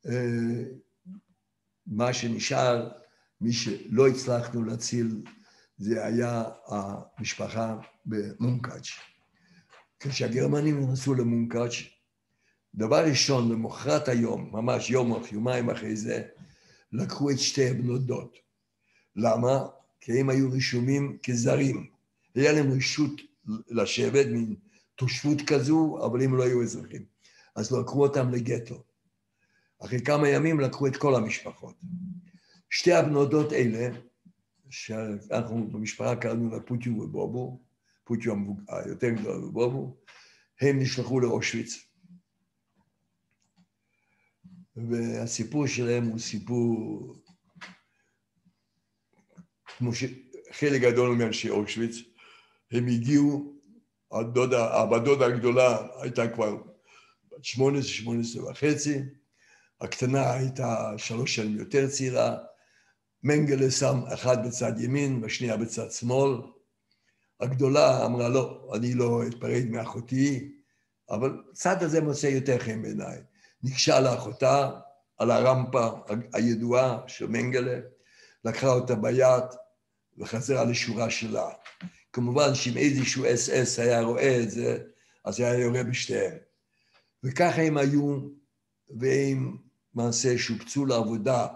S3: מה שנשאר, מי שלא הצלחנו להציל, זה היה המשפחה במונקאץ'. כשהגרמנים נכנסו למונקאץ', דבר ראשון, למחרת היום, ממש יומיים אחרי זה, לקחו את 2 בנות דוד. למה? כי הם היו רשומים כזרים. היה להם רשות לשבת, מין תושבות כזו, אבל הם לא היו אזרחים. אז לקחו אותם לגטו. אחרי כמה ימים לקחו את כל המשפחות. 2 הבנות דוד אלה, שאנחנו במשפחה קראנו לה פוטיו ובובו, פוטיו היותר גדול ובובו, הם נשלחו לאושוויץ. והסיפור שלהם הוא סיפור, כמו שחלק גדול מאנשי אושוויץ, הם הגיעו, הדודה הגדולה הייתה כבר 18 וחצי, הקטנה הייתה 3 שנים יותר צעירה, מנגלה שם אחד בצד ימין והשנייה בצד שמאל, הגדולה אמרה לא, אני לא אתפרד מאחותי, אבל הצד הזה מוצא יותר חן בעיניי. ניגשה לאחותה על הרמפה הידועה של מנגלה, לקחה אותה ביד וחזרה לשורה שלה. כמובן שאם איזשהו אס היה רואה את זה, אז היה יורה בשתיהם. וככה הם היו, והם מעשה שופצו לעבודה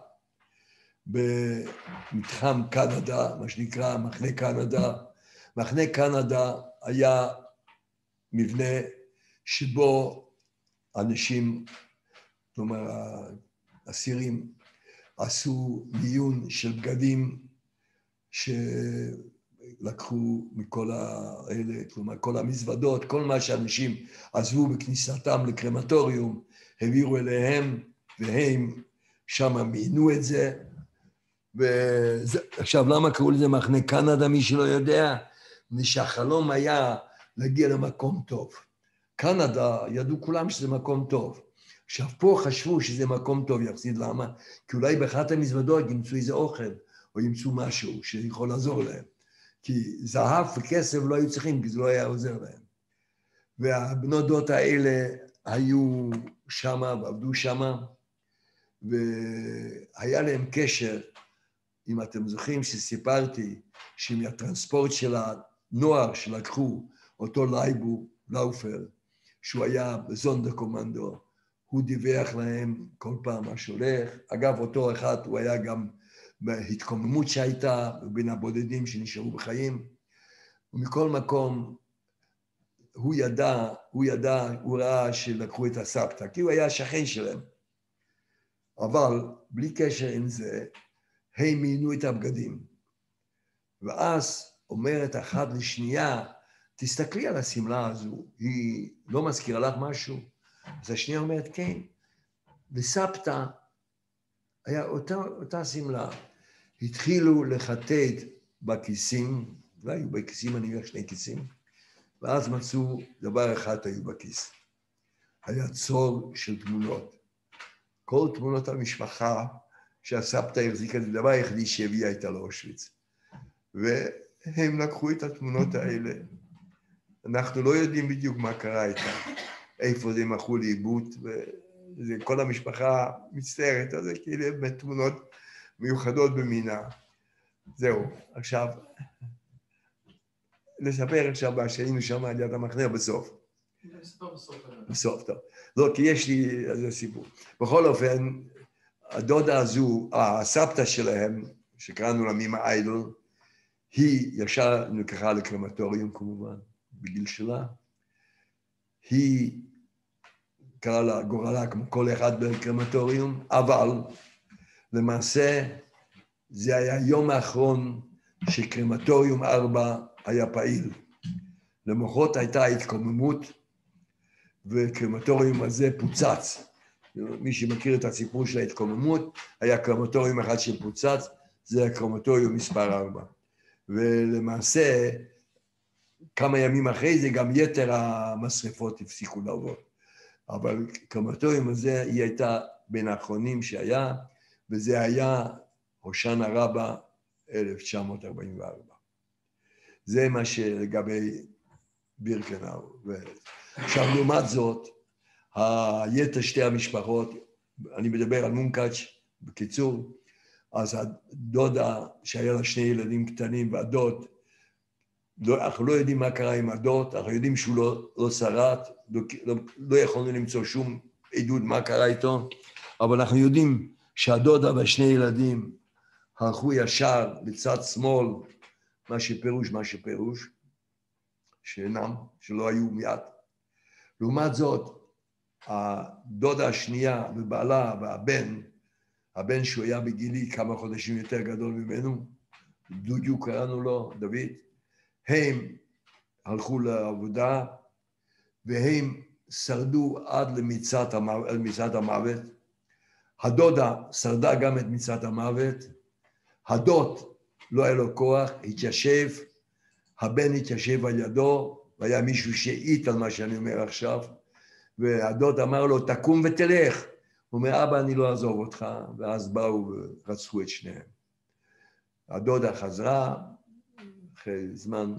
S3: במתחם קנדה, מה שנקרא מחנה קנדה. מחנה קנדה היה מבנה שבו אנשים, כלומר האסירים, עשו מיון של בגדים שלקחו מכל האלה, כלומר כל המזוודות, כל מה שאנשים עזבו בכניסתם לקרמטוריום, העבירו אליהם והם שם מיינו את זה. עכשיו למה קראו לזה מחנה קנדה, מי שלא יודע? שהחלום היה להגיע למקום טוב. קנדה ידעו כולם שזה מקום טוב. עכשיו פה חשבו שזה מקום טוב יחסית, למה? כי אולי באחת המזוודות ימצאו איזה אוכל, או ימצאו משהו שיכול לעזור להם. כי זהב וכסף לא היו צריכים, כי זה לא היה עוזר להם. והבנות דוד האלה היו שמה ועבדו שמה, והיה להם קשר, אם אתם זוכרים שסיפרתי, שמהטרנספורט של הנוער שלקחו אותו לייבו, לאופר, שהוא היה בזונדר קומנדו, הוא דיווח להם כל פעם מה שהולך. אגב, אותו אחד הוא היה גם בהתקוממות שהייתה, בין הבודדים שנשארו בחיים. ומכל מקום, הוא ראה שלקחו את הסבתא, כי הוא היה שכן שלהם. אבל בלי קשר עם זה, הם מיינו את הבגדים. ואז אומרת אחת לשנייה, תסתכלי על הסמלה הזו, היא לא מזכירה לך משהו? אז השנייה אומרת, כן. וסבתא היה אותה סמלה. התחילו לחטט בכיסים, והיו בכיסים, אני אומר 2 כיסים, ואז מצאו דבר אחד היו בכיס. היה צור של תמונות. כל תמונות המשפחה שהסבתא החזיקה, זה דבר היחידי שהביאה איתה לאושוויץ. והם לקחו את התמונות האלה. אנחנו לא יודעים בדיוק מה קרה איתם, איפה זה הם הלכו לאיבוד, וכל המשפחה מצטערת על זה, כי אלה באמת תמונות מיוחדות במינה. זהו, עכשיו, לספר עכשיו מה שהיינו שם על יד המחנה בסוף. בסוף, טוב. לא, כי יש לי איזה סיפור. בכל אופן, הדודה הזו, הסבתא שלהם, שקראנו לה מימה איידל, היא ישר נלקחה לקרמטוריום כמובן, בגיל שלה. היא קראה לה גורלה כמו כל אחד בקרמטוריום, אבל למעשה, זה היה היום האחרון שקרמטוריום 4 היה פעיל. למחרת הייתה התקוממות, וקרמטוריום הזה פוצץ. מי שמכיר את הסיפור של ההתקוממות, היה קרמטוריום אחד שפוצץ, זה הקרמטוריום מספר 4. ולמעשה, כמה ימים אחרי זה, גם יתר המשרפות הפסיקו לעבוד. אבל קרמטוריום הזה, היא הייתה בין האחרונים שהיה, וזה היה הושענא רבה 1944. זה מה שלגבי בירקנאו. עכשיו, לעומת זאת, היתר שתי המשפחות, אני מדבר על מונקאץ' בקיצור, אז הדודה שהיה לה 2 ילדים קטנים והדוד, אנחנו לא יודעים מה קרה עם הדוד, אנחנו יודעים שהוא לא שרד, לא יכולנו למצוא שום עדות מה קרה איתו, אבל אנחנו יודעים שהדודה וה2 ילדים הלכו ישר לצד שמאל, מה שפירוש, שאינם, שלא היו מיד. לעומת זאת, הדודה השנייה ובעלה הבן שהוא היה בגילי כמה חודשים יותר גדול ממנו, דודיו קראנו לו, דוד, הם הלכו לעבודה, והם שרדו עד למצאת המוות. הדודה שרדה גם את מצאת המוות, הדוד לא היה לו כוח, התיישב, הבן התיישב על ידו, והיה מישהו שהעיט על מה שאני אומר עכשיו, והדוד אמר לו, תקום ותלך. הוא אומר, אבא, אני לא אעזוב אותך, ואז באו ורצחו את שניהם. הדודה חזרה, אחרי זמן,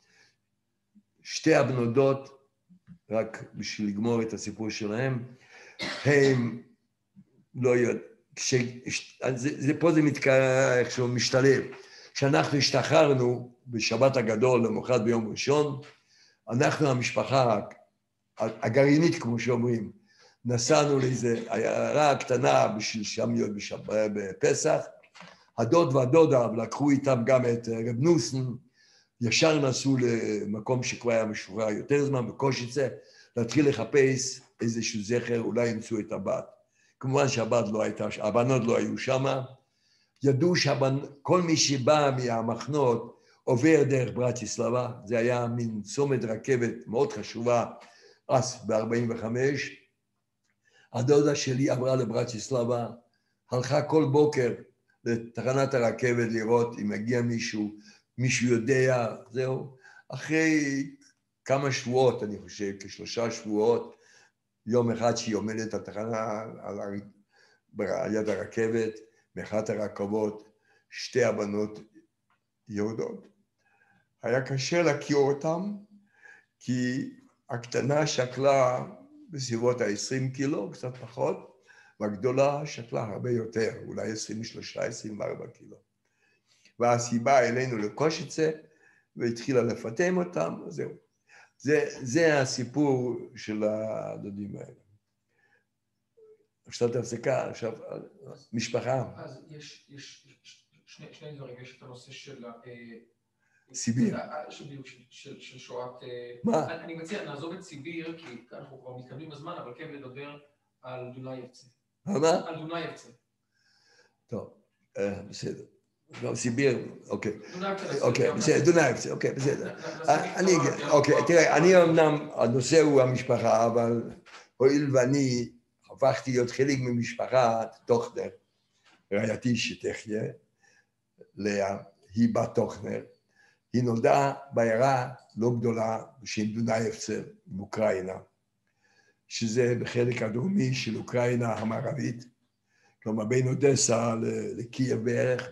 S3: 2 הבנודות, רק בשביל לגמור את הסיפור שלהם, הם לא יודעים, פה זה איכשהו משתלב. כשאנחנו השתחררנו בשבת הגדול, למחרת ביום ראשון, אנחנו המשפחה הגרעינית, כמו שאומרים, נסענו לאיזו עיירה קטנה בשביל שם להיות בפסח, הדוד והדודה לקחו איתם גם את רב נוסן, ישר נסעו למקום שכבר היה משוחרר יותר זמן, בקושיצה, להתחיל לחפש איזשהו זכר, אולי ימצאו את הבת. כמובן שהבנות לא היו שם, ידעו שכל מי שבא מהמחנות עובר דרך ברטיסלבה, זה היה מין צומת רכבת מאוד חשובה, אז ב-45, הדודה שלי עברה לברטיסלבה, הלכה כל בוקר לתחנת הרכבת לראות אם מגיע מישהו יודע, זהו. אחרי כמה שבועות, אני חושב, כ3 שבועות, יום אחד שהיא עומדת על תחנה, על יד הרכבת, מאחת הרכבות, 2 הבנות יורדות. היה קשה להכיר אותם, כי הקטנה שקלה בסביבות 20 קילו, קצת פחות, והגדולה שקלה הרבה יותר, אולי 23-24 קילו. ואז היא באה אלינו לקושיצה, והתחילה לפטם אותם, זהו. זה הסיפור של הדודים האלה. עכשיו תפסקה, עכשיו משפחה.
S1: אז יש שני דברים, יש את הנושא של
S3: סיביר.
S1: של שואת...
S3: מה?
S1: אני מציע, נעזוב את סיביר, כי אנחנו כבר מתקדמים בזמן, אבל כן לדבר על דונייבצה.
S3: מה?
S1: על דונייבצה.
S3: טוב, בסדר. לא, סיביר, אוקיי.
S1: דונייבצה.
S3: אוקיי, בסדר, דונייבצה, אוקיי, בסדר. אוקיי, תראה, אני אמנם, הנושא הוא המשפחה, אבל הואיל ואני הפכתי להיות חלק ממשפחת טוכנר, רעייתי שתחיה, לאה, היא בת טוכנר, היא נולדה בעיירה לא גדולה בשם דונייבצה באוקראינה, שזה בחלק הדרומי של אוקראינה המערבית, כלומר בין אודסה לקייב בערך,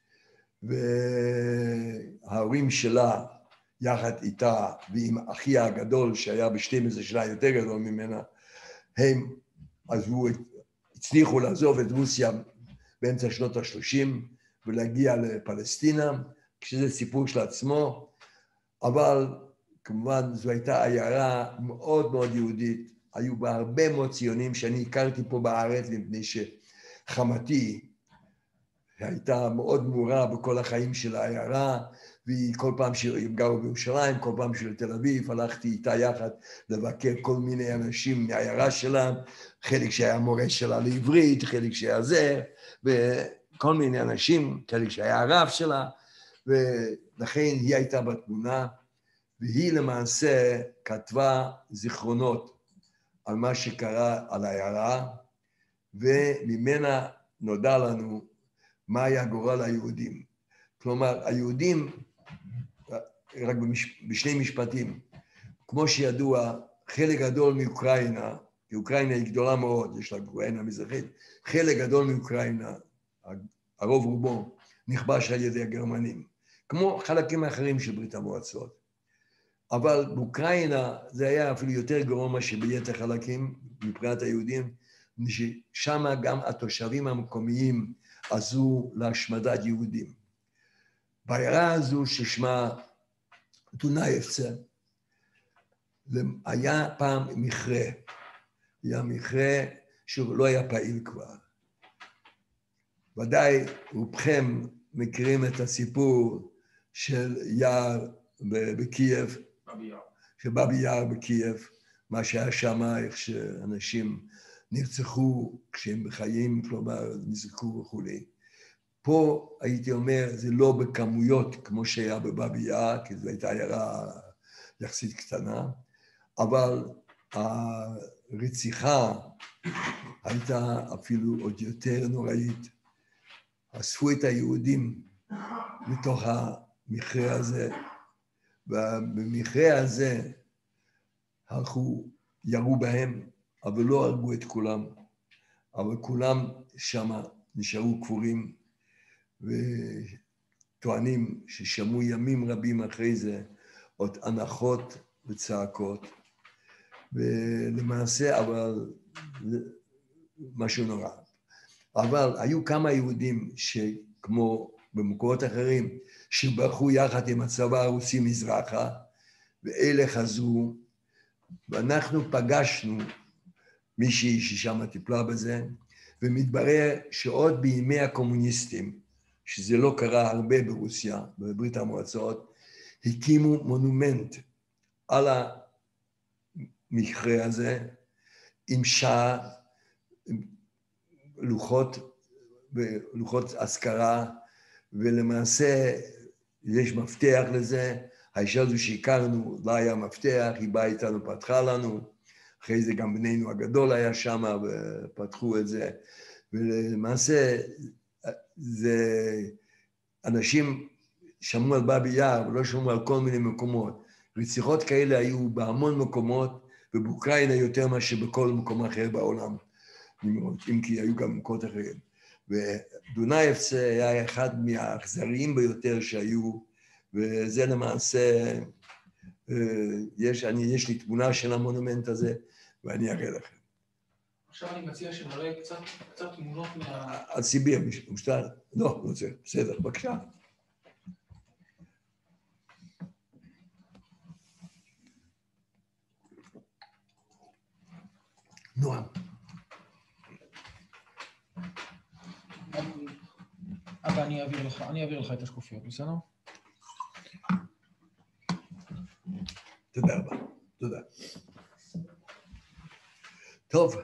S3: וההורים שלה יחד איתה ועם אחיה הגדול שהיה ב12 שנה יותר גדול ממנה, הם הצליחו לעזוב את רוסיה באמצע שנות ה-30 ולהגיע לפלסטינה, כשזה סיפור של עצמו, אבל כמובן זו הייתה עיירה מאוד מאוד יהודית, היו בה הרבה מאוד ציונים שאני הכרתי פה בארץ, מפני שחמתי הייתה מאוד מעורה בכל החיים של העיירה, והיא כל פעם שהם גרו בירושלים, כל פעם של תל אביב, הלכתי איתה יחד לבקר כל מיני אנשים מהעיירה שלה, חלק שהיה מורה שלה לעברית, חלק שהיה זה, וכל מיני אנשים, חלק שהיה הרב שלה, ולכן היא הייתה בתמונה, והיא למעשה כתבה זיכרונות על מה שקרה על העיירה, וממנה נודע לנו מה היה גורל היהודים. כלומר, היהודים, רק בשני משפטים, כמו שידוע, חלק גדול מאוקראינה, כי אוקראינה היא גדולה מאוד, יש לה אוקראינה מזרחית, חלק גדול מאוקראינה, הרוב רובו, נכבש על ידי הגרמנים, כמו חלקים אחרים של ברית המועצות. אבל באוקראינה זה היה אפילו יותר גרוע מאשר ביתר חלקים, מבחינת היהודים, ששם גם התושבים המקומיים עזרו להשמדת יהודים. בעיירה הזו ששמה דונייבצה, היה פעם מכרה, היה מכרה שלא היה פעיל כבר. ודאי רובכם מכירים את הסיפור של יער בקייב, של באבי יער בקייב, מה שהיה שם, איך שאנשים נרצחו כשהם בחיים, כלומר נזרקו וכולי. פה הייתי אומר, זה לא בכמויות כמו שהיה בבאבי יער, כי זו הייתה עיירה יחסית קטנה, אבל הרציחה הייתה אפילו עוד יותר נוראית. אספו את היהודים מתוך המכרה הזה, ובמכרה הזה הלכו, ירו בהם, אבל לא הרגו את כולם, אבל כולם שם נשארו קבורים, וטוענים ששמעו ימים רבים אחרי זה עוד הנחות וצעקות, ולמעשה אבל משהו נורא. אבל היו כמה יהודים שכמו במקומות אחרים, שברחו יחד עם הצבא הרוסי מזרחה, ואלה חזרו, ואנחנו פגשנו מישהי ששם טיפלה בזה, ומתברר שעוד בימי הקומוניסטים, שזה לא קרה הרבה ברוסיה, בברית המועצות, הקימו מונומנט על המכרה הזה, עם שעה, לוחות אזכרה, ולמעשה יש מפתח לזה. האישה הזו שהכרנו, לה היה מפתח, היא באה איתנו, פתחה לנו, אחרי זה גם בנינו הגדול היה שם ופתחו את זה, ולמעשה זה אנשים שמעו על באבי יער ולא שמעו על כל מיני מקומות. רציחות כאלה היו בהמון מקומות, ובאוקראינה יותר מאשר בכל מקום אחר בעולם, אם כי היו גם מקומות אחרים. ודונייבצה היה אחד מהאכזריים ביותר שהיו, וזה למעשה, יש לי תמונה של המונומנט הזה, ואני אראה לכם.
S1: עכשיו אני מציע שנראה קצת תמונות מה...
S3: על סיביר, משטר? לא, לא צריך, בסדר, בבקשה. נועם.
S1: אבא, אני אעביר לך את השקופיות, בסדר?
S3: תודה רבה, תודה. טוב,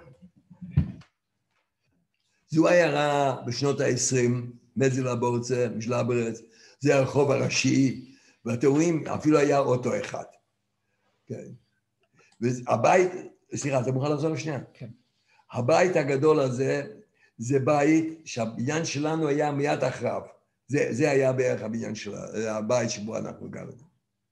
S3: זו עיירה בשנות ה-20, מזילה בורצה, משלברץ, זה הרחוב הראשי, ואתם רואים, אפילו היה אוטו אחד. כן. והבית, סליחה, אתה מוכן לחזור לשנייה?
S1: כן.
S3: הבית הגדול הזה, זה בית שהבניין שלנו היה מיד אחריו. זה היה בערך הבניין שלה, הבית שבו אנחנו גרנו.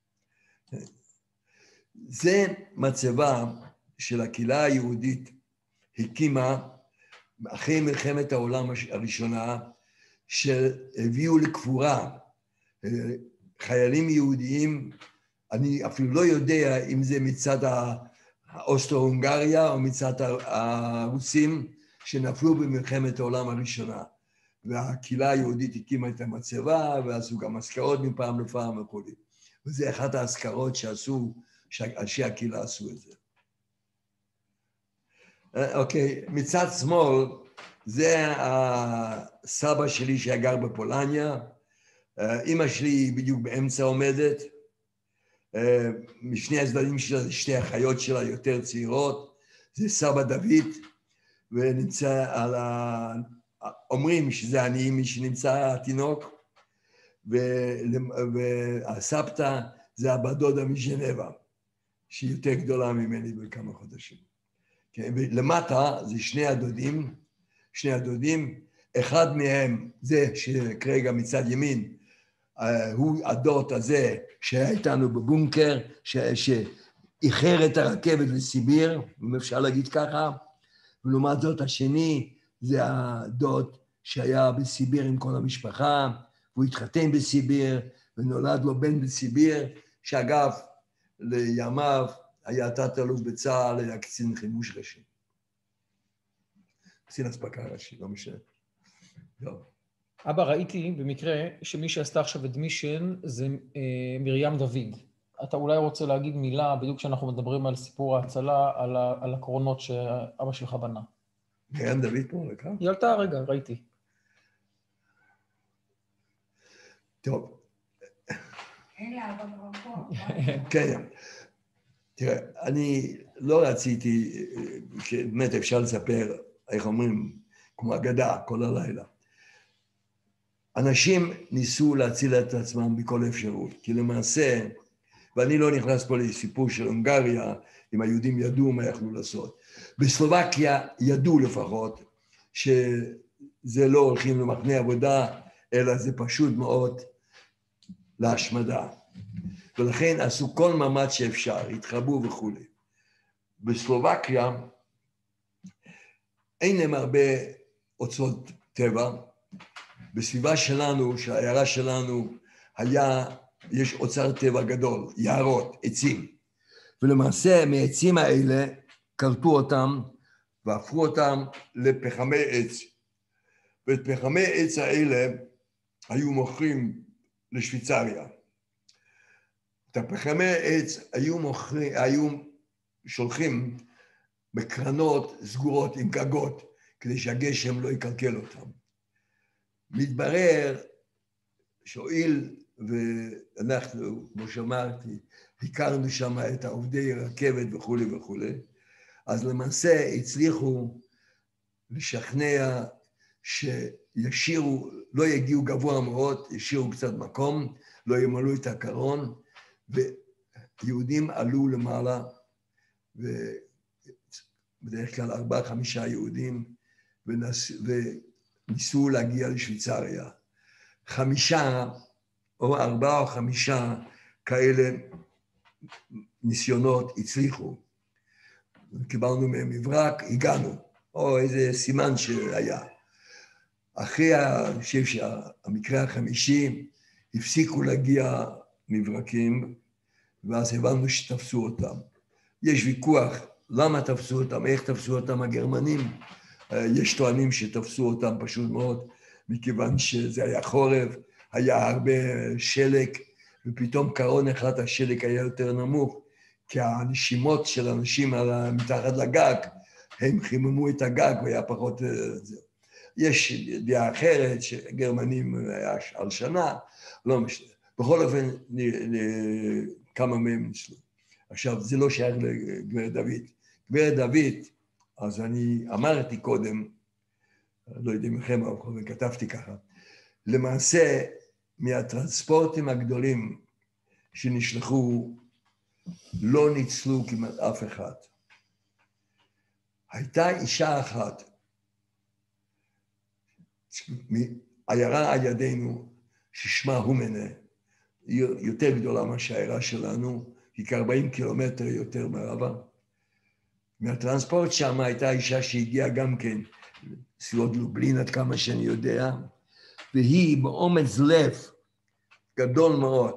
S3: זה מצבה של הקהילה היהודית הקימה אחרי מלחמת העולם הראשונה, שהביאו לקבורה חיילים יהודיים, אני אפילו לא יודע אם זה מצד האוסטרו-הונגריה או מצד הרוסים, שנפלו במלחמת העולם הראשונה. והקהילה היהודית הקימה את המצבה, ועשו גם אזכרות מפעם לפעם וכו'. וזה אחת האזכרות שעשו, שאנשי הקהילה עשו את זה. אוקיי, מצד שמאל, זה הסבא שלי שהיה גר בפולניה, אמא שלי בדיוק באמצע עומדת, משני הצדדים שלה, שתי אחיות שלה יותר צעירות, זה סבא דוד, ונמצא על אומרים שזה אני, מי שנמצא התינוק, והסבתא זה הבת דודה מז'נבה, שהיא יותר גדולה ממני בכמה חודשים. ולמטה זה שני הדודים, אחד מהם זה שכרגע מצד ימין, הוא הדוד הזה שהיה איתנו בבונקר, שאיחר את הרכבת לסיביר, אם אפשר להגיד ככה, ולעומת זאת השני זה הדוד שהיה בסיביר עם כל המשפחה, והוא התחתן בסיביר, ונולד לו בן בסיביר, שאגב, לימיו היה תת-אלוף בצה"ל, היה קצין חימוש ראשי. קצין אספקה ראשי, לא משנה. טוב.
S1: אבא, ראיתי במקרה שמי שעשתה עכשיו אדמישן זה מרים דוד. אתה אולי רוצה להגיד מילה, בדיוק כשאנחנו מדברים על סיפור ההצלה, על הקרונות שאבא שלך בנה.
S3: מרים דוד פה, לקה?
S1: היא עלתה רגע, ראיתי.
S3: טוב.
S2: אין לה אבא פה.
S3: כן. תראה, אני לא רציתי, באמת אפשר לספר, איך אומרים, כמו אגדה, כל הלילה. אנשים ניסו להציל את עצמם בכל אפשרות, כי למעשה, ואני לא נכנס פה לסיפור של הונגריה, אם היהודים ידעו מה יכלו לעשות. בסלובקיה ידעו לפחות שזה לא הולכים למחנה עבודה, אלא זה פשוט מאוד להשמדה. ולכן עשו כל מאמץ שאפשר, התחבאו וכו'. בסלובקיה אין להם הרבה אוצרות טבע, בסביבה שלנו, של העיירה שלנו, יש אוצר טבע גדול, יערות, עצים. ולמעשה מהעצים האלה קלטו אותם והפכו אותם לפחמי עץ. ואת פחמי עץ האלה היו מוכרים לשוויצריה. את הפחמי עץ היו שולחים בקרנות סגורות עם גגות, כדי שהגשם לא יקלקל אותם. מתברר שהואיל ואנחנו, כמו שאמרתי, הכרנו שם את העובדי רכבת וכו' וכו', אז למעשה הצליחו לשכנע שישירו, לא יגיעו גבוה מאוד, ישירו קצת מקום, לא ימלאו את הקרון, ויהודים עלו למעלה, ובדרך כלל 4-5 יהודים, וניסו להגיע לשוויצריה. 5 או 4 או 5 כאלה ניסיונות הצליחו. קיבלנו מהם מברק, הגענו, או איזה סימן שהיה. אחרי המקרה החמישי, הפסיקו להגיע מברקים, ואז הבנו שתפסו אותם. יש ויכוח, למה תפסו אותם, איך תפסו אותם הגרמנים? יש טוענים שתפסו אותם פשוט מאוד, מכיוון שזה היה חורף, היה הרבה שלג, ופתאום קרון אחד השלג היה יותר נמוך, כי הנשימות של אנשים מתחת לגג, הם חיממו את הגג והיה פחות... יש דעה אחרת שגרמנים היה על שנה, לא משנה. בכל אופן, כמה מהם ניסלו. עכשיו, זה לא שייך לגברת דוד. גברת דוד, אז אני אמרתי קודם, לא יודע מכם, אבל כתבתי ככה, למעשה, מהטרנספורטים הגדולים שנשלחו, לא ניצלו כמעט אף אחד. הייתה אישה אחת, עיירה על ידינו, ששמה הומנה, היא יותר גדולה מהעיירה שלנו, היא כ-40 קילומטר יותר מערבה. מהטרנספורט שם הייתה אישה שהגיעה גם כן, סביבות לובלין עד כמה שאני יודע, והיא באומץ לב גדול מאוד,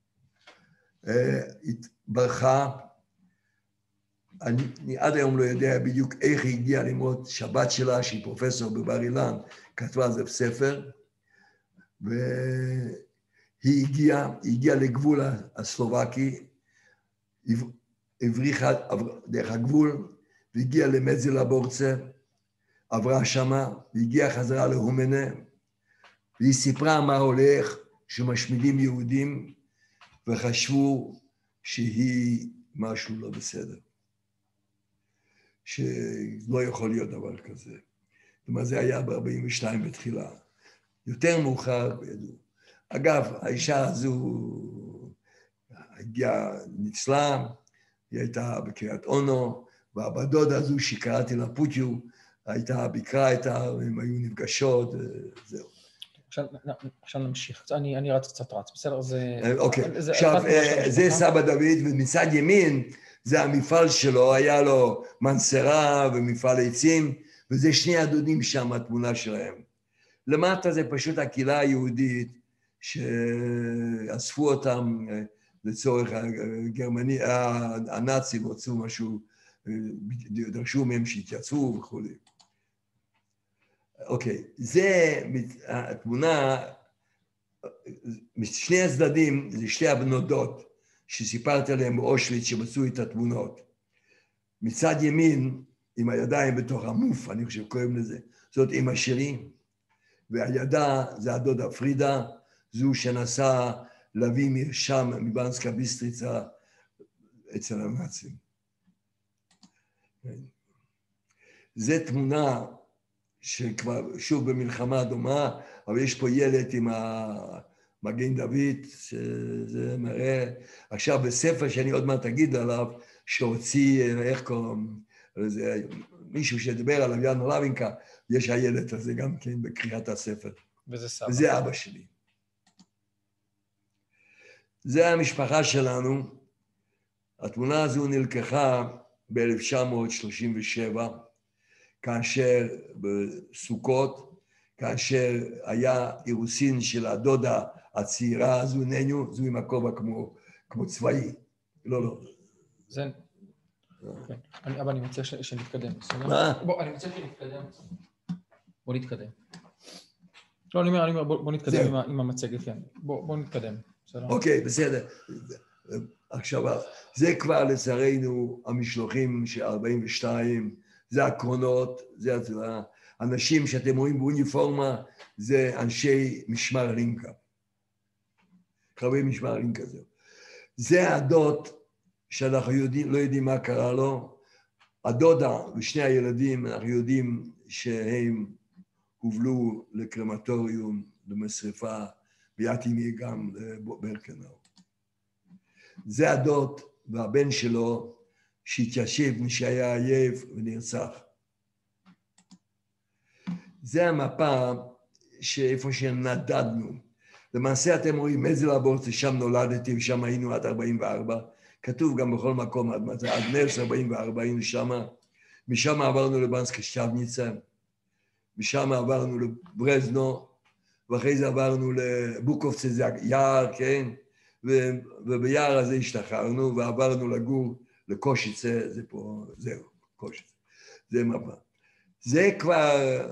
S3: ברכה, אני עד היום לא יודע בדיוק איך היא הגיעה ללמוד שבת שלה, שהיא פרופסור בבר אילן, כתבה על זה בספר, והיא הגיעה לגבול הסלובקי, הבריחה דרך הגבול, והגיעה למזלה בורצה, עברה שמה, והגיעה חזרה להומנה, והיא סיפרה מה הולך, שמשמידים יהודים וחשבו שהיא משהו לא בסדר. שלא יכול להיות דבר כזה. כלומר, זה היה ב-42 בתחילה. יותר מאוחר, אגב, האישה הזו הגיעה, ניצלה, היא הייתה בקריית אונו, והבת דודה הזו שקראתי לה פוטיו, הייתה ביקרה איתה, הם היו נפגשות, זהו.
S1: עכשיו נמשיך, אני רץ קצת רץ, בסדר?
S3: אוקיי, עכשיו, זה סבא דוד, ומצד ימין, זה המפעל שלו, היה לו מנסרה ומפעל עצים, וזה שני הדודים שם, התמונה שלהם. למטה זה פשוט הקהילה היהודית, שאספו אותם לצורך הגרמני, הנאצים רצו משהו, דרשו מהם שהתייצבו וכו'. אוקיי, זה התמונה, משני הצדדים, זה שתי הבנודות שסיפרתי עליהן באושוויץ שמצאו את התמונות. מצד ימין, עם הידיים בתוך המוף, אני חושב קוראים לזה, זאת אמא שלי, והידה זה הדודה פרידה, זו שנסעה להביא מרשם מבנסקה ביסטריצה אצל הנאצים. זה תמונה שכבר שוב במלחמה דומה, אבל יש פה ילד עם המגן דוד, שזה מראה, עכשיו בספר שאני עוד מעט אגיד עליו, שהוציא, איך קוראים, מישהו שדבר עליו, יאנו לוינקה, יש הילד הזה גם כן בקריאת הספר.
S1: וזה סבא.
S3: וזה אבא שלי. זה המשפחה שלנו. התמונה הזו נלקחה ב-1937, כאשר בסוכות, כאשר היה אירוסין של הדודה הצעירה הזו, נניו, זו עם הכובע כמו צבאי. לא.
S1: זה... אבל אני מציע שנתקדם.
S3: מה?
S1: אני מציע שנתקדם. בוא נתקדם. לא, אני אומר, בוא נתקדם עם המצגת, כן. בוא נתקדם.
S3: אוקיי, בסדר. עכשיו, זה כבר לצערנו המשלוחים של 42, זה הקרונות, זה האנשים שאתם רואים באוניפורמה, זה אנשי משמר לינקה. קרבי משמר לינקה זהו. זה הדוד שאנחנו לא יודעים מה קרה לו. הדודה ושני הילדים, אנחנו יודעים שהם הובלו לקרמטוריום, למשרפה, ויתימי גם לברקנאו. זה הדוד והבן שלו שהתיישב שהיה עייף ונרצח. זה המפה שאיפה שנדדנו. למעשה אתם רואים איזה לבורצה, שם נולדתי ושם היינו עד 44. כתוב גם בכל מקום עד מרס 44 היינו שם. משם עברנו לבנסקה שטבניצה. משם עברנו לברזנו. ואחרי זה עברנו לבוקובצה, זה יער, כן? וביער הזה השתחררנו ועברנו לגור לקושיצה, זה פה, זהו, קושיצה. זה מפה. זה כבר...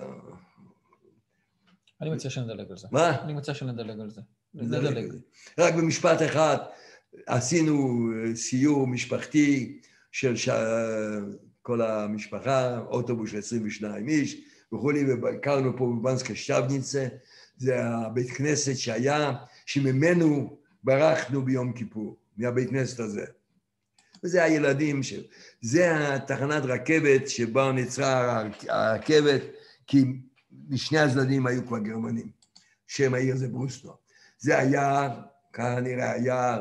S1: אני מציע שנדלג על זה.
S3: מה?
S1: אני מציע שנדלג על זה.
S3: נדלג. רק במשפט אחד, עשינו סיור משפחתי של כל המשפחה, אוטובוס של 22 איש, וכולי, ובקרנו פה בבנסקה שטבניצה, זה הבית כנסת שהיה, שממנו ברחנו ביום כיפור, מהבית כנסת הזה. וזה הילדים, זה התחנת רכבת שבה נצרה הרכבת, כי משני הצדדים היו כבר גרמנים, שם העיר זה ברוסנו. זה היער, ככה נראה היער,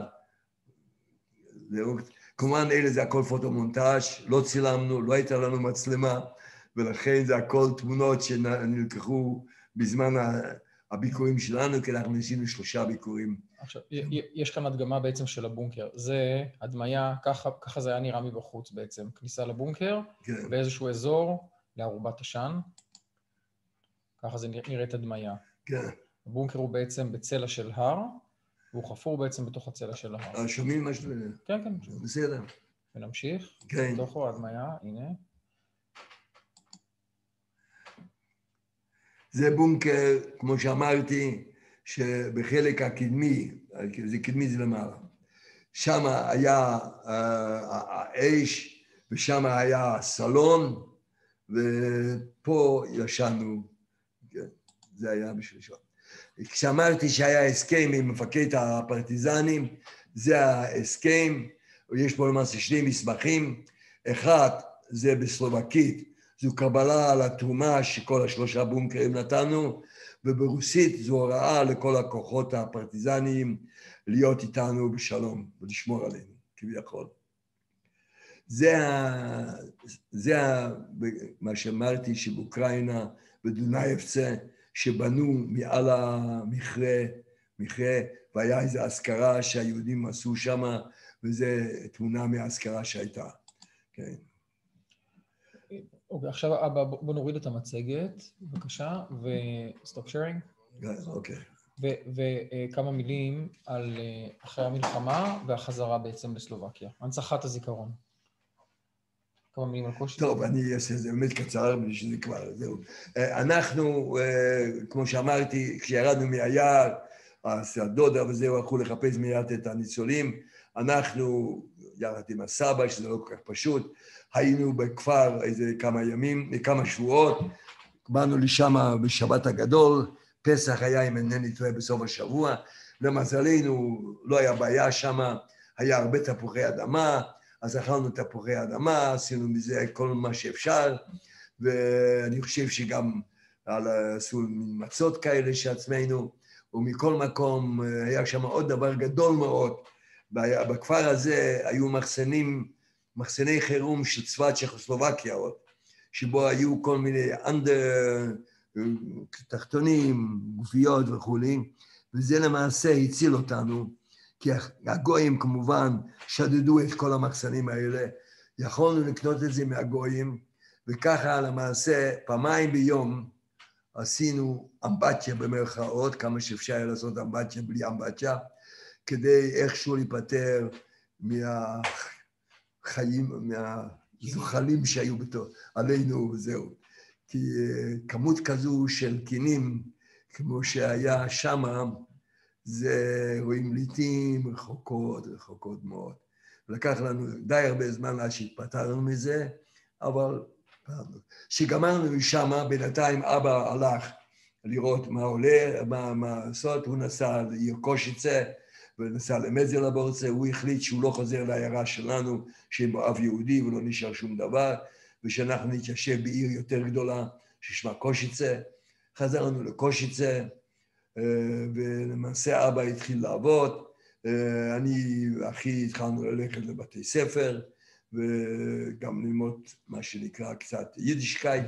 S3: כמובן אלה זה הכל פוטומונטאז', לא צילמנו, לא הייתה לנו מצלמה, ולכן זה הכל תמונות שנלקחו בזמן הביקורים שלנו, כי אנחנו ניסינו 3 ביקורים.
S1: עכשיו, יש כאן הדגמה בעצם של הבונקר. זה הדמיה, ככה זה היה נראה מבחוץ בעצם. כניסה לבונקר,
S3: כן.
S1: באיזשהו אזור, לארובת עשן. ככה זה נראית הדמיה.
S3: כן.
S1: הבונקר הוא בעצם בצלע של הר, והוא חפור בעצם בתוך הצלע של ההר.
S3: שומעים משהו?
S1: כן, כן.
S3: בסדר.
S1: ונמשיך.
S3: כן.
S1: בתוכו הדמיה, הנה.
S3: זה בונקר, כמו שאמרתי, שבחלק הקדמי, זה קדמי זה למעלה, שם היה האש, ושם היה סלון, ופה ישנו, זה היה בשביל שם. כשאמרתי שהיה הסכם עם מפקד הפרטיזנים, זה ההסכם, יש בו למעשה שני מסמכים, אחד זה בסלובקית, זו קבלה על התרומה שכל השלושה בונקרים נתנו, וברוסית זו הוראה לכל הכוחות הפרטיזניים להיות איתנו בשלום ולשמור עלינו, כביכול. זה מה שאמרתי שבאוקראינה, בדונייבצה, שבנו מעל המכרה, והיה איזו אזכרה שהיהודים עשו שם, וזו תמונה מהאזכרה שהייתה. כן.
S1: אוקיי, עכשיו בוא נוריד את המצגת, בבקשה, ו-stop sharing.
S3: אוקיי.
S1: וכמה מילים על אחרי המלחמה והחזרה בעצם לסלובקיה, הנצחת הזיכרון. כמה מילים על קושי.
S3: טוב, אני אעשה את זה באמת קצר, בשביל זה כבר, זהו. אנחנו, כמו שאמרתי, כשירדנו מהיער, הדודה וזהו, הלכו לחפש מיד את הניצולים. אנחנו, יחד עם הסבא, שזה לא כל כך פשוט, היינו בכפר איזה כמה ימים, כמה שבועות, באנו לשם בשבת הגדול, פסח היה, אם אינני טועה, בסוף השבוע. למזלנו, לא היה בעיה שם, היה הרבה תפוחי אדמה, אז אכלנו תפוחי אדמה, עשינו מזה כל מה שאפשר, ואני חושב שגם עשו מצות כאלה שעצמנו, ומכל מקום היה שם עוד דבר גדול מאוד. בכפר הזה היו מחסני חירום של צבא צ'כוסלובקיה עוד, שבו היו כל מיני תחתונים, גופיות וכו', וזה למעשה הציל אותנו, כי הגויים כמובן שדדו את כל המחסנים האלה, יכולנו לקנות את זה מהגויים, וככה למעשה פעמיים ביום עשינו אמבטיה במרכאות, כמה שאפשר היה לעשות אמבטיה בלי אמבטיה, כדי איכשהו להיפטר מהחיים, מהזוחלים שהיו עלינו וזהו. כי כמות כזו של קינים, כמו שהיה שמה, זה רואים לעתים רחוקות מאוד. לקח לנו די הרבה זמן עד שהתפטרנו מזה, אבל כשגמרנו משם, בינתיים אבא הלך לראות מה עולה, מה לעשות, הוא נסע לעיר קושיצה, ונסע למזלבורצה, הוא החליט שהוא לא חוזר לעיירה שלנו, שאין בו אב יהודי ולא נשאר שום דבר, ושאנחנו נתיישב בעיר יותר גדולה, ששמה קושיצה. חזרנו לקושיצה, ולמעשה אבא התחיל לעבוד, אני ואחי התחלנו ללכת לבתי ספר, וגם ללמוד מה שנקרא קצת יידישקייט,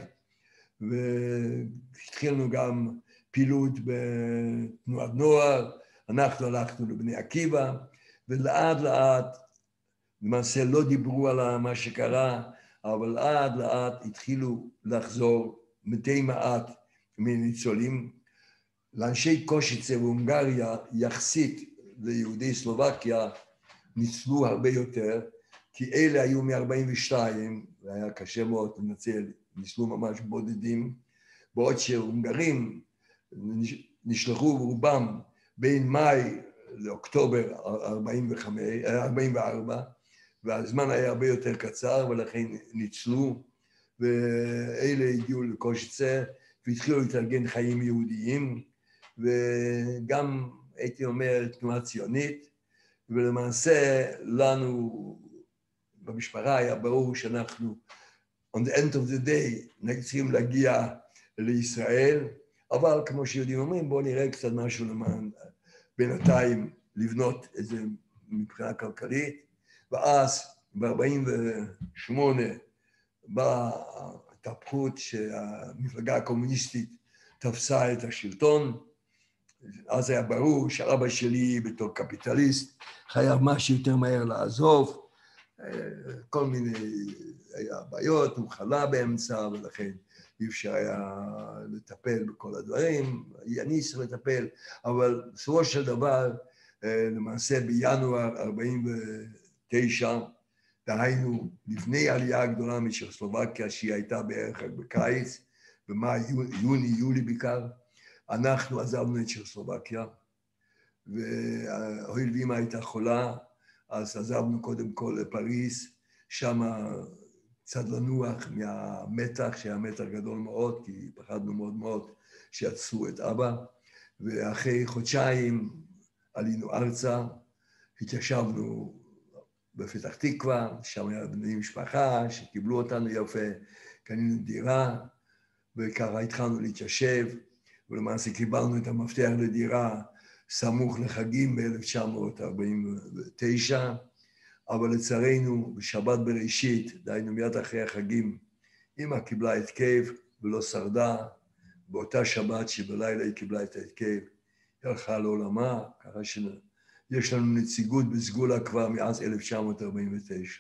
S3: והתחילנו גם פעילות בתנועת נוער, אנחנו הלכנו לבני עקיבא, ולאט לאט, למעשה לא דיברו על מה שקרה, אבל לאט לאט התחילו לחזור מדי מעט מניצולים. לאנשי קושיצה והונגריה, יחסית ליהודי סלובקיה, ניצלו הרבה יותר, כי אלה היו מ-42, והיה קשה מאוד לנצל, ניצלו ממש בודדים, בעוד שהונגרים נשלחו רובם בין מאי לאוקטובר 44, והזמן היה הרבה יותר קצר, ולכן ניצלו, ואלה הגיעו לקושיצה, והתחילו להתארגן חיים יהודיים, וגם הייתי אומר תנועה ציונית, ולמעשה לנו במשפחה היה ברור שאנחנו on the end of the day צריכים להגיע לישראל, אבל כמו שיהודים אומרים, בואו נראה קצת משהו למען בינתיים לבנות איזה מבחינה כלכלית, ואז ב-48 באה התהפכות שהמפלגה הקומוניסטית תפסה את השלטון, אז היה ברור שאבא שלי בתור קפיטליסט חייב משהו יותר מהר לעזוב, כל מיני היה בעיות, הוא חלה באמצע, ולכן אי אפשר היה לטפל בכל הדברים, אני צריך לטפל, אבל בסופו של דבר, למעשה בינואר 49, דהיינו לפני העלייה הגדולה מצ'כוסלובקיה, שהיא הייתה בערך בקיץ, במאי, יוני, יולי בעיקר, אנחנו עזבנו את צ'כוסלובקיה, והואיל ואמא הייתה חולה, אז עזבנו קודם כל לפריז, שם קצת לנוח מהמתח, שהיה מתח גדול מאוד, כי פחדנו מאוד מאוד שיצאו את אבא, ואחרי חודשיים עלינו ארצה, התיישבנו בפתח תקווה, שם היה בני משפחה שקיבלו אותנו יפה, קנינו דירה, וככה התחלנו להתיישב, ולמעשה קיבלנו את המפתח לדירה סמוך לחגים ב-1949, אבל לצערנו בשבת בראשית, דהיינו מיד אחרי החגים, אמא קיבלה התקף ולא שרדה, באותה שבת שבלילה היא קיבלה את ההתקף, היא הלכה לעולמה, ככה שיש לנו נציגות בסגולה כבר מאז 1949.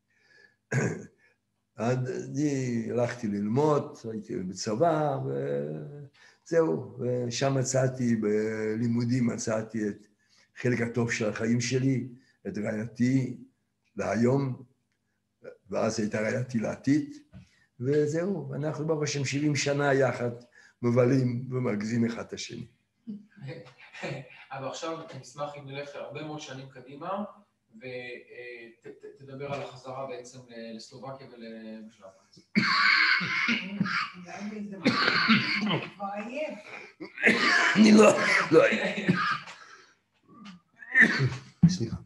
S3: אני הלכתי ללמוד, הייתי בצבא, וזהו, ושם מצאתי, בלימודים מצאתי את חלק הטוב של החיים שלי, את רעייתי להיום, ואז הייתה רעייתי לעתיד, וזהו, אנחנו ברוך השם 70 שנה יחד מבלים ומרכזים אחד את השני.
S1: אבל עכשיו נשמח אם נלך הרבה מאוד שנים קדימה, ותדבר על החזרה בעצם לסלובקיה ולמשלחת.
S3: אני לא עייף. סליחה.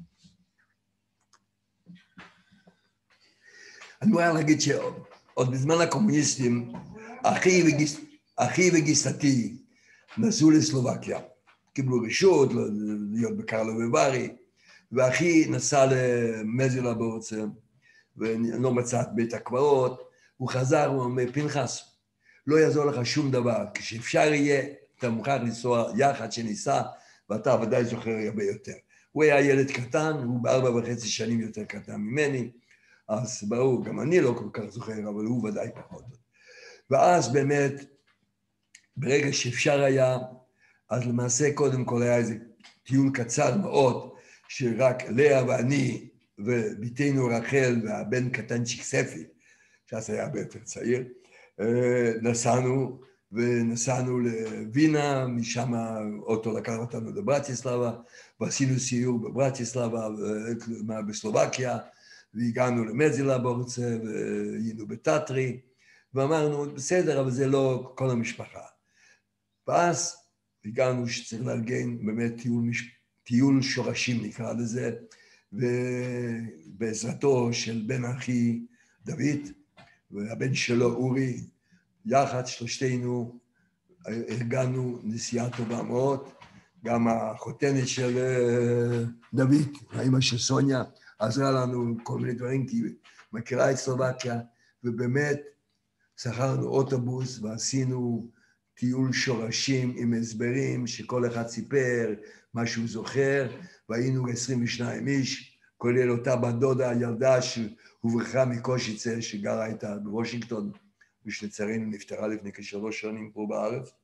S3: אני רוצה להגיד שעוד בזמן הקומוניסטים, אחי וגיסתי נסעו לסלובקיה. קיבלו רשות להיות בקרלובי וארי, ואחי נסע למזילה ברוצה, ולא מצא את בית הקברות, הוא חזר, הוא אומר, פנחס, לא יעזור לך שום דבר, כשאפשר יהיה, אתה מוכרח לנסוע יחד שניסע, ואתה ודאי זוכר הרבה יותר. הוא היה ילד קטן, הוא ב4.5 שנים יותר קטן ממני, אז ברור, גם אני לא כל כך זוכר, אבל הוא ודאי פחות. ואז באמת, ברגע שאפשר היה, אז למעשה קודם כל היה איזה טיול קצר מאוד, שרק לאה ואני וביתנו רחל והבן קטנצ'יק ספי, שאז היה הרבה יותר צעיר, נסענו לווינה, משם אוטו לקח אותנו לברטיסלבה, ועשינו סיור בברטיסלבה בסלובקיה, והגענו למזילה ברוצה, והיינו בטטרי, ואמרנו, בסדר, אבל זה לא כל המשפחה. ואז הגענו שצריך לארגן באמת טיול שורשים נקרא לזה, ובעזרתו של בן אחי דוד, והבן שלו אורי, יחד שלושתנו ארגנו נסיעה טובה מאוד, גם החותנת של דוד, האמא של סוניה, עזרה לנו כל מיני דברים, כי היא מכירה את סלובקיה, ובאמת שכרנו אוטובוס ועשינו טיול שורשים עם הסברים שכל אחד סיפר מה שהוא זוכר, והיינו 22 איש, כולל אותה בת דודה, ילדה שהוברחה מקושיצה, שגרה הייתה בוושינגטון, ושלצערנו נפטרה לפני כ3 שנים פה בארץ.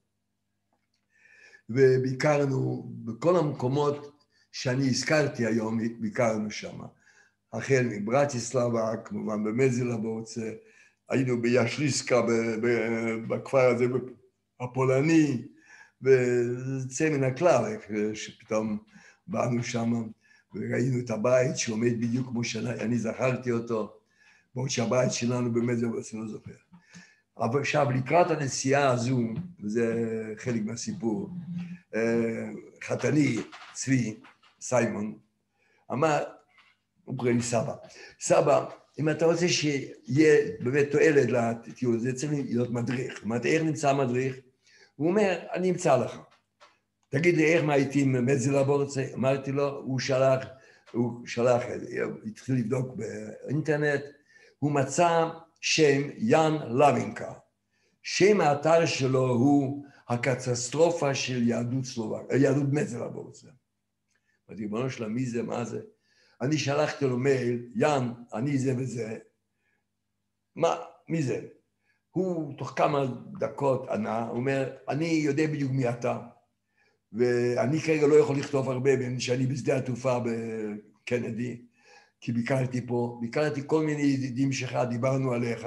S3: וביקרנו בכל המקומות שאני הזכרתי היום, ביקרנו שם. החל מברטיסלבה, כמובן במזילה ברוצה, היינו בישליסקה, בכפר הזה הפולני, וזה מן הכלל, שפתאום באנו שם, וראינו את הבית שעומד בדיוק כמו שאני זכרתי אותו, בעוד שהבית שלנו במזילה ברוצה לא זוכר. אבל עכשיו, לקראת הנסיעה הזו, וזה חלק מהסיפור, חתני, צבי, סיימון, אמר, הוא קורא לי סבא, סבא, אם אתה רוצה שיהיה באמת תועלת לטיול הזה, צריך להיות מדריך. אמרתי, איך נמצא המדריך? הוא אומר, אני אמצא לך. תגיד לי, איך מה הייתי עם מזילה ברוצה? אמרתי לו, הוא שלח, התחיל לבדוק באינטרנט, הוא מצא שם יאן לוינקה. שם האתר שלו הוא הקטסטרופה של יהדות מזילה ברוצה. אמרתי, בנו שלה, מי זה, מה זה? אני שלחתי לו מייל, יאן, אני זה וזה. מה, מי זה? הוא תוך כמה דקות ענה, הוא אומר, אני יודע בדיוק מי אתה, ואני כרגע לא יכול לכתוב הרבה, שאני בשדה התעופה בקנדי, כי ביקרתי פה, ביקרתי כל מיני ידידים שלך, דיברנו עליך,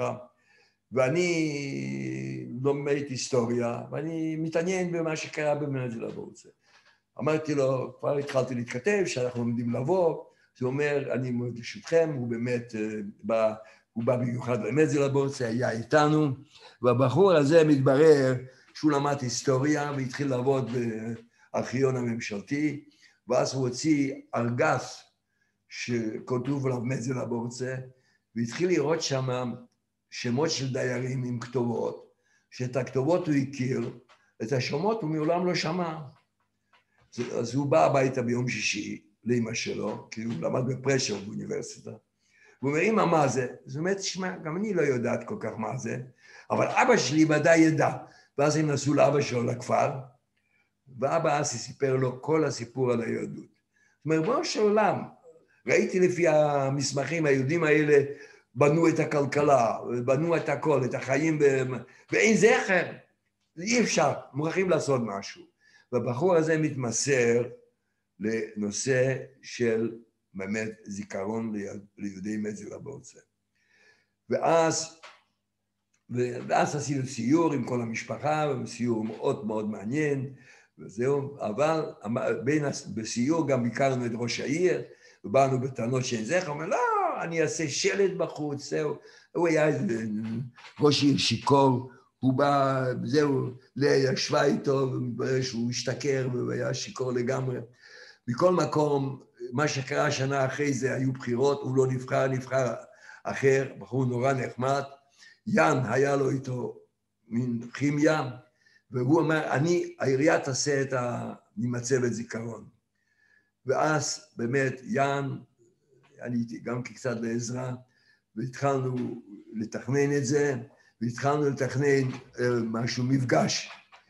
S3: ואני לומד היסטוריה, ואני מתעניין במה שקרה במזילה ברוצה. אמרתי לו, כבר התחלתי להתכתב, שאנחנו עומדים לבוא, זה אומר, אני מאוד לרשותכם, הוא באמת הוא בא במיוחד למזילה ברוצה, היה איתנו, והבחור הזה מתברר שהוא למד היסטוריה והתחיל לעבוד בארכיון הממשלתי, ואז הוא הוציא ארגז שכתוב עליו מזל הבורצה, והתחיל לראות שם שמות של דיירים עם כתובות, שאת הכתובות הוא הכיר, את השמות הוא מעולם לא שמע. אז הוא בא הביתה ביום שישי לאמא שלו, כי הוא למד בפרשר באוניברסיטה, והוא אומר, אמא, מה זה? זאת אומרת, תשמע, גם אני לא יודעת כל כך מה זה, אבל אבא שלי ודאי ידע. ואז הם נסעו לאבא שלו לכפר, ואבא אז סיפר לו כל הסיפור על היהדות. זאת אומרת, בוא של עולם, ראיתי לפי המסמכים, היהודים האלה בנו את הכלכלה, בנו את הכל, את החיים, ואין זכר, אי אפשר, מוכרחים לעשות משהו. והבחור הזה מתמסר לנושא של באמת זיכרון ליהודי מזל הבורצה. ואז עשינו סיור עם כל המשפחה, סיור מאוד מאוד מעניין, וזהו, אבל בסיור גם ביקרנו את ראש העיר, ובאנו בטענות שאין זכר, הוא אומר, לא, אני אעשה שלט בחוץ, זהו, הוא היה ראש עיר שיכור, הוא בא, זהו, לאה ישבה איתו, ומתברר שהוא השתכר, והוא היה שיכור לגמרי. מכל מקום, מה שקרה שנה אחרי זה, היו בחירות, הוא לא נבחר, נבחר אחר, בחור נורא נחמד, יאן היה לו איתו מין כימיה, והוא אמר, העירייה תעשה את מצבת זיכרון. ואז באמת יאן, אני הייתי גם קצת לעזרה, והתחלנו לתכנן את זה, והתחלנו לתכנן משהו, מפגש.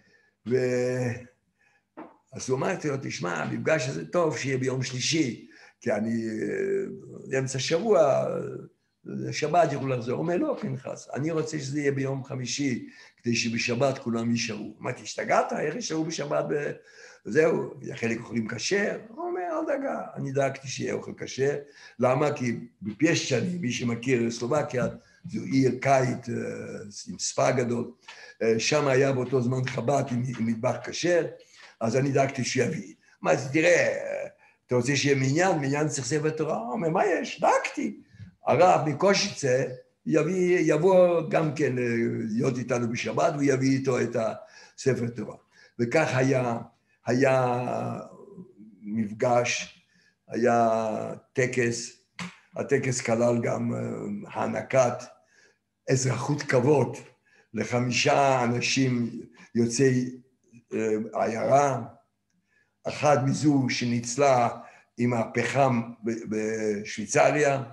S3: אז הוא אמרתי לו, תשמע, המפגש הזה טוב שיהיה ביום שלישי, כי אני, אמצע שבוע, שבת יוכלו לחזור. הוא אומר, לא, פנחס, אני רוצה שזה יהיה ביום חמישי, כדי שבשבת כולם יישארו. אמרתי, השתגעת? איך יישארו בשבת? וזהו, חלק אוכלים כשר? הוא אומר, אל דאגה, אני דאגתי שיהיה אוכל כשר. למה? כי בפשצ'ני, מי שמכיר סלובקיה, זו עיר קיץ עם ספר גדול, שם היה באותו זמן חב"ד עם מטבח כשר, אז אני דאגתי שיביא. אמרתי, תראה, אתה רוצה שיהיה מניין צריך ספר תורה? הוא אומר, מה יש? דאגתי. הרב מקושיצה יבוא גם כן להיות איתנו בשבת, ויביא איתו את הספר תורה. וכך היה מפגש, היה טקס, הטקס כלל גם הענקת אזרחות כבוד ל5 אנשים יוצאי עיירה, אחד מזו שניצלה עם הפחם בשוויצריה,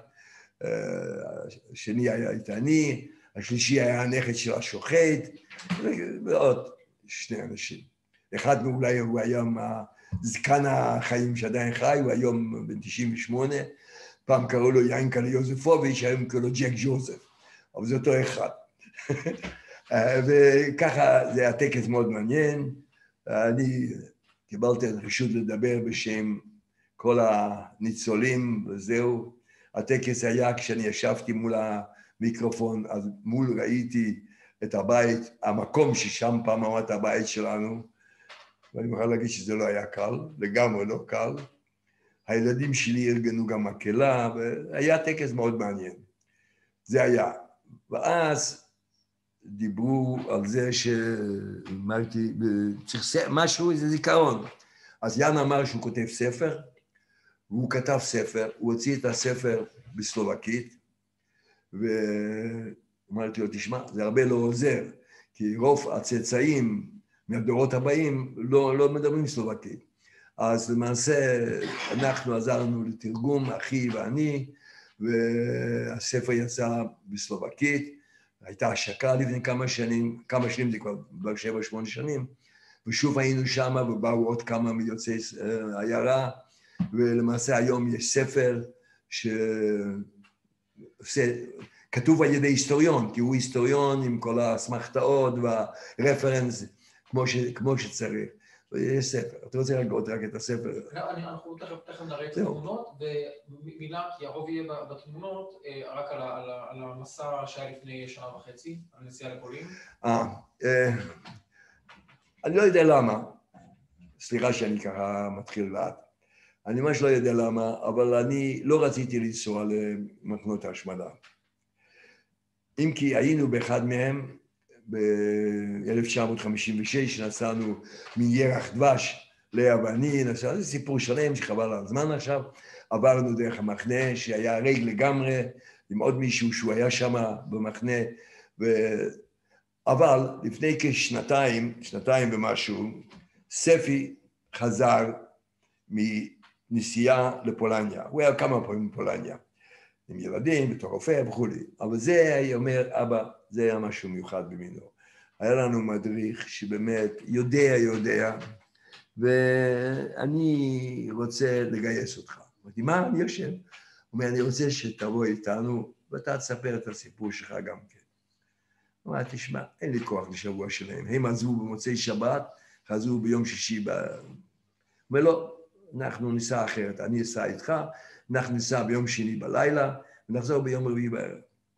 S3: השני היה איתני, השלישי היה הנכד של השוחט, ועוד 2 אנשים. אחד אולי הוא היום זקן החיים שעדיין חי, הוא היום בן 98, פעם קראו לו ינקלה יוזפוביץ', היום קראו לו ג'ק ג'וזף, אבל זה אותו אחד. וככה זה היה טקס מאוד מעניין, אני קיבלתי את רשות לדבר בשם כל הניצולים וזהו. הטקס היה כשאני ישבתי מול המיקרופון, אז מול ראיתי את הבית, המקום ששם פעם עמד הבית שלנו, ואני מוכרח להגיד שזה לא היה קל, לגמרי לא קל. הילדים שלי ארגנו גם מקהלה, והיה טקס מאוד מעניין. זה היה. ואז דיברו על זה שאמרתי, צריך משהו, איזה זיכרון. אז יאן אמר שהוא כותב ספר, והוא כתב ספר, הוא הוציא את הספר בסלובקית, ואמרתי לו, תשמע, זה הרבה לא עוזר, כי רוב הצאצאים מהדורות הבאים לא מדברים סלובקית. אז למעשה אנחנו עזרנו לתרגום, אחי ואני, והספר יצא בסלובקית, הייתה השקה לפני כמה שנים זה כבר 7-8 שנים, ושוב היינו שם ובאו עוד כמה מיוצאי עיירה, ולמעשה היום יש ספר שכתוב על ידי היסטוריון, כי הוא היסטוריון עם כל האסמכתאות והרפרנס כמו שצריך. יש ספר. אתה רוצה להראות רק את הספר?
S1: אנחנו תכף נראה את התמונות, ומילה, כי הרוב יהיה בתמונות, רק על המסע שהיה לפני 1.5 שנה, על נסיעה לפולין.
S3: אני לא יודע למה, סליחה שאני ככה מתחיל לאט, אני ממש לא יודע למה, אבל אני לא רציתי לנסוע למחנות ההשמדה. אם כי היינו באחד מהם, ב-1956 נסענו מירח דבש ליווני, זה סיפור שלם שחבל על הזמן עכשיו, עברנו דרך המחנה שהיה ריק לגמרי, עם עוד מישהו שהוא היה שם במחנה, אבל לפני כשנתיים ומשהו, ספי חזר מנסיעה לפולניה, הוא היה כמה פעמים בפולניה, עם ילדים, בתור רופא וכו', אבל זה היה אומר, אבא, זה היה משהו מיוחד במינו. היה לנו מדריך שבאמת יודע, ואני רוצה לגייס אותך. אמרתי, מה? אני יושב. הוא אומר, אני רוצה שתבוא איתנו, ואתה תספר את הסיפור שלך גם כן. הוא אומר, תשמע, אין לי כוח לשבוע שלהם. הם עזבו במוצאי שבת, חזרו ביום שישי. הוא אומר, לא, אנחנו ניסע אחרת. אני אסע איתך, אנחנו ניסע ביום שני בלילה, ונחזור ביום רביעי בערב.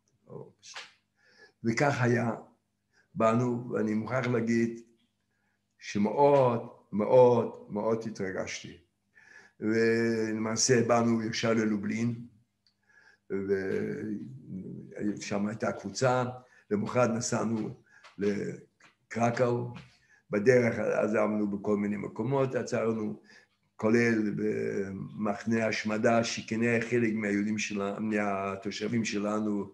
S3: וכך היה, באנו, ואני מוכרח להגיד שמאוד התרגשתי. ולמעשה באנו ישר ללובלין, ושם הייתה קבוצה, למחרת נסענו לקרקאו, בדרך עזבנו בכל מיני מקומות, עצרנו, כולל במחנה השמדה, שכנראה חלק מהתושבים שלנו,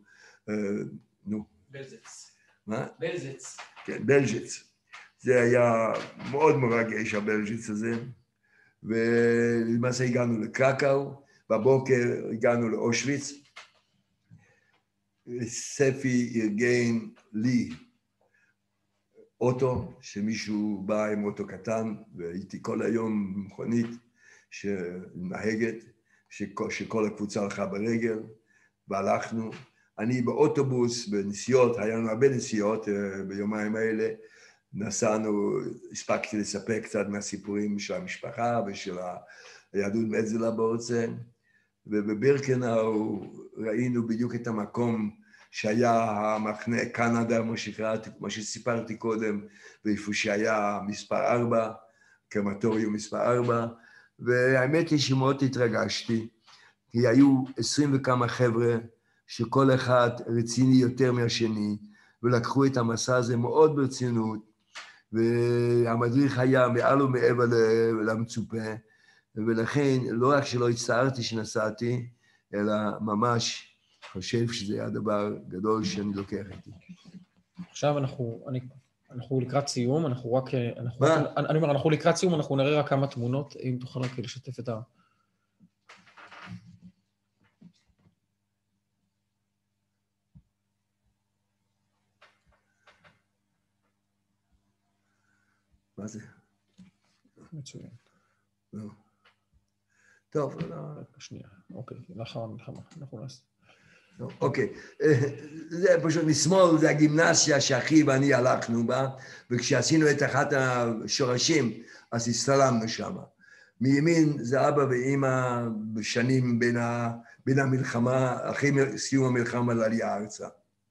S1: בלז'ץ.
S3: מה?
S1: בלז'ץ.
S3: כן, בלז'ץ. זה היה מאוד מרגש, הבלז'ץ הזה, ולמעשה הגענו לקרקאו, בבוקר הגענו לאושוויץ, ספי ארגן לי אוטו, שמישהו בא עם אוטו קטן, והייתי כל היום במכונית שנהגת, שכל הקבוצה הלכה ברגל, והלכנו. אני באוטובוס, בנסיעות, היה לנו הרבה נסיעות ביומיים האלה, נסענו, הספקתי לספר קצת מהסיפורים של המשפחה ושל היהדות מאצלה בארצן, ובבירקנאו ראינו בדיוק את המקום שהיה המחנה קנדה, מה שסיפרתי קודם, ואיפה שהיה מספר 4, קרמטוריום מספר 4, והאמת היא שמאוד התרגשתי, כי היו 20 וכמה חבר'ה, שכל אחד רציני יותר מהשני, ולקחו את המסע הזה מאוד ברצינות, והמדריך היה מעל ומעבר למצופה, ולכן לא רק שלא הצטערתי שנסעתי, אלא ממש חושב שזה היה דבר גדול שאני לוקח איתי.
S1: עכשיו אנחנו לקראת סיום, אנחנו לקראת סיום, אנחנו נראה רק כמה תמונות, אם תוכל רק לשתף את ה...
S3: מה זה?
S1: מצוין.
S3: לא. טוב,
S1: שנייה, אוקיי, לאחר המלחמה, אנחנו נעשה.
S3: אוקיי, זה פשוט משמאל, זה הגימנסיה שאחי ואני הלכנו בה, וכשעשינו את אחת השורשים, אז הסתלמנו שם. מימין זה אבא ואמא בשנים בין המלחמה, אחרי סיום המלחמה לעלייה ארצה.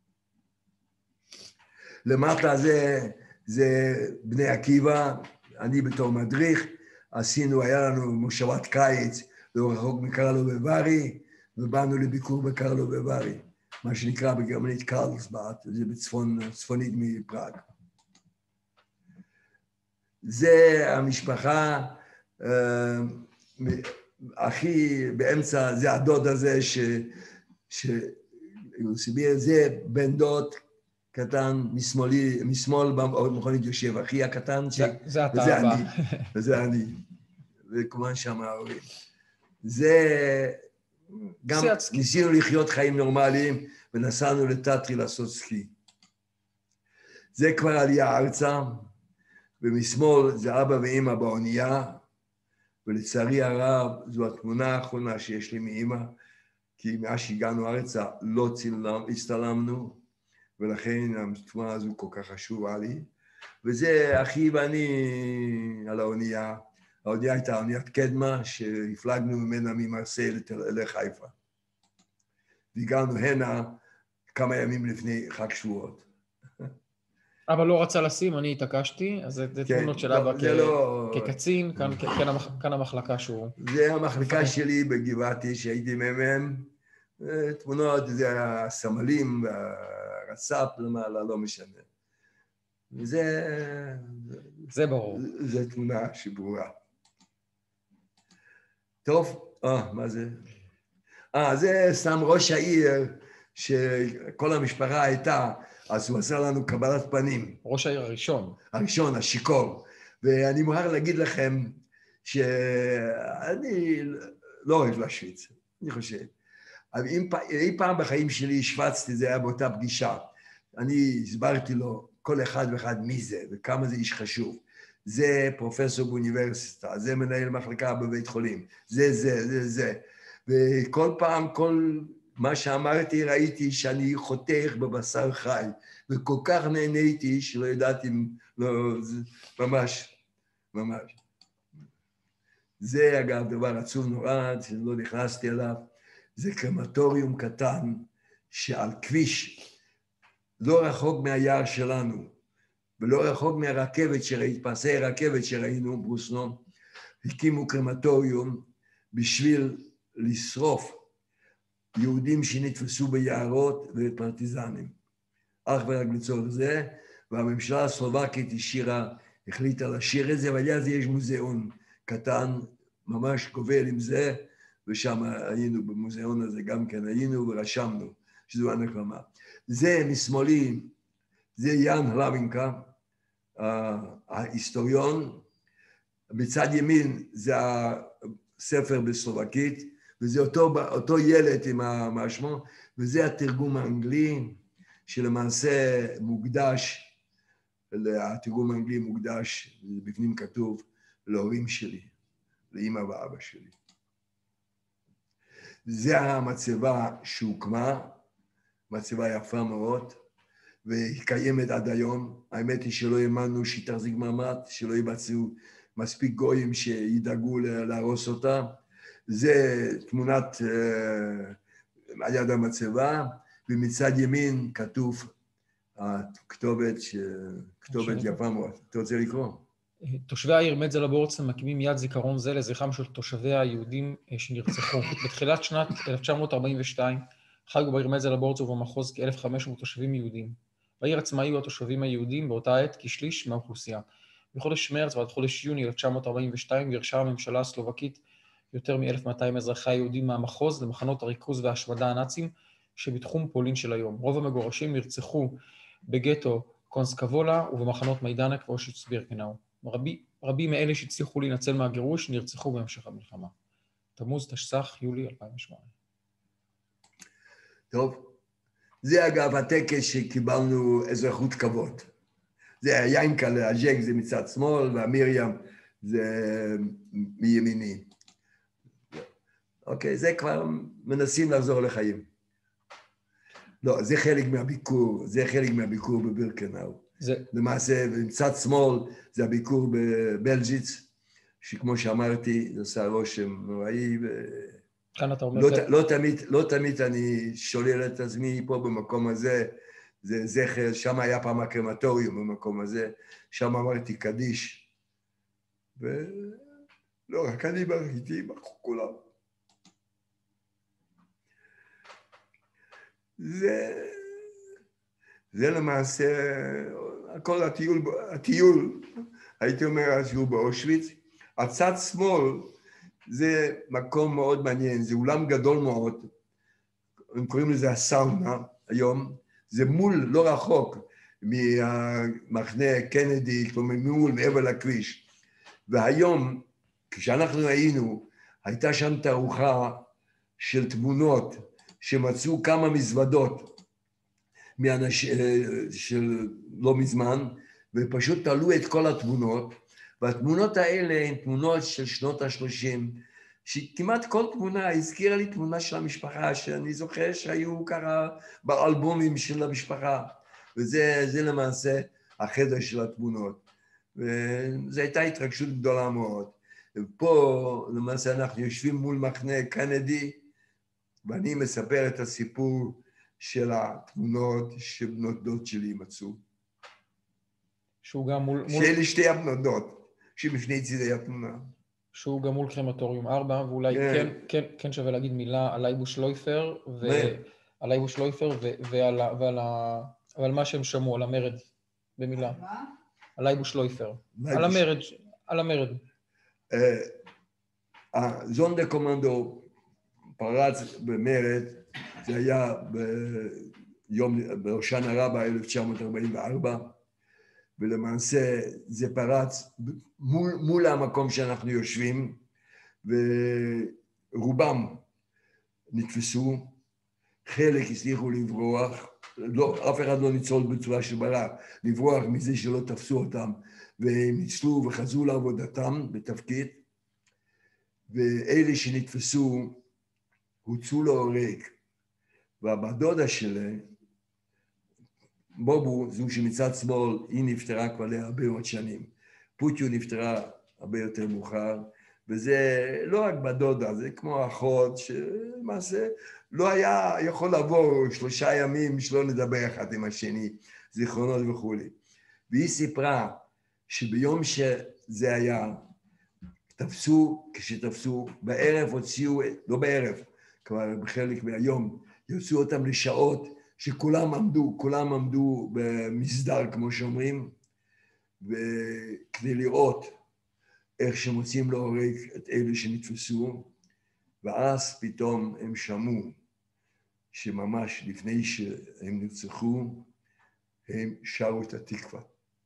S3: למטה זה בני עקיבא, אני בתור מדריך, היה לנו מושבת קיץ, לא רחוק מקרלוב בווארי, ובאנו לביקור בקרלוב בווארי, מה שנקרא בגרמנית קרלסבאד, זה צפונית מפראג. זה המשפחה, הכי באמצע, זה הדוד הזה זה בן דוד קטן, משמאל במכונית יושב, אחי הקטן,
S1: זה אתה הבא.
S3: וזה אני, וכמובן שם ההורים. זה גם ניסינו לחיות חיים נורמליים, ונסענו לטאטרי לעשות סקי. זה כבר עלייה ארצה, ומשמאל זה אבא ואמא באונייה, ולצערי הרב, זו התמונה האחרונה שיש לי מאמא, כי מאז שהגענו ארצה לא הצטלמנו, ולכן התמונה הזו כל כך חשובה לי. וזה אחי ואני על האונייה. האונייה הייתה אוניית קדמה, שהפלגנו ממנה ממרסיי לחיפה. והגענו הנה כמה ימים לפני חג שבועות.
S1: אבא לא רצה לשים, אני התעקשתי, אז זה תמונות של אבא כקצין, כאן המחלקה שהוא...
S3: זה המחלקה שלי בגבעתי, שהייתי מהם, תמונות, זה הסמלים, והרצ"פ למעלה, לא משנה.
S1: זה ברור.
S3: זו תמונה שברורה. טוב, מה זה? זה סתם ראש העיר, שכל המשפחה הייתה, אז הוא עשה לנו קבלת פנים.
S1: ראש העיר הראשון.
S3: הראשון, השיכור. ואני מוכרח להגיד לכם שאני לא אוהב להשוויץ, אני חושב. אבל אי פעם בחיים שלי השווצתי, זה היה באותה פגישה. אני הסברתי לו כל אחד ואחד מי זה וכמה זה איש חשוב. זה פרופסור באוניברסיטה, זה מנהל מחלקה בבית חולים, זה. וכל פעם, כל מה שאמרתי, ראיתי שאני חותך בבשר חי, וכל כך נהניתי שלא ידעתי, ממש. זה אגב דבר עצוב נורא, שלא נכנסתי אליו, זה קרמטוריום קטן שעל כביש, לא רחוק מהיער שלנו, ולא רחוק מהרכבת פסי רכבת שראינו, ברוסלון, הקימו קרמטוריום בשביל לשרוף יהודים שנתפסו ביערות ופרטיזנים. אך ורק לצורך זה, והממשלה הסלובקית החליטה לשיר את זה, אבל אז יש מוזיאון קטן, ממש גובל עם זה, ושם היינו במוזיאון הזה, גם כן היינו ורשמנו, שזו הנקמה. זה משמאלי, זה יאן הלווינקה, ההיסטוריון, בצד ימין זה הספר בסלובקית, וזה אותו ילד עם המשמו, וזה התרגום האנגלי, שלמעשה מוקדש, התרגום האנגלי מוקדש, בפנים כתוב, להורים שלי, לאמא ואבא שלי. זה המצבה שהוקמה, מצבה יפה מאוד, והיא קיימת עד היום. האמת היא שלא האמנו שהיא תחזיק מעמד, שלא יימצאו מספיק גויים שידאגו להרוס אותה. זה תמונת על יד המצבה, ומצד ימין כתוב הכתובת יפה מאוד. אתה רוצה לקרוא?
S1: תושבי העיר מדזלה-בורצה מקימים יד זיכרון זה לזכרם של תושביה היהודים שנרצחו. בתחילת שנת 1942 חגו בעיר מדזלה-בורצה ובמחוז כ-1,500 תושבים יהודים. בעיר עצמה היו התושבים היהודים באותה עת כשליש מהאוכלוסייה. בחודש מרץ ועד חודש יוני 1942 גירשה הממשלה הסלובקית יותר מ-1,200 אזרחי היהודים מהמחוז למחנות הריכוז וההשמדה הנאצים שבתחום פולין של היום. רוב המגורשים נרצחו בגטו קונסקבולה ובמחנות מיידנק ואושיץ בירקנאו. רבים מאלה שהצליחו להינצל מהגירוש נרצחו בהמשך המלחמה. תמוז תשס"ח, יולי 2008.
S3: טוב, זה אגב הטקס שקיבלנו אזרחות כבוד. זה היינקלה, הז'ק זה מצד שמאל, והמיריאם זה מימיני. אוקיי, זה כבר מנסים לחזור לחיים. לא, זה חלק מהביקור בבירקנאו. למעשה, מצד שמאל זה הביקור בבלז'יץ, שכמו שאמרתי, זה עושה רושם נוראי,
S1: כאן אתה אומר...
S3: לא תמיד אני שולל את עצמי פה במקום הזה, זה זכר, שם היה פעם הקרמטוריום במקום הזה, שם אמרתי קדיש, ולא רק אני בראיתי, בחו כולם. זה למעשה, הכל הטיול, הייתי אומר שהוא באושוויץ. הצד שמאל זה מקום מאוד מעניין, זה אולם גדול מאוד, הם קוראים לזה הסאונה היום, זה מול, לא רחוק, מהמחנה קנדי, כלומר מול מעבר לכביש. והיום, כשאנחנו היינו, הייתה שם תערוכה של תמונות, שמצאו כמה מזוודות של לא מזמן, ופשוט תעלו את כל התמונות, והתמונות האלה הן תמונות של שנות ה-30, שכמעט כל תמונה הזכירה לי תמונה של המשפחה, שאני זוכר שהיו ככה באלבומים של המשפחה, וזה למעשה החדר של התמונות. וזו הייתה התרגשות גדולה מאוד. ופה למעשה אנחנו יושבים מול מחנה קנדי, ואני מספר את הסיפור של התמונות שבנות דוד שלי מצאו.
S1: שהוא גם מול...
S3: שאלה שתי הבנות דוד, שבפני צידי התמונה. שהוא
S1: גם מול קרמטוריום 4, ואולי כן שווה להגיד מילה על אייבוש לויפר, ועל מה שהם שמעו, על המרד במילה. על לייבוש לויפר. על המרד. על המרד.
S3: זונדה קומנדו פרץ במרד, זה היה בהושענא רבה 1944, ולמעשה זה פרץ מול המקום שאנחנו יושבים, ורובם נתפסו, חלק הצליחו לברוח, אף אחד לא ניצול בצורה של ברק, לברוח מזה שלא תפסו אותם, והם ניצלו וחזרו לעבודתם בתפקיד, ואלה שנתפסו הוצאו להורג, והבת דודה שלי, בובו, זו שמצד שמאל, היא נפטרה כבר להרבה מאוד שנים. פוטיו נפטרה הרבה יותר מאוחר, וזה לא רק בת דודה, זה כמו אחות שלמעשה לא היה יכול לעבור 3 ימים שלא נדבר אחד עם השני, זיכרונות וכו'. והיא סיפרה שביום שזה היה, כשתפסו, בערב הוציאו, לא בערב, כבר בחלק מהיום, יוצאו אותם לשעות שכולם עמדו במסדר, כמו שאומרים, וכדי לראות איך שמוצאים להורג את אלה שנתפסו, ואז פתאום הם שמעו שממש לפני שהם נרצחו, הם שרו את התקווה.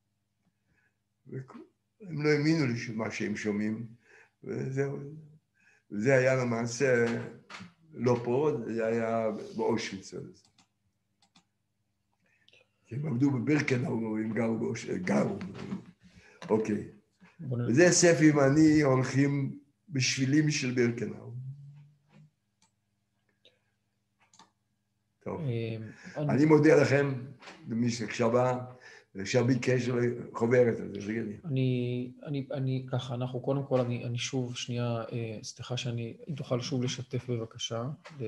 S3: הם לא האמינו למה שהם שומעים, וזהו. וזה היה למעשה לא פה, זה היה באושוויץ. הם עבדו בבירקנאו, הם גרו. אוקיי. וזה ספי ואני הולכים בשבילים של בירקנאו. טוב. אני מודה לכם, למי שהקשבה, עכשיו ביקש לחוברת על זה, תגיד לי.
S1: אני ככה, אנחנו קודם כל, אני שוב, שנייה, סליחה שאני, אם תוכל שוב לשתף בבקשה.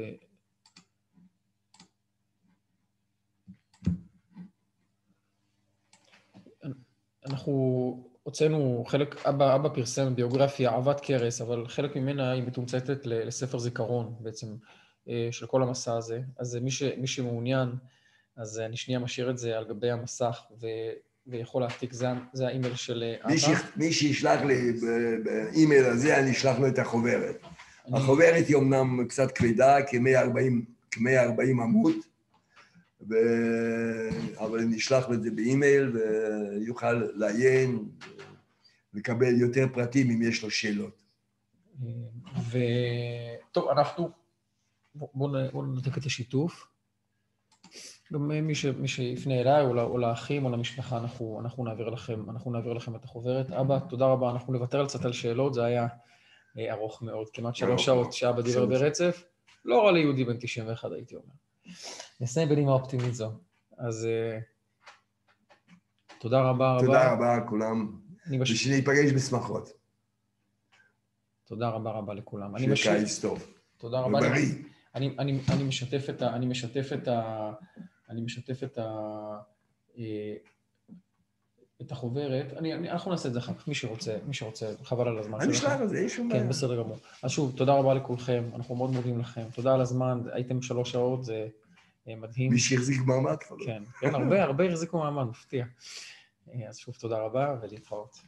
S1: אנחנו הוצאנו חלק, אבא פרסם ביוגרפיה, אהבת קרס, אבל חלק ממנה היא מתומצתת לספר זיכרון בעצם, של כל המסע הזה. אז מי שמעוניין, אז אני שנייה משאיר את זה על גבי המסך, ויכול להעתיק, זה האימייל של אבא.
S3: מי שישלח לי באימייל הזה, אני אשלח לו את החוברת. החוברת היא אמנם קצת כבדה, כ-140 עמוד, אבל אני אשלח לו את זה באימייל, ויוכל לעיין, לקבל יותר פרטים אם יש לו שאלות.
S1: טוב, בואו נתק את השיתוף. גם מי שיפנה אליי, או לאחים, או למשפחה, אנחנו נעביר לכם את החוברת. אבא, תודה רבה, אנחנו נוותר קצת על שאלות, זה היה ארוך מאוד, כמעט 3 שעות שאבא דיבר ברצף, לא רע ליהודי בן 91, הייתי אומר. נסיים בנימה אופטימית זו. אז תודה רבה.
S3: תודה רבה לכולם, ושניפגש בשמחות.
S1: תודה רבה לכולם.
S3: שקיץ טוב.
S1: תודה רבה.
S3: ובריא.
S1: אני משתף את החוברת. אנחנו נעשה את זה אחר כך, מי שרוצה, חבל על הזמן.
S3: אני אשלח על זה, יש שום בעיה.
S1: כן, בסדר גמור. אז שוב, תודה רבה לכולכם, אנחנו מאוד מודים לכם. תודה על הזמן, הייתם 3 שעות, זה מדהים.
S3: מי שהחזיק מעמד.
S1: כן, הרבה החזיקו מעמד, מפתיע. אז שוב, תודה רבה ולהתראות.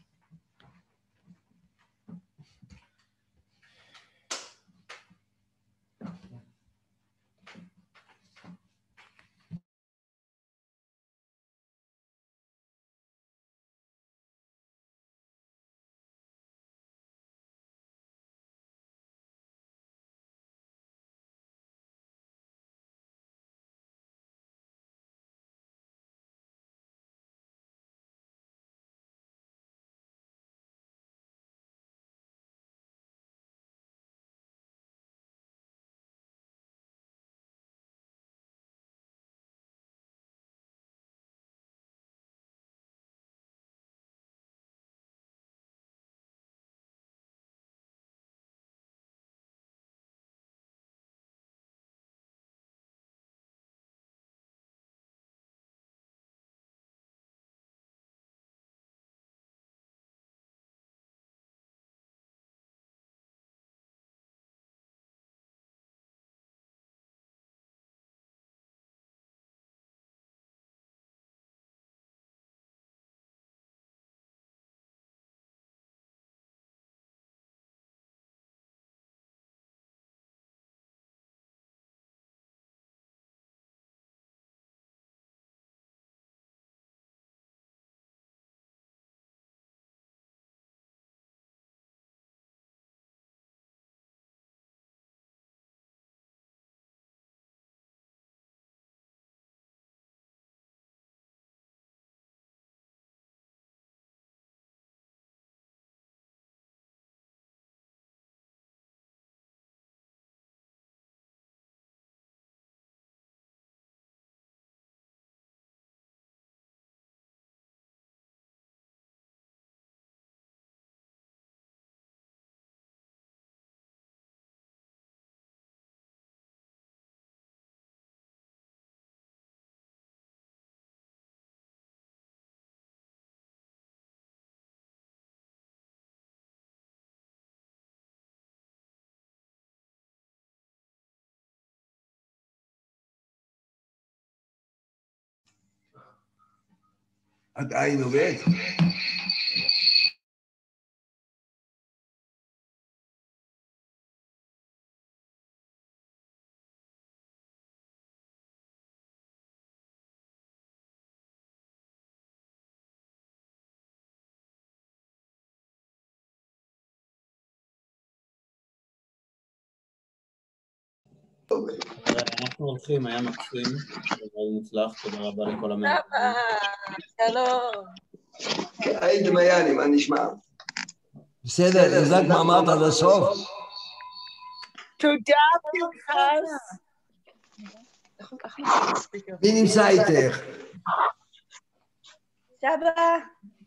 S3: עדיין עובד?
S5: אנחנו הולכים, היה מקסים, מאוד מוצלח, תודה רבה לכל המאמנים.
S2: שלום.
S3: היי דמייני, מה נשמע? בסדר, החזק מעמד עד הסוף?
S2: תודה פנחס.
S3: מי נמצא איתך?
S2: סבא.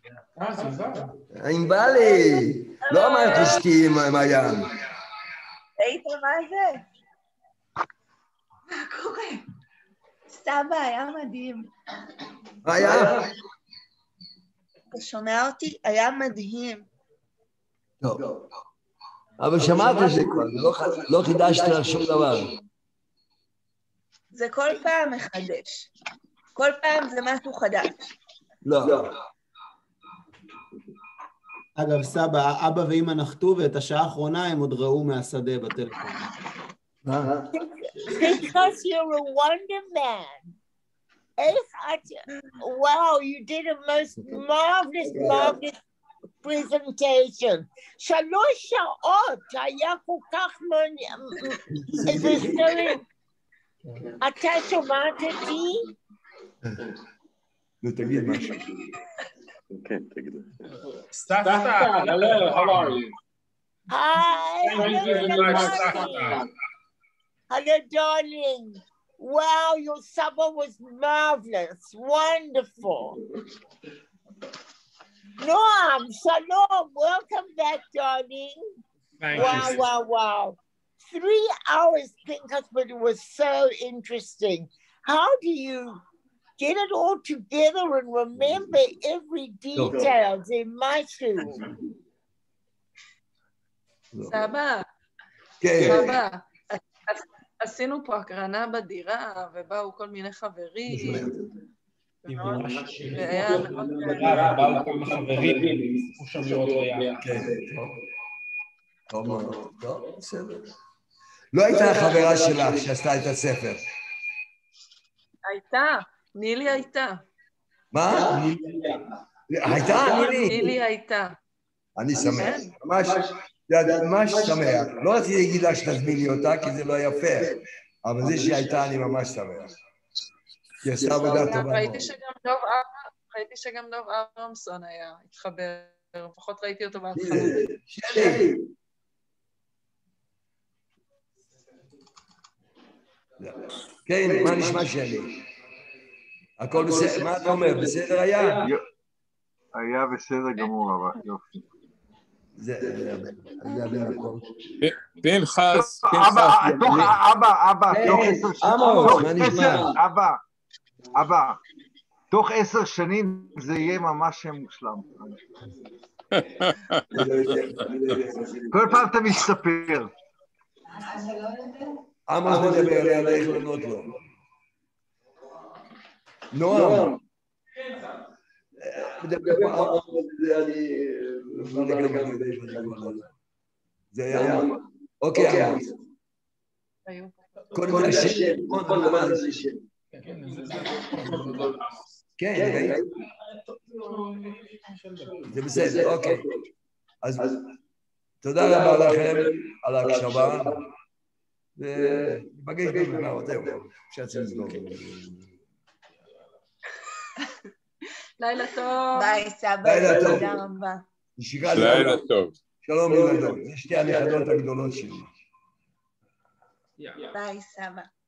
S3: ענבלי, לא אמרת אשתי עם מעיין.
S2: ראית מה זה? מה קורה? סבא, היה מדהים.
S3: מה היה?
S2: אתה שומע אותי? היה מדהים.
S3: טוב. אבל שמעת זה כבר, לא חידשת לך שום דבר.
S2: זה כל פעם מחדש. כל פעם זה משהו חדש.
S3: לא.
S5: אגב, סבא, אבא ואמא נחתו ואת השעה האחרונה הם עוד ראו מהשדה בטלפון.
S2: Because you're a wonder man. Wow, you did a most marvelous presentation. 3 שעות, היה כל כך איזה סרט. אתה שומעת אותי?
S3: נו, תגיד משהו.
S6: כן, תגידו.
S7: Stasta, hello, how are you?
S2: Hi,
S7: Thank you very much, Stasta.
S2: hello, darling. Wow, your summer was marvelous, wonderful. Noam, shalom, welcome back, darling.
S7: Thank
S2: Wow,
S7: you.
S2: wow. 3 hours, Pinchas, but it was so interesting. How do you get it all together and remember every detail? They might do.
S8: סבא,
S3: כן.
S8: סבא, עשינו פה הקרנה בדירה, ובאו כל מיני חברים. והיה מאוד...
S7: באו כמה חברים, ניסו שם לראות ריאה.
S3: כן, טוב מאוד. טוב, בסדר. לא הייתה חברה שלך שעשתה את הספר.
S8: הייתה, נילי הייתה.
S3: מה? הייתה, נילי?
S8: נילי הייתה.
S3: אני שמח, ממש שמח. לא רציתי להגיד לה שתזמיני אותה, כי זה לא יפה, אבל זה שהייתה, אני ממש שמח. כי עשתה עבודה טובה מאוד.
S8: ראיתי שגם דוב אברמסון היה, התחבר, לפחות ראיתי אותו בהתחלה.
S3: שלי. כן, מה נשמע שלי? הכל בסדר, מה אתה אומר? בסדר היה?
S6: היה בסדר גמור, אבל יופי.
S3: זה הבן הכל.
S7: פנחס,
S6: אבא, תוך 10 שנים.
S3: עמוס, מה נשמע?
S6: אבא, תוך 10 שנים זה יהיה ממש מושלם. כל פעם אתה מסתפר.
S3: עמוס מדבר עליה, לא איך לענות לו. נועם. זה היה עמוס. אוקיי, עמוס. קודם כל השם. כן, זה בסדר, אוקיי. אז תודה רבה לכם על ההקשבה, ונפגש במחר, זהו, אפשר לסגור.
S8: לילה טוב.
S2: ביי, סבא, תודה רבה.
S7: לילה טוב.
S3: שלום ילדות, זה שתי הנכדות הגדולות שלי.
S2: ביי, סבא.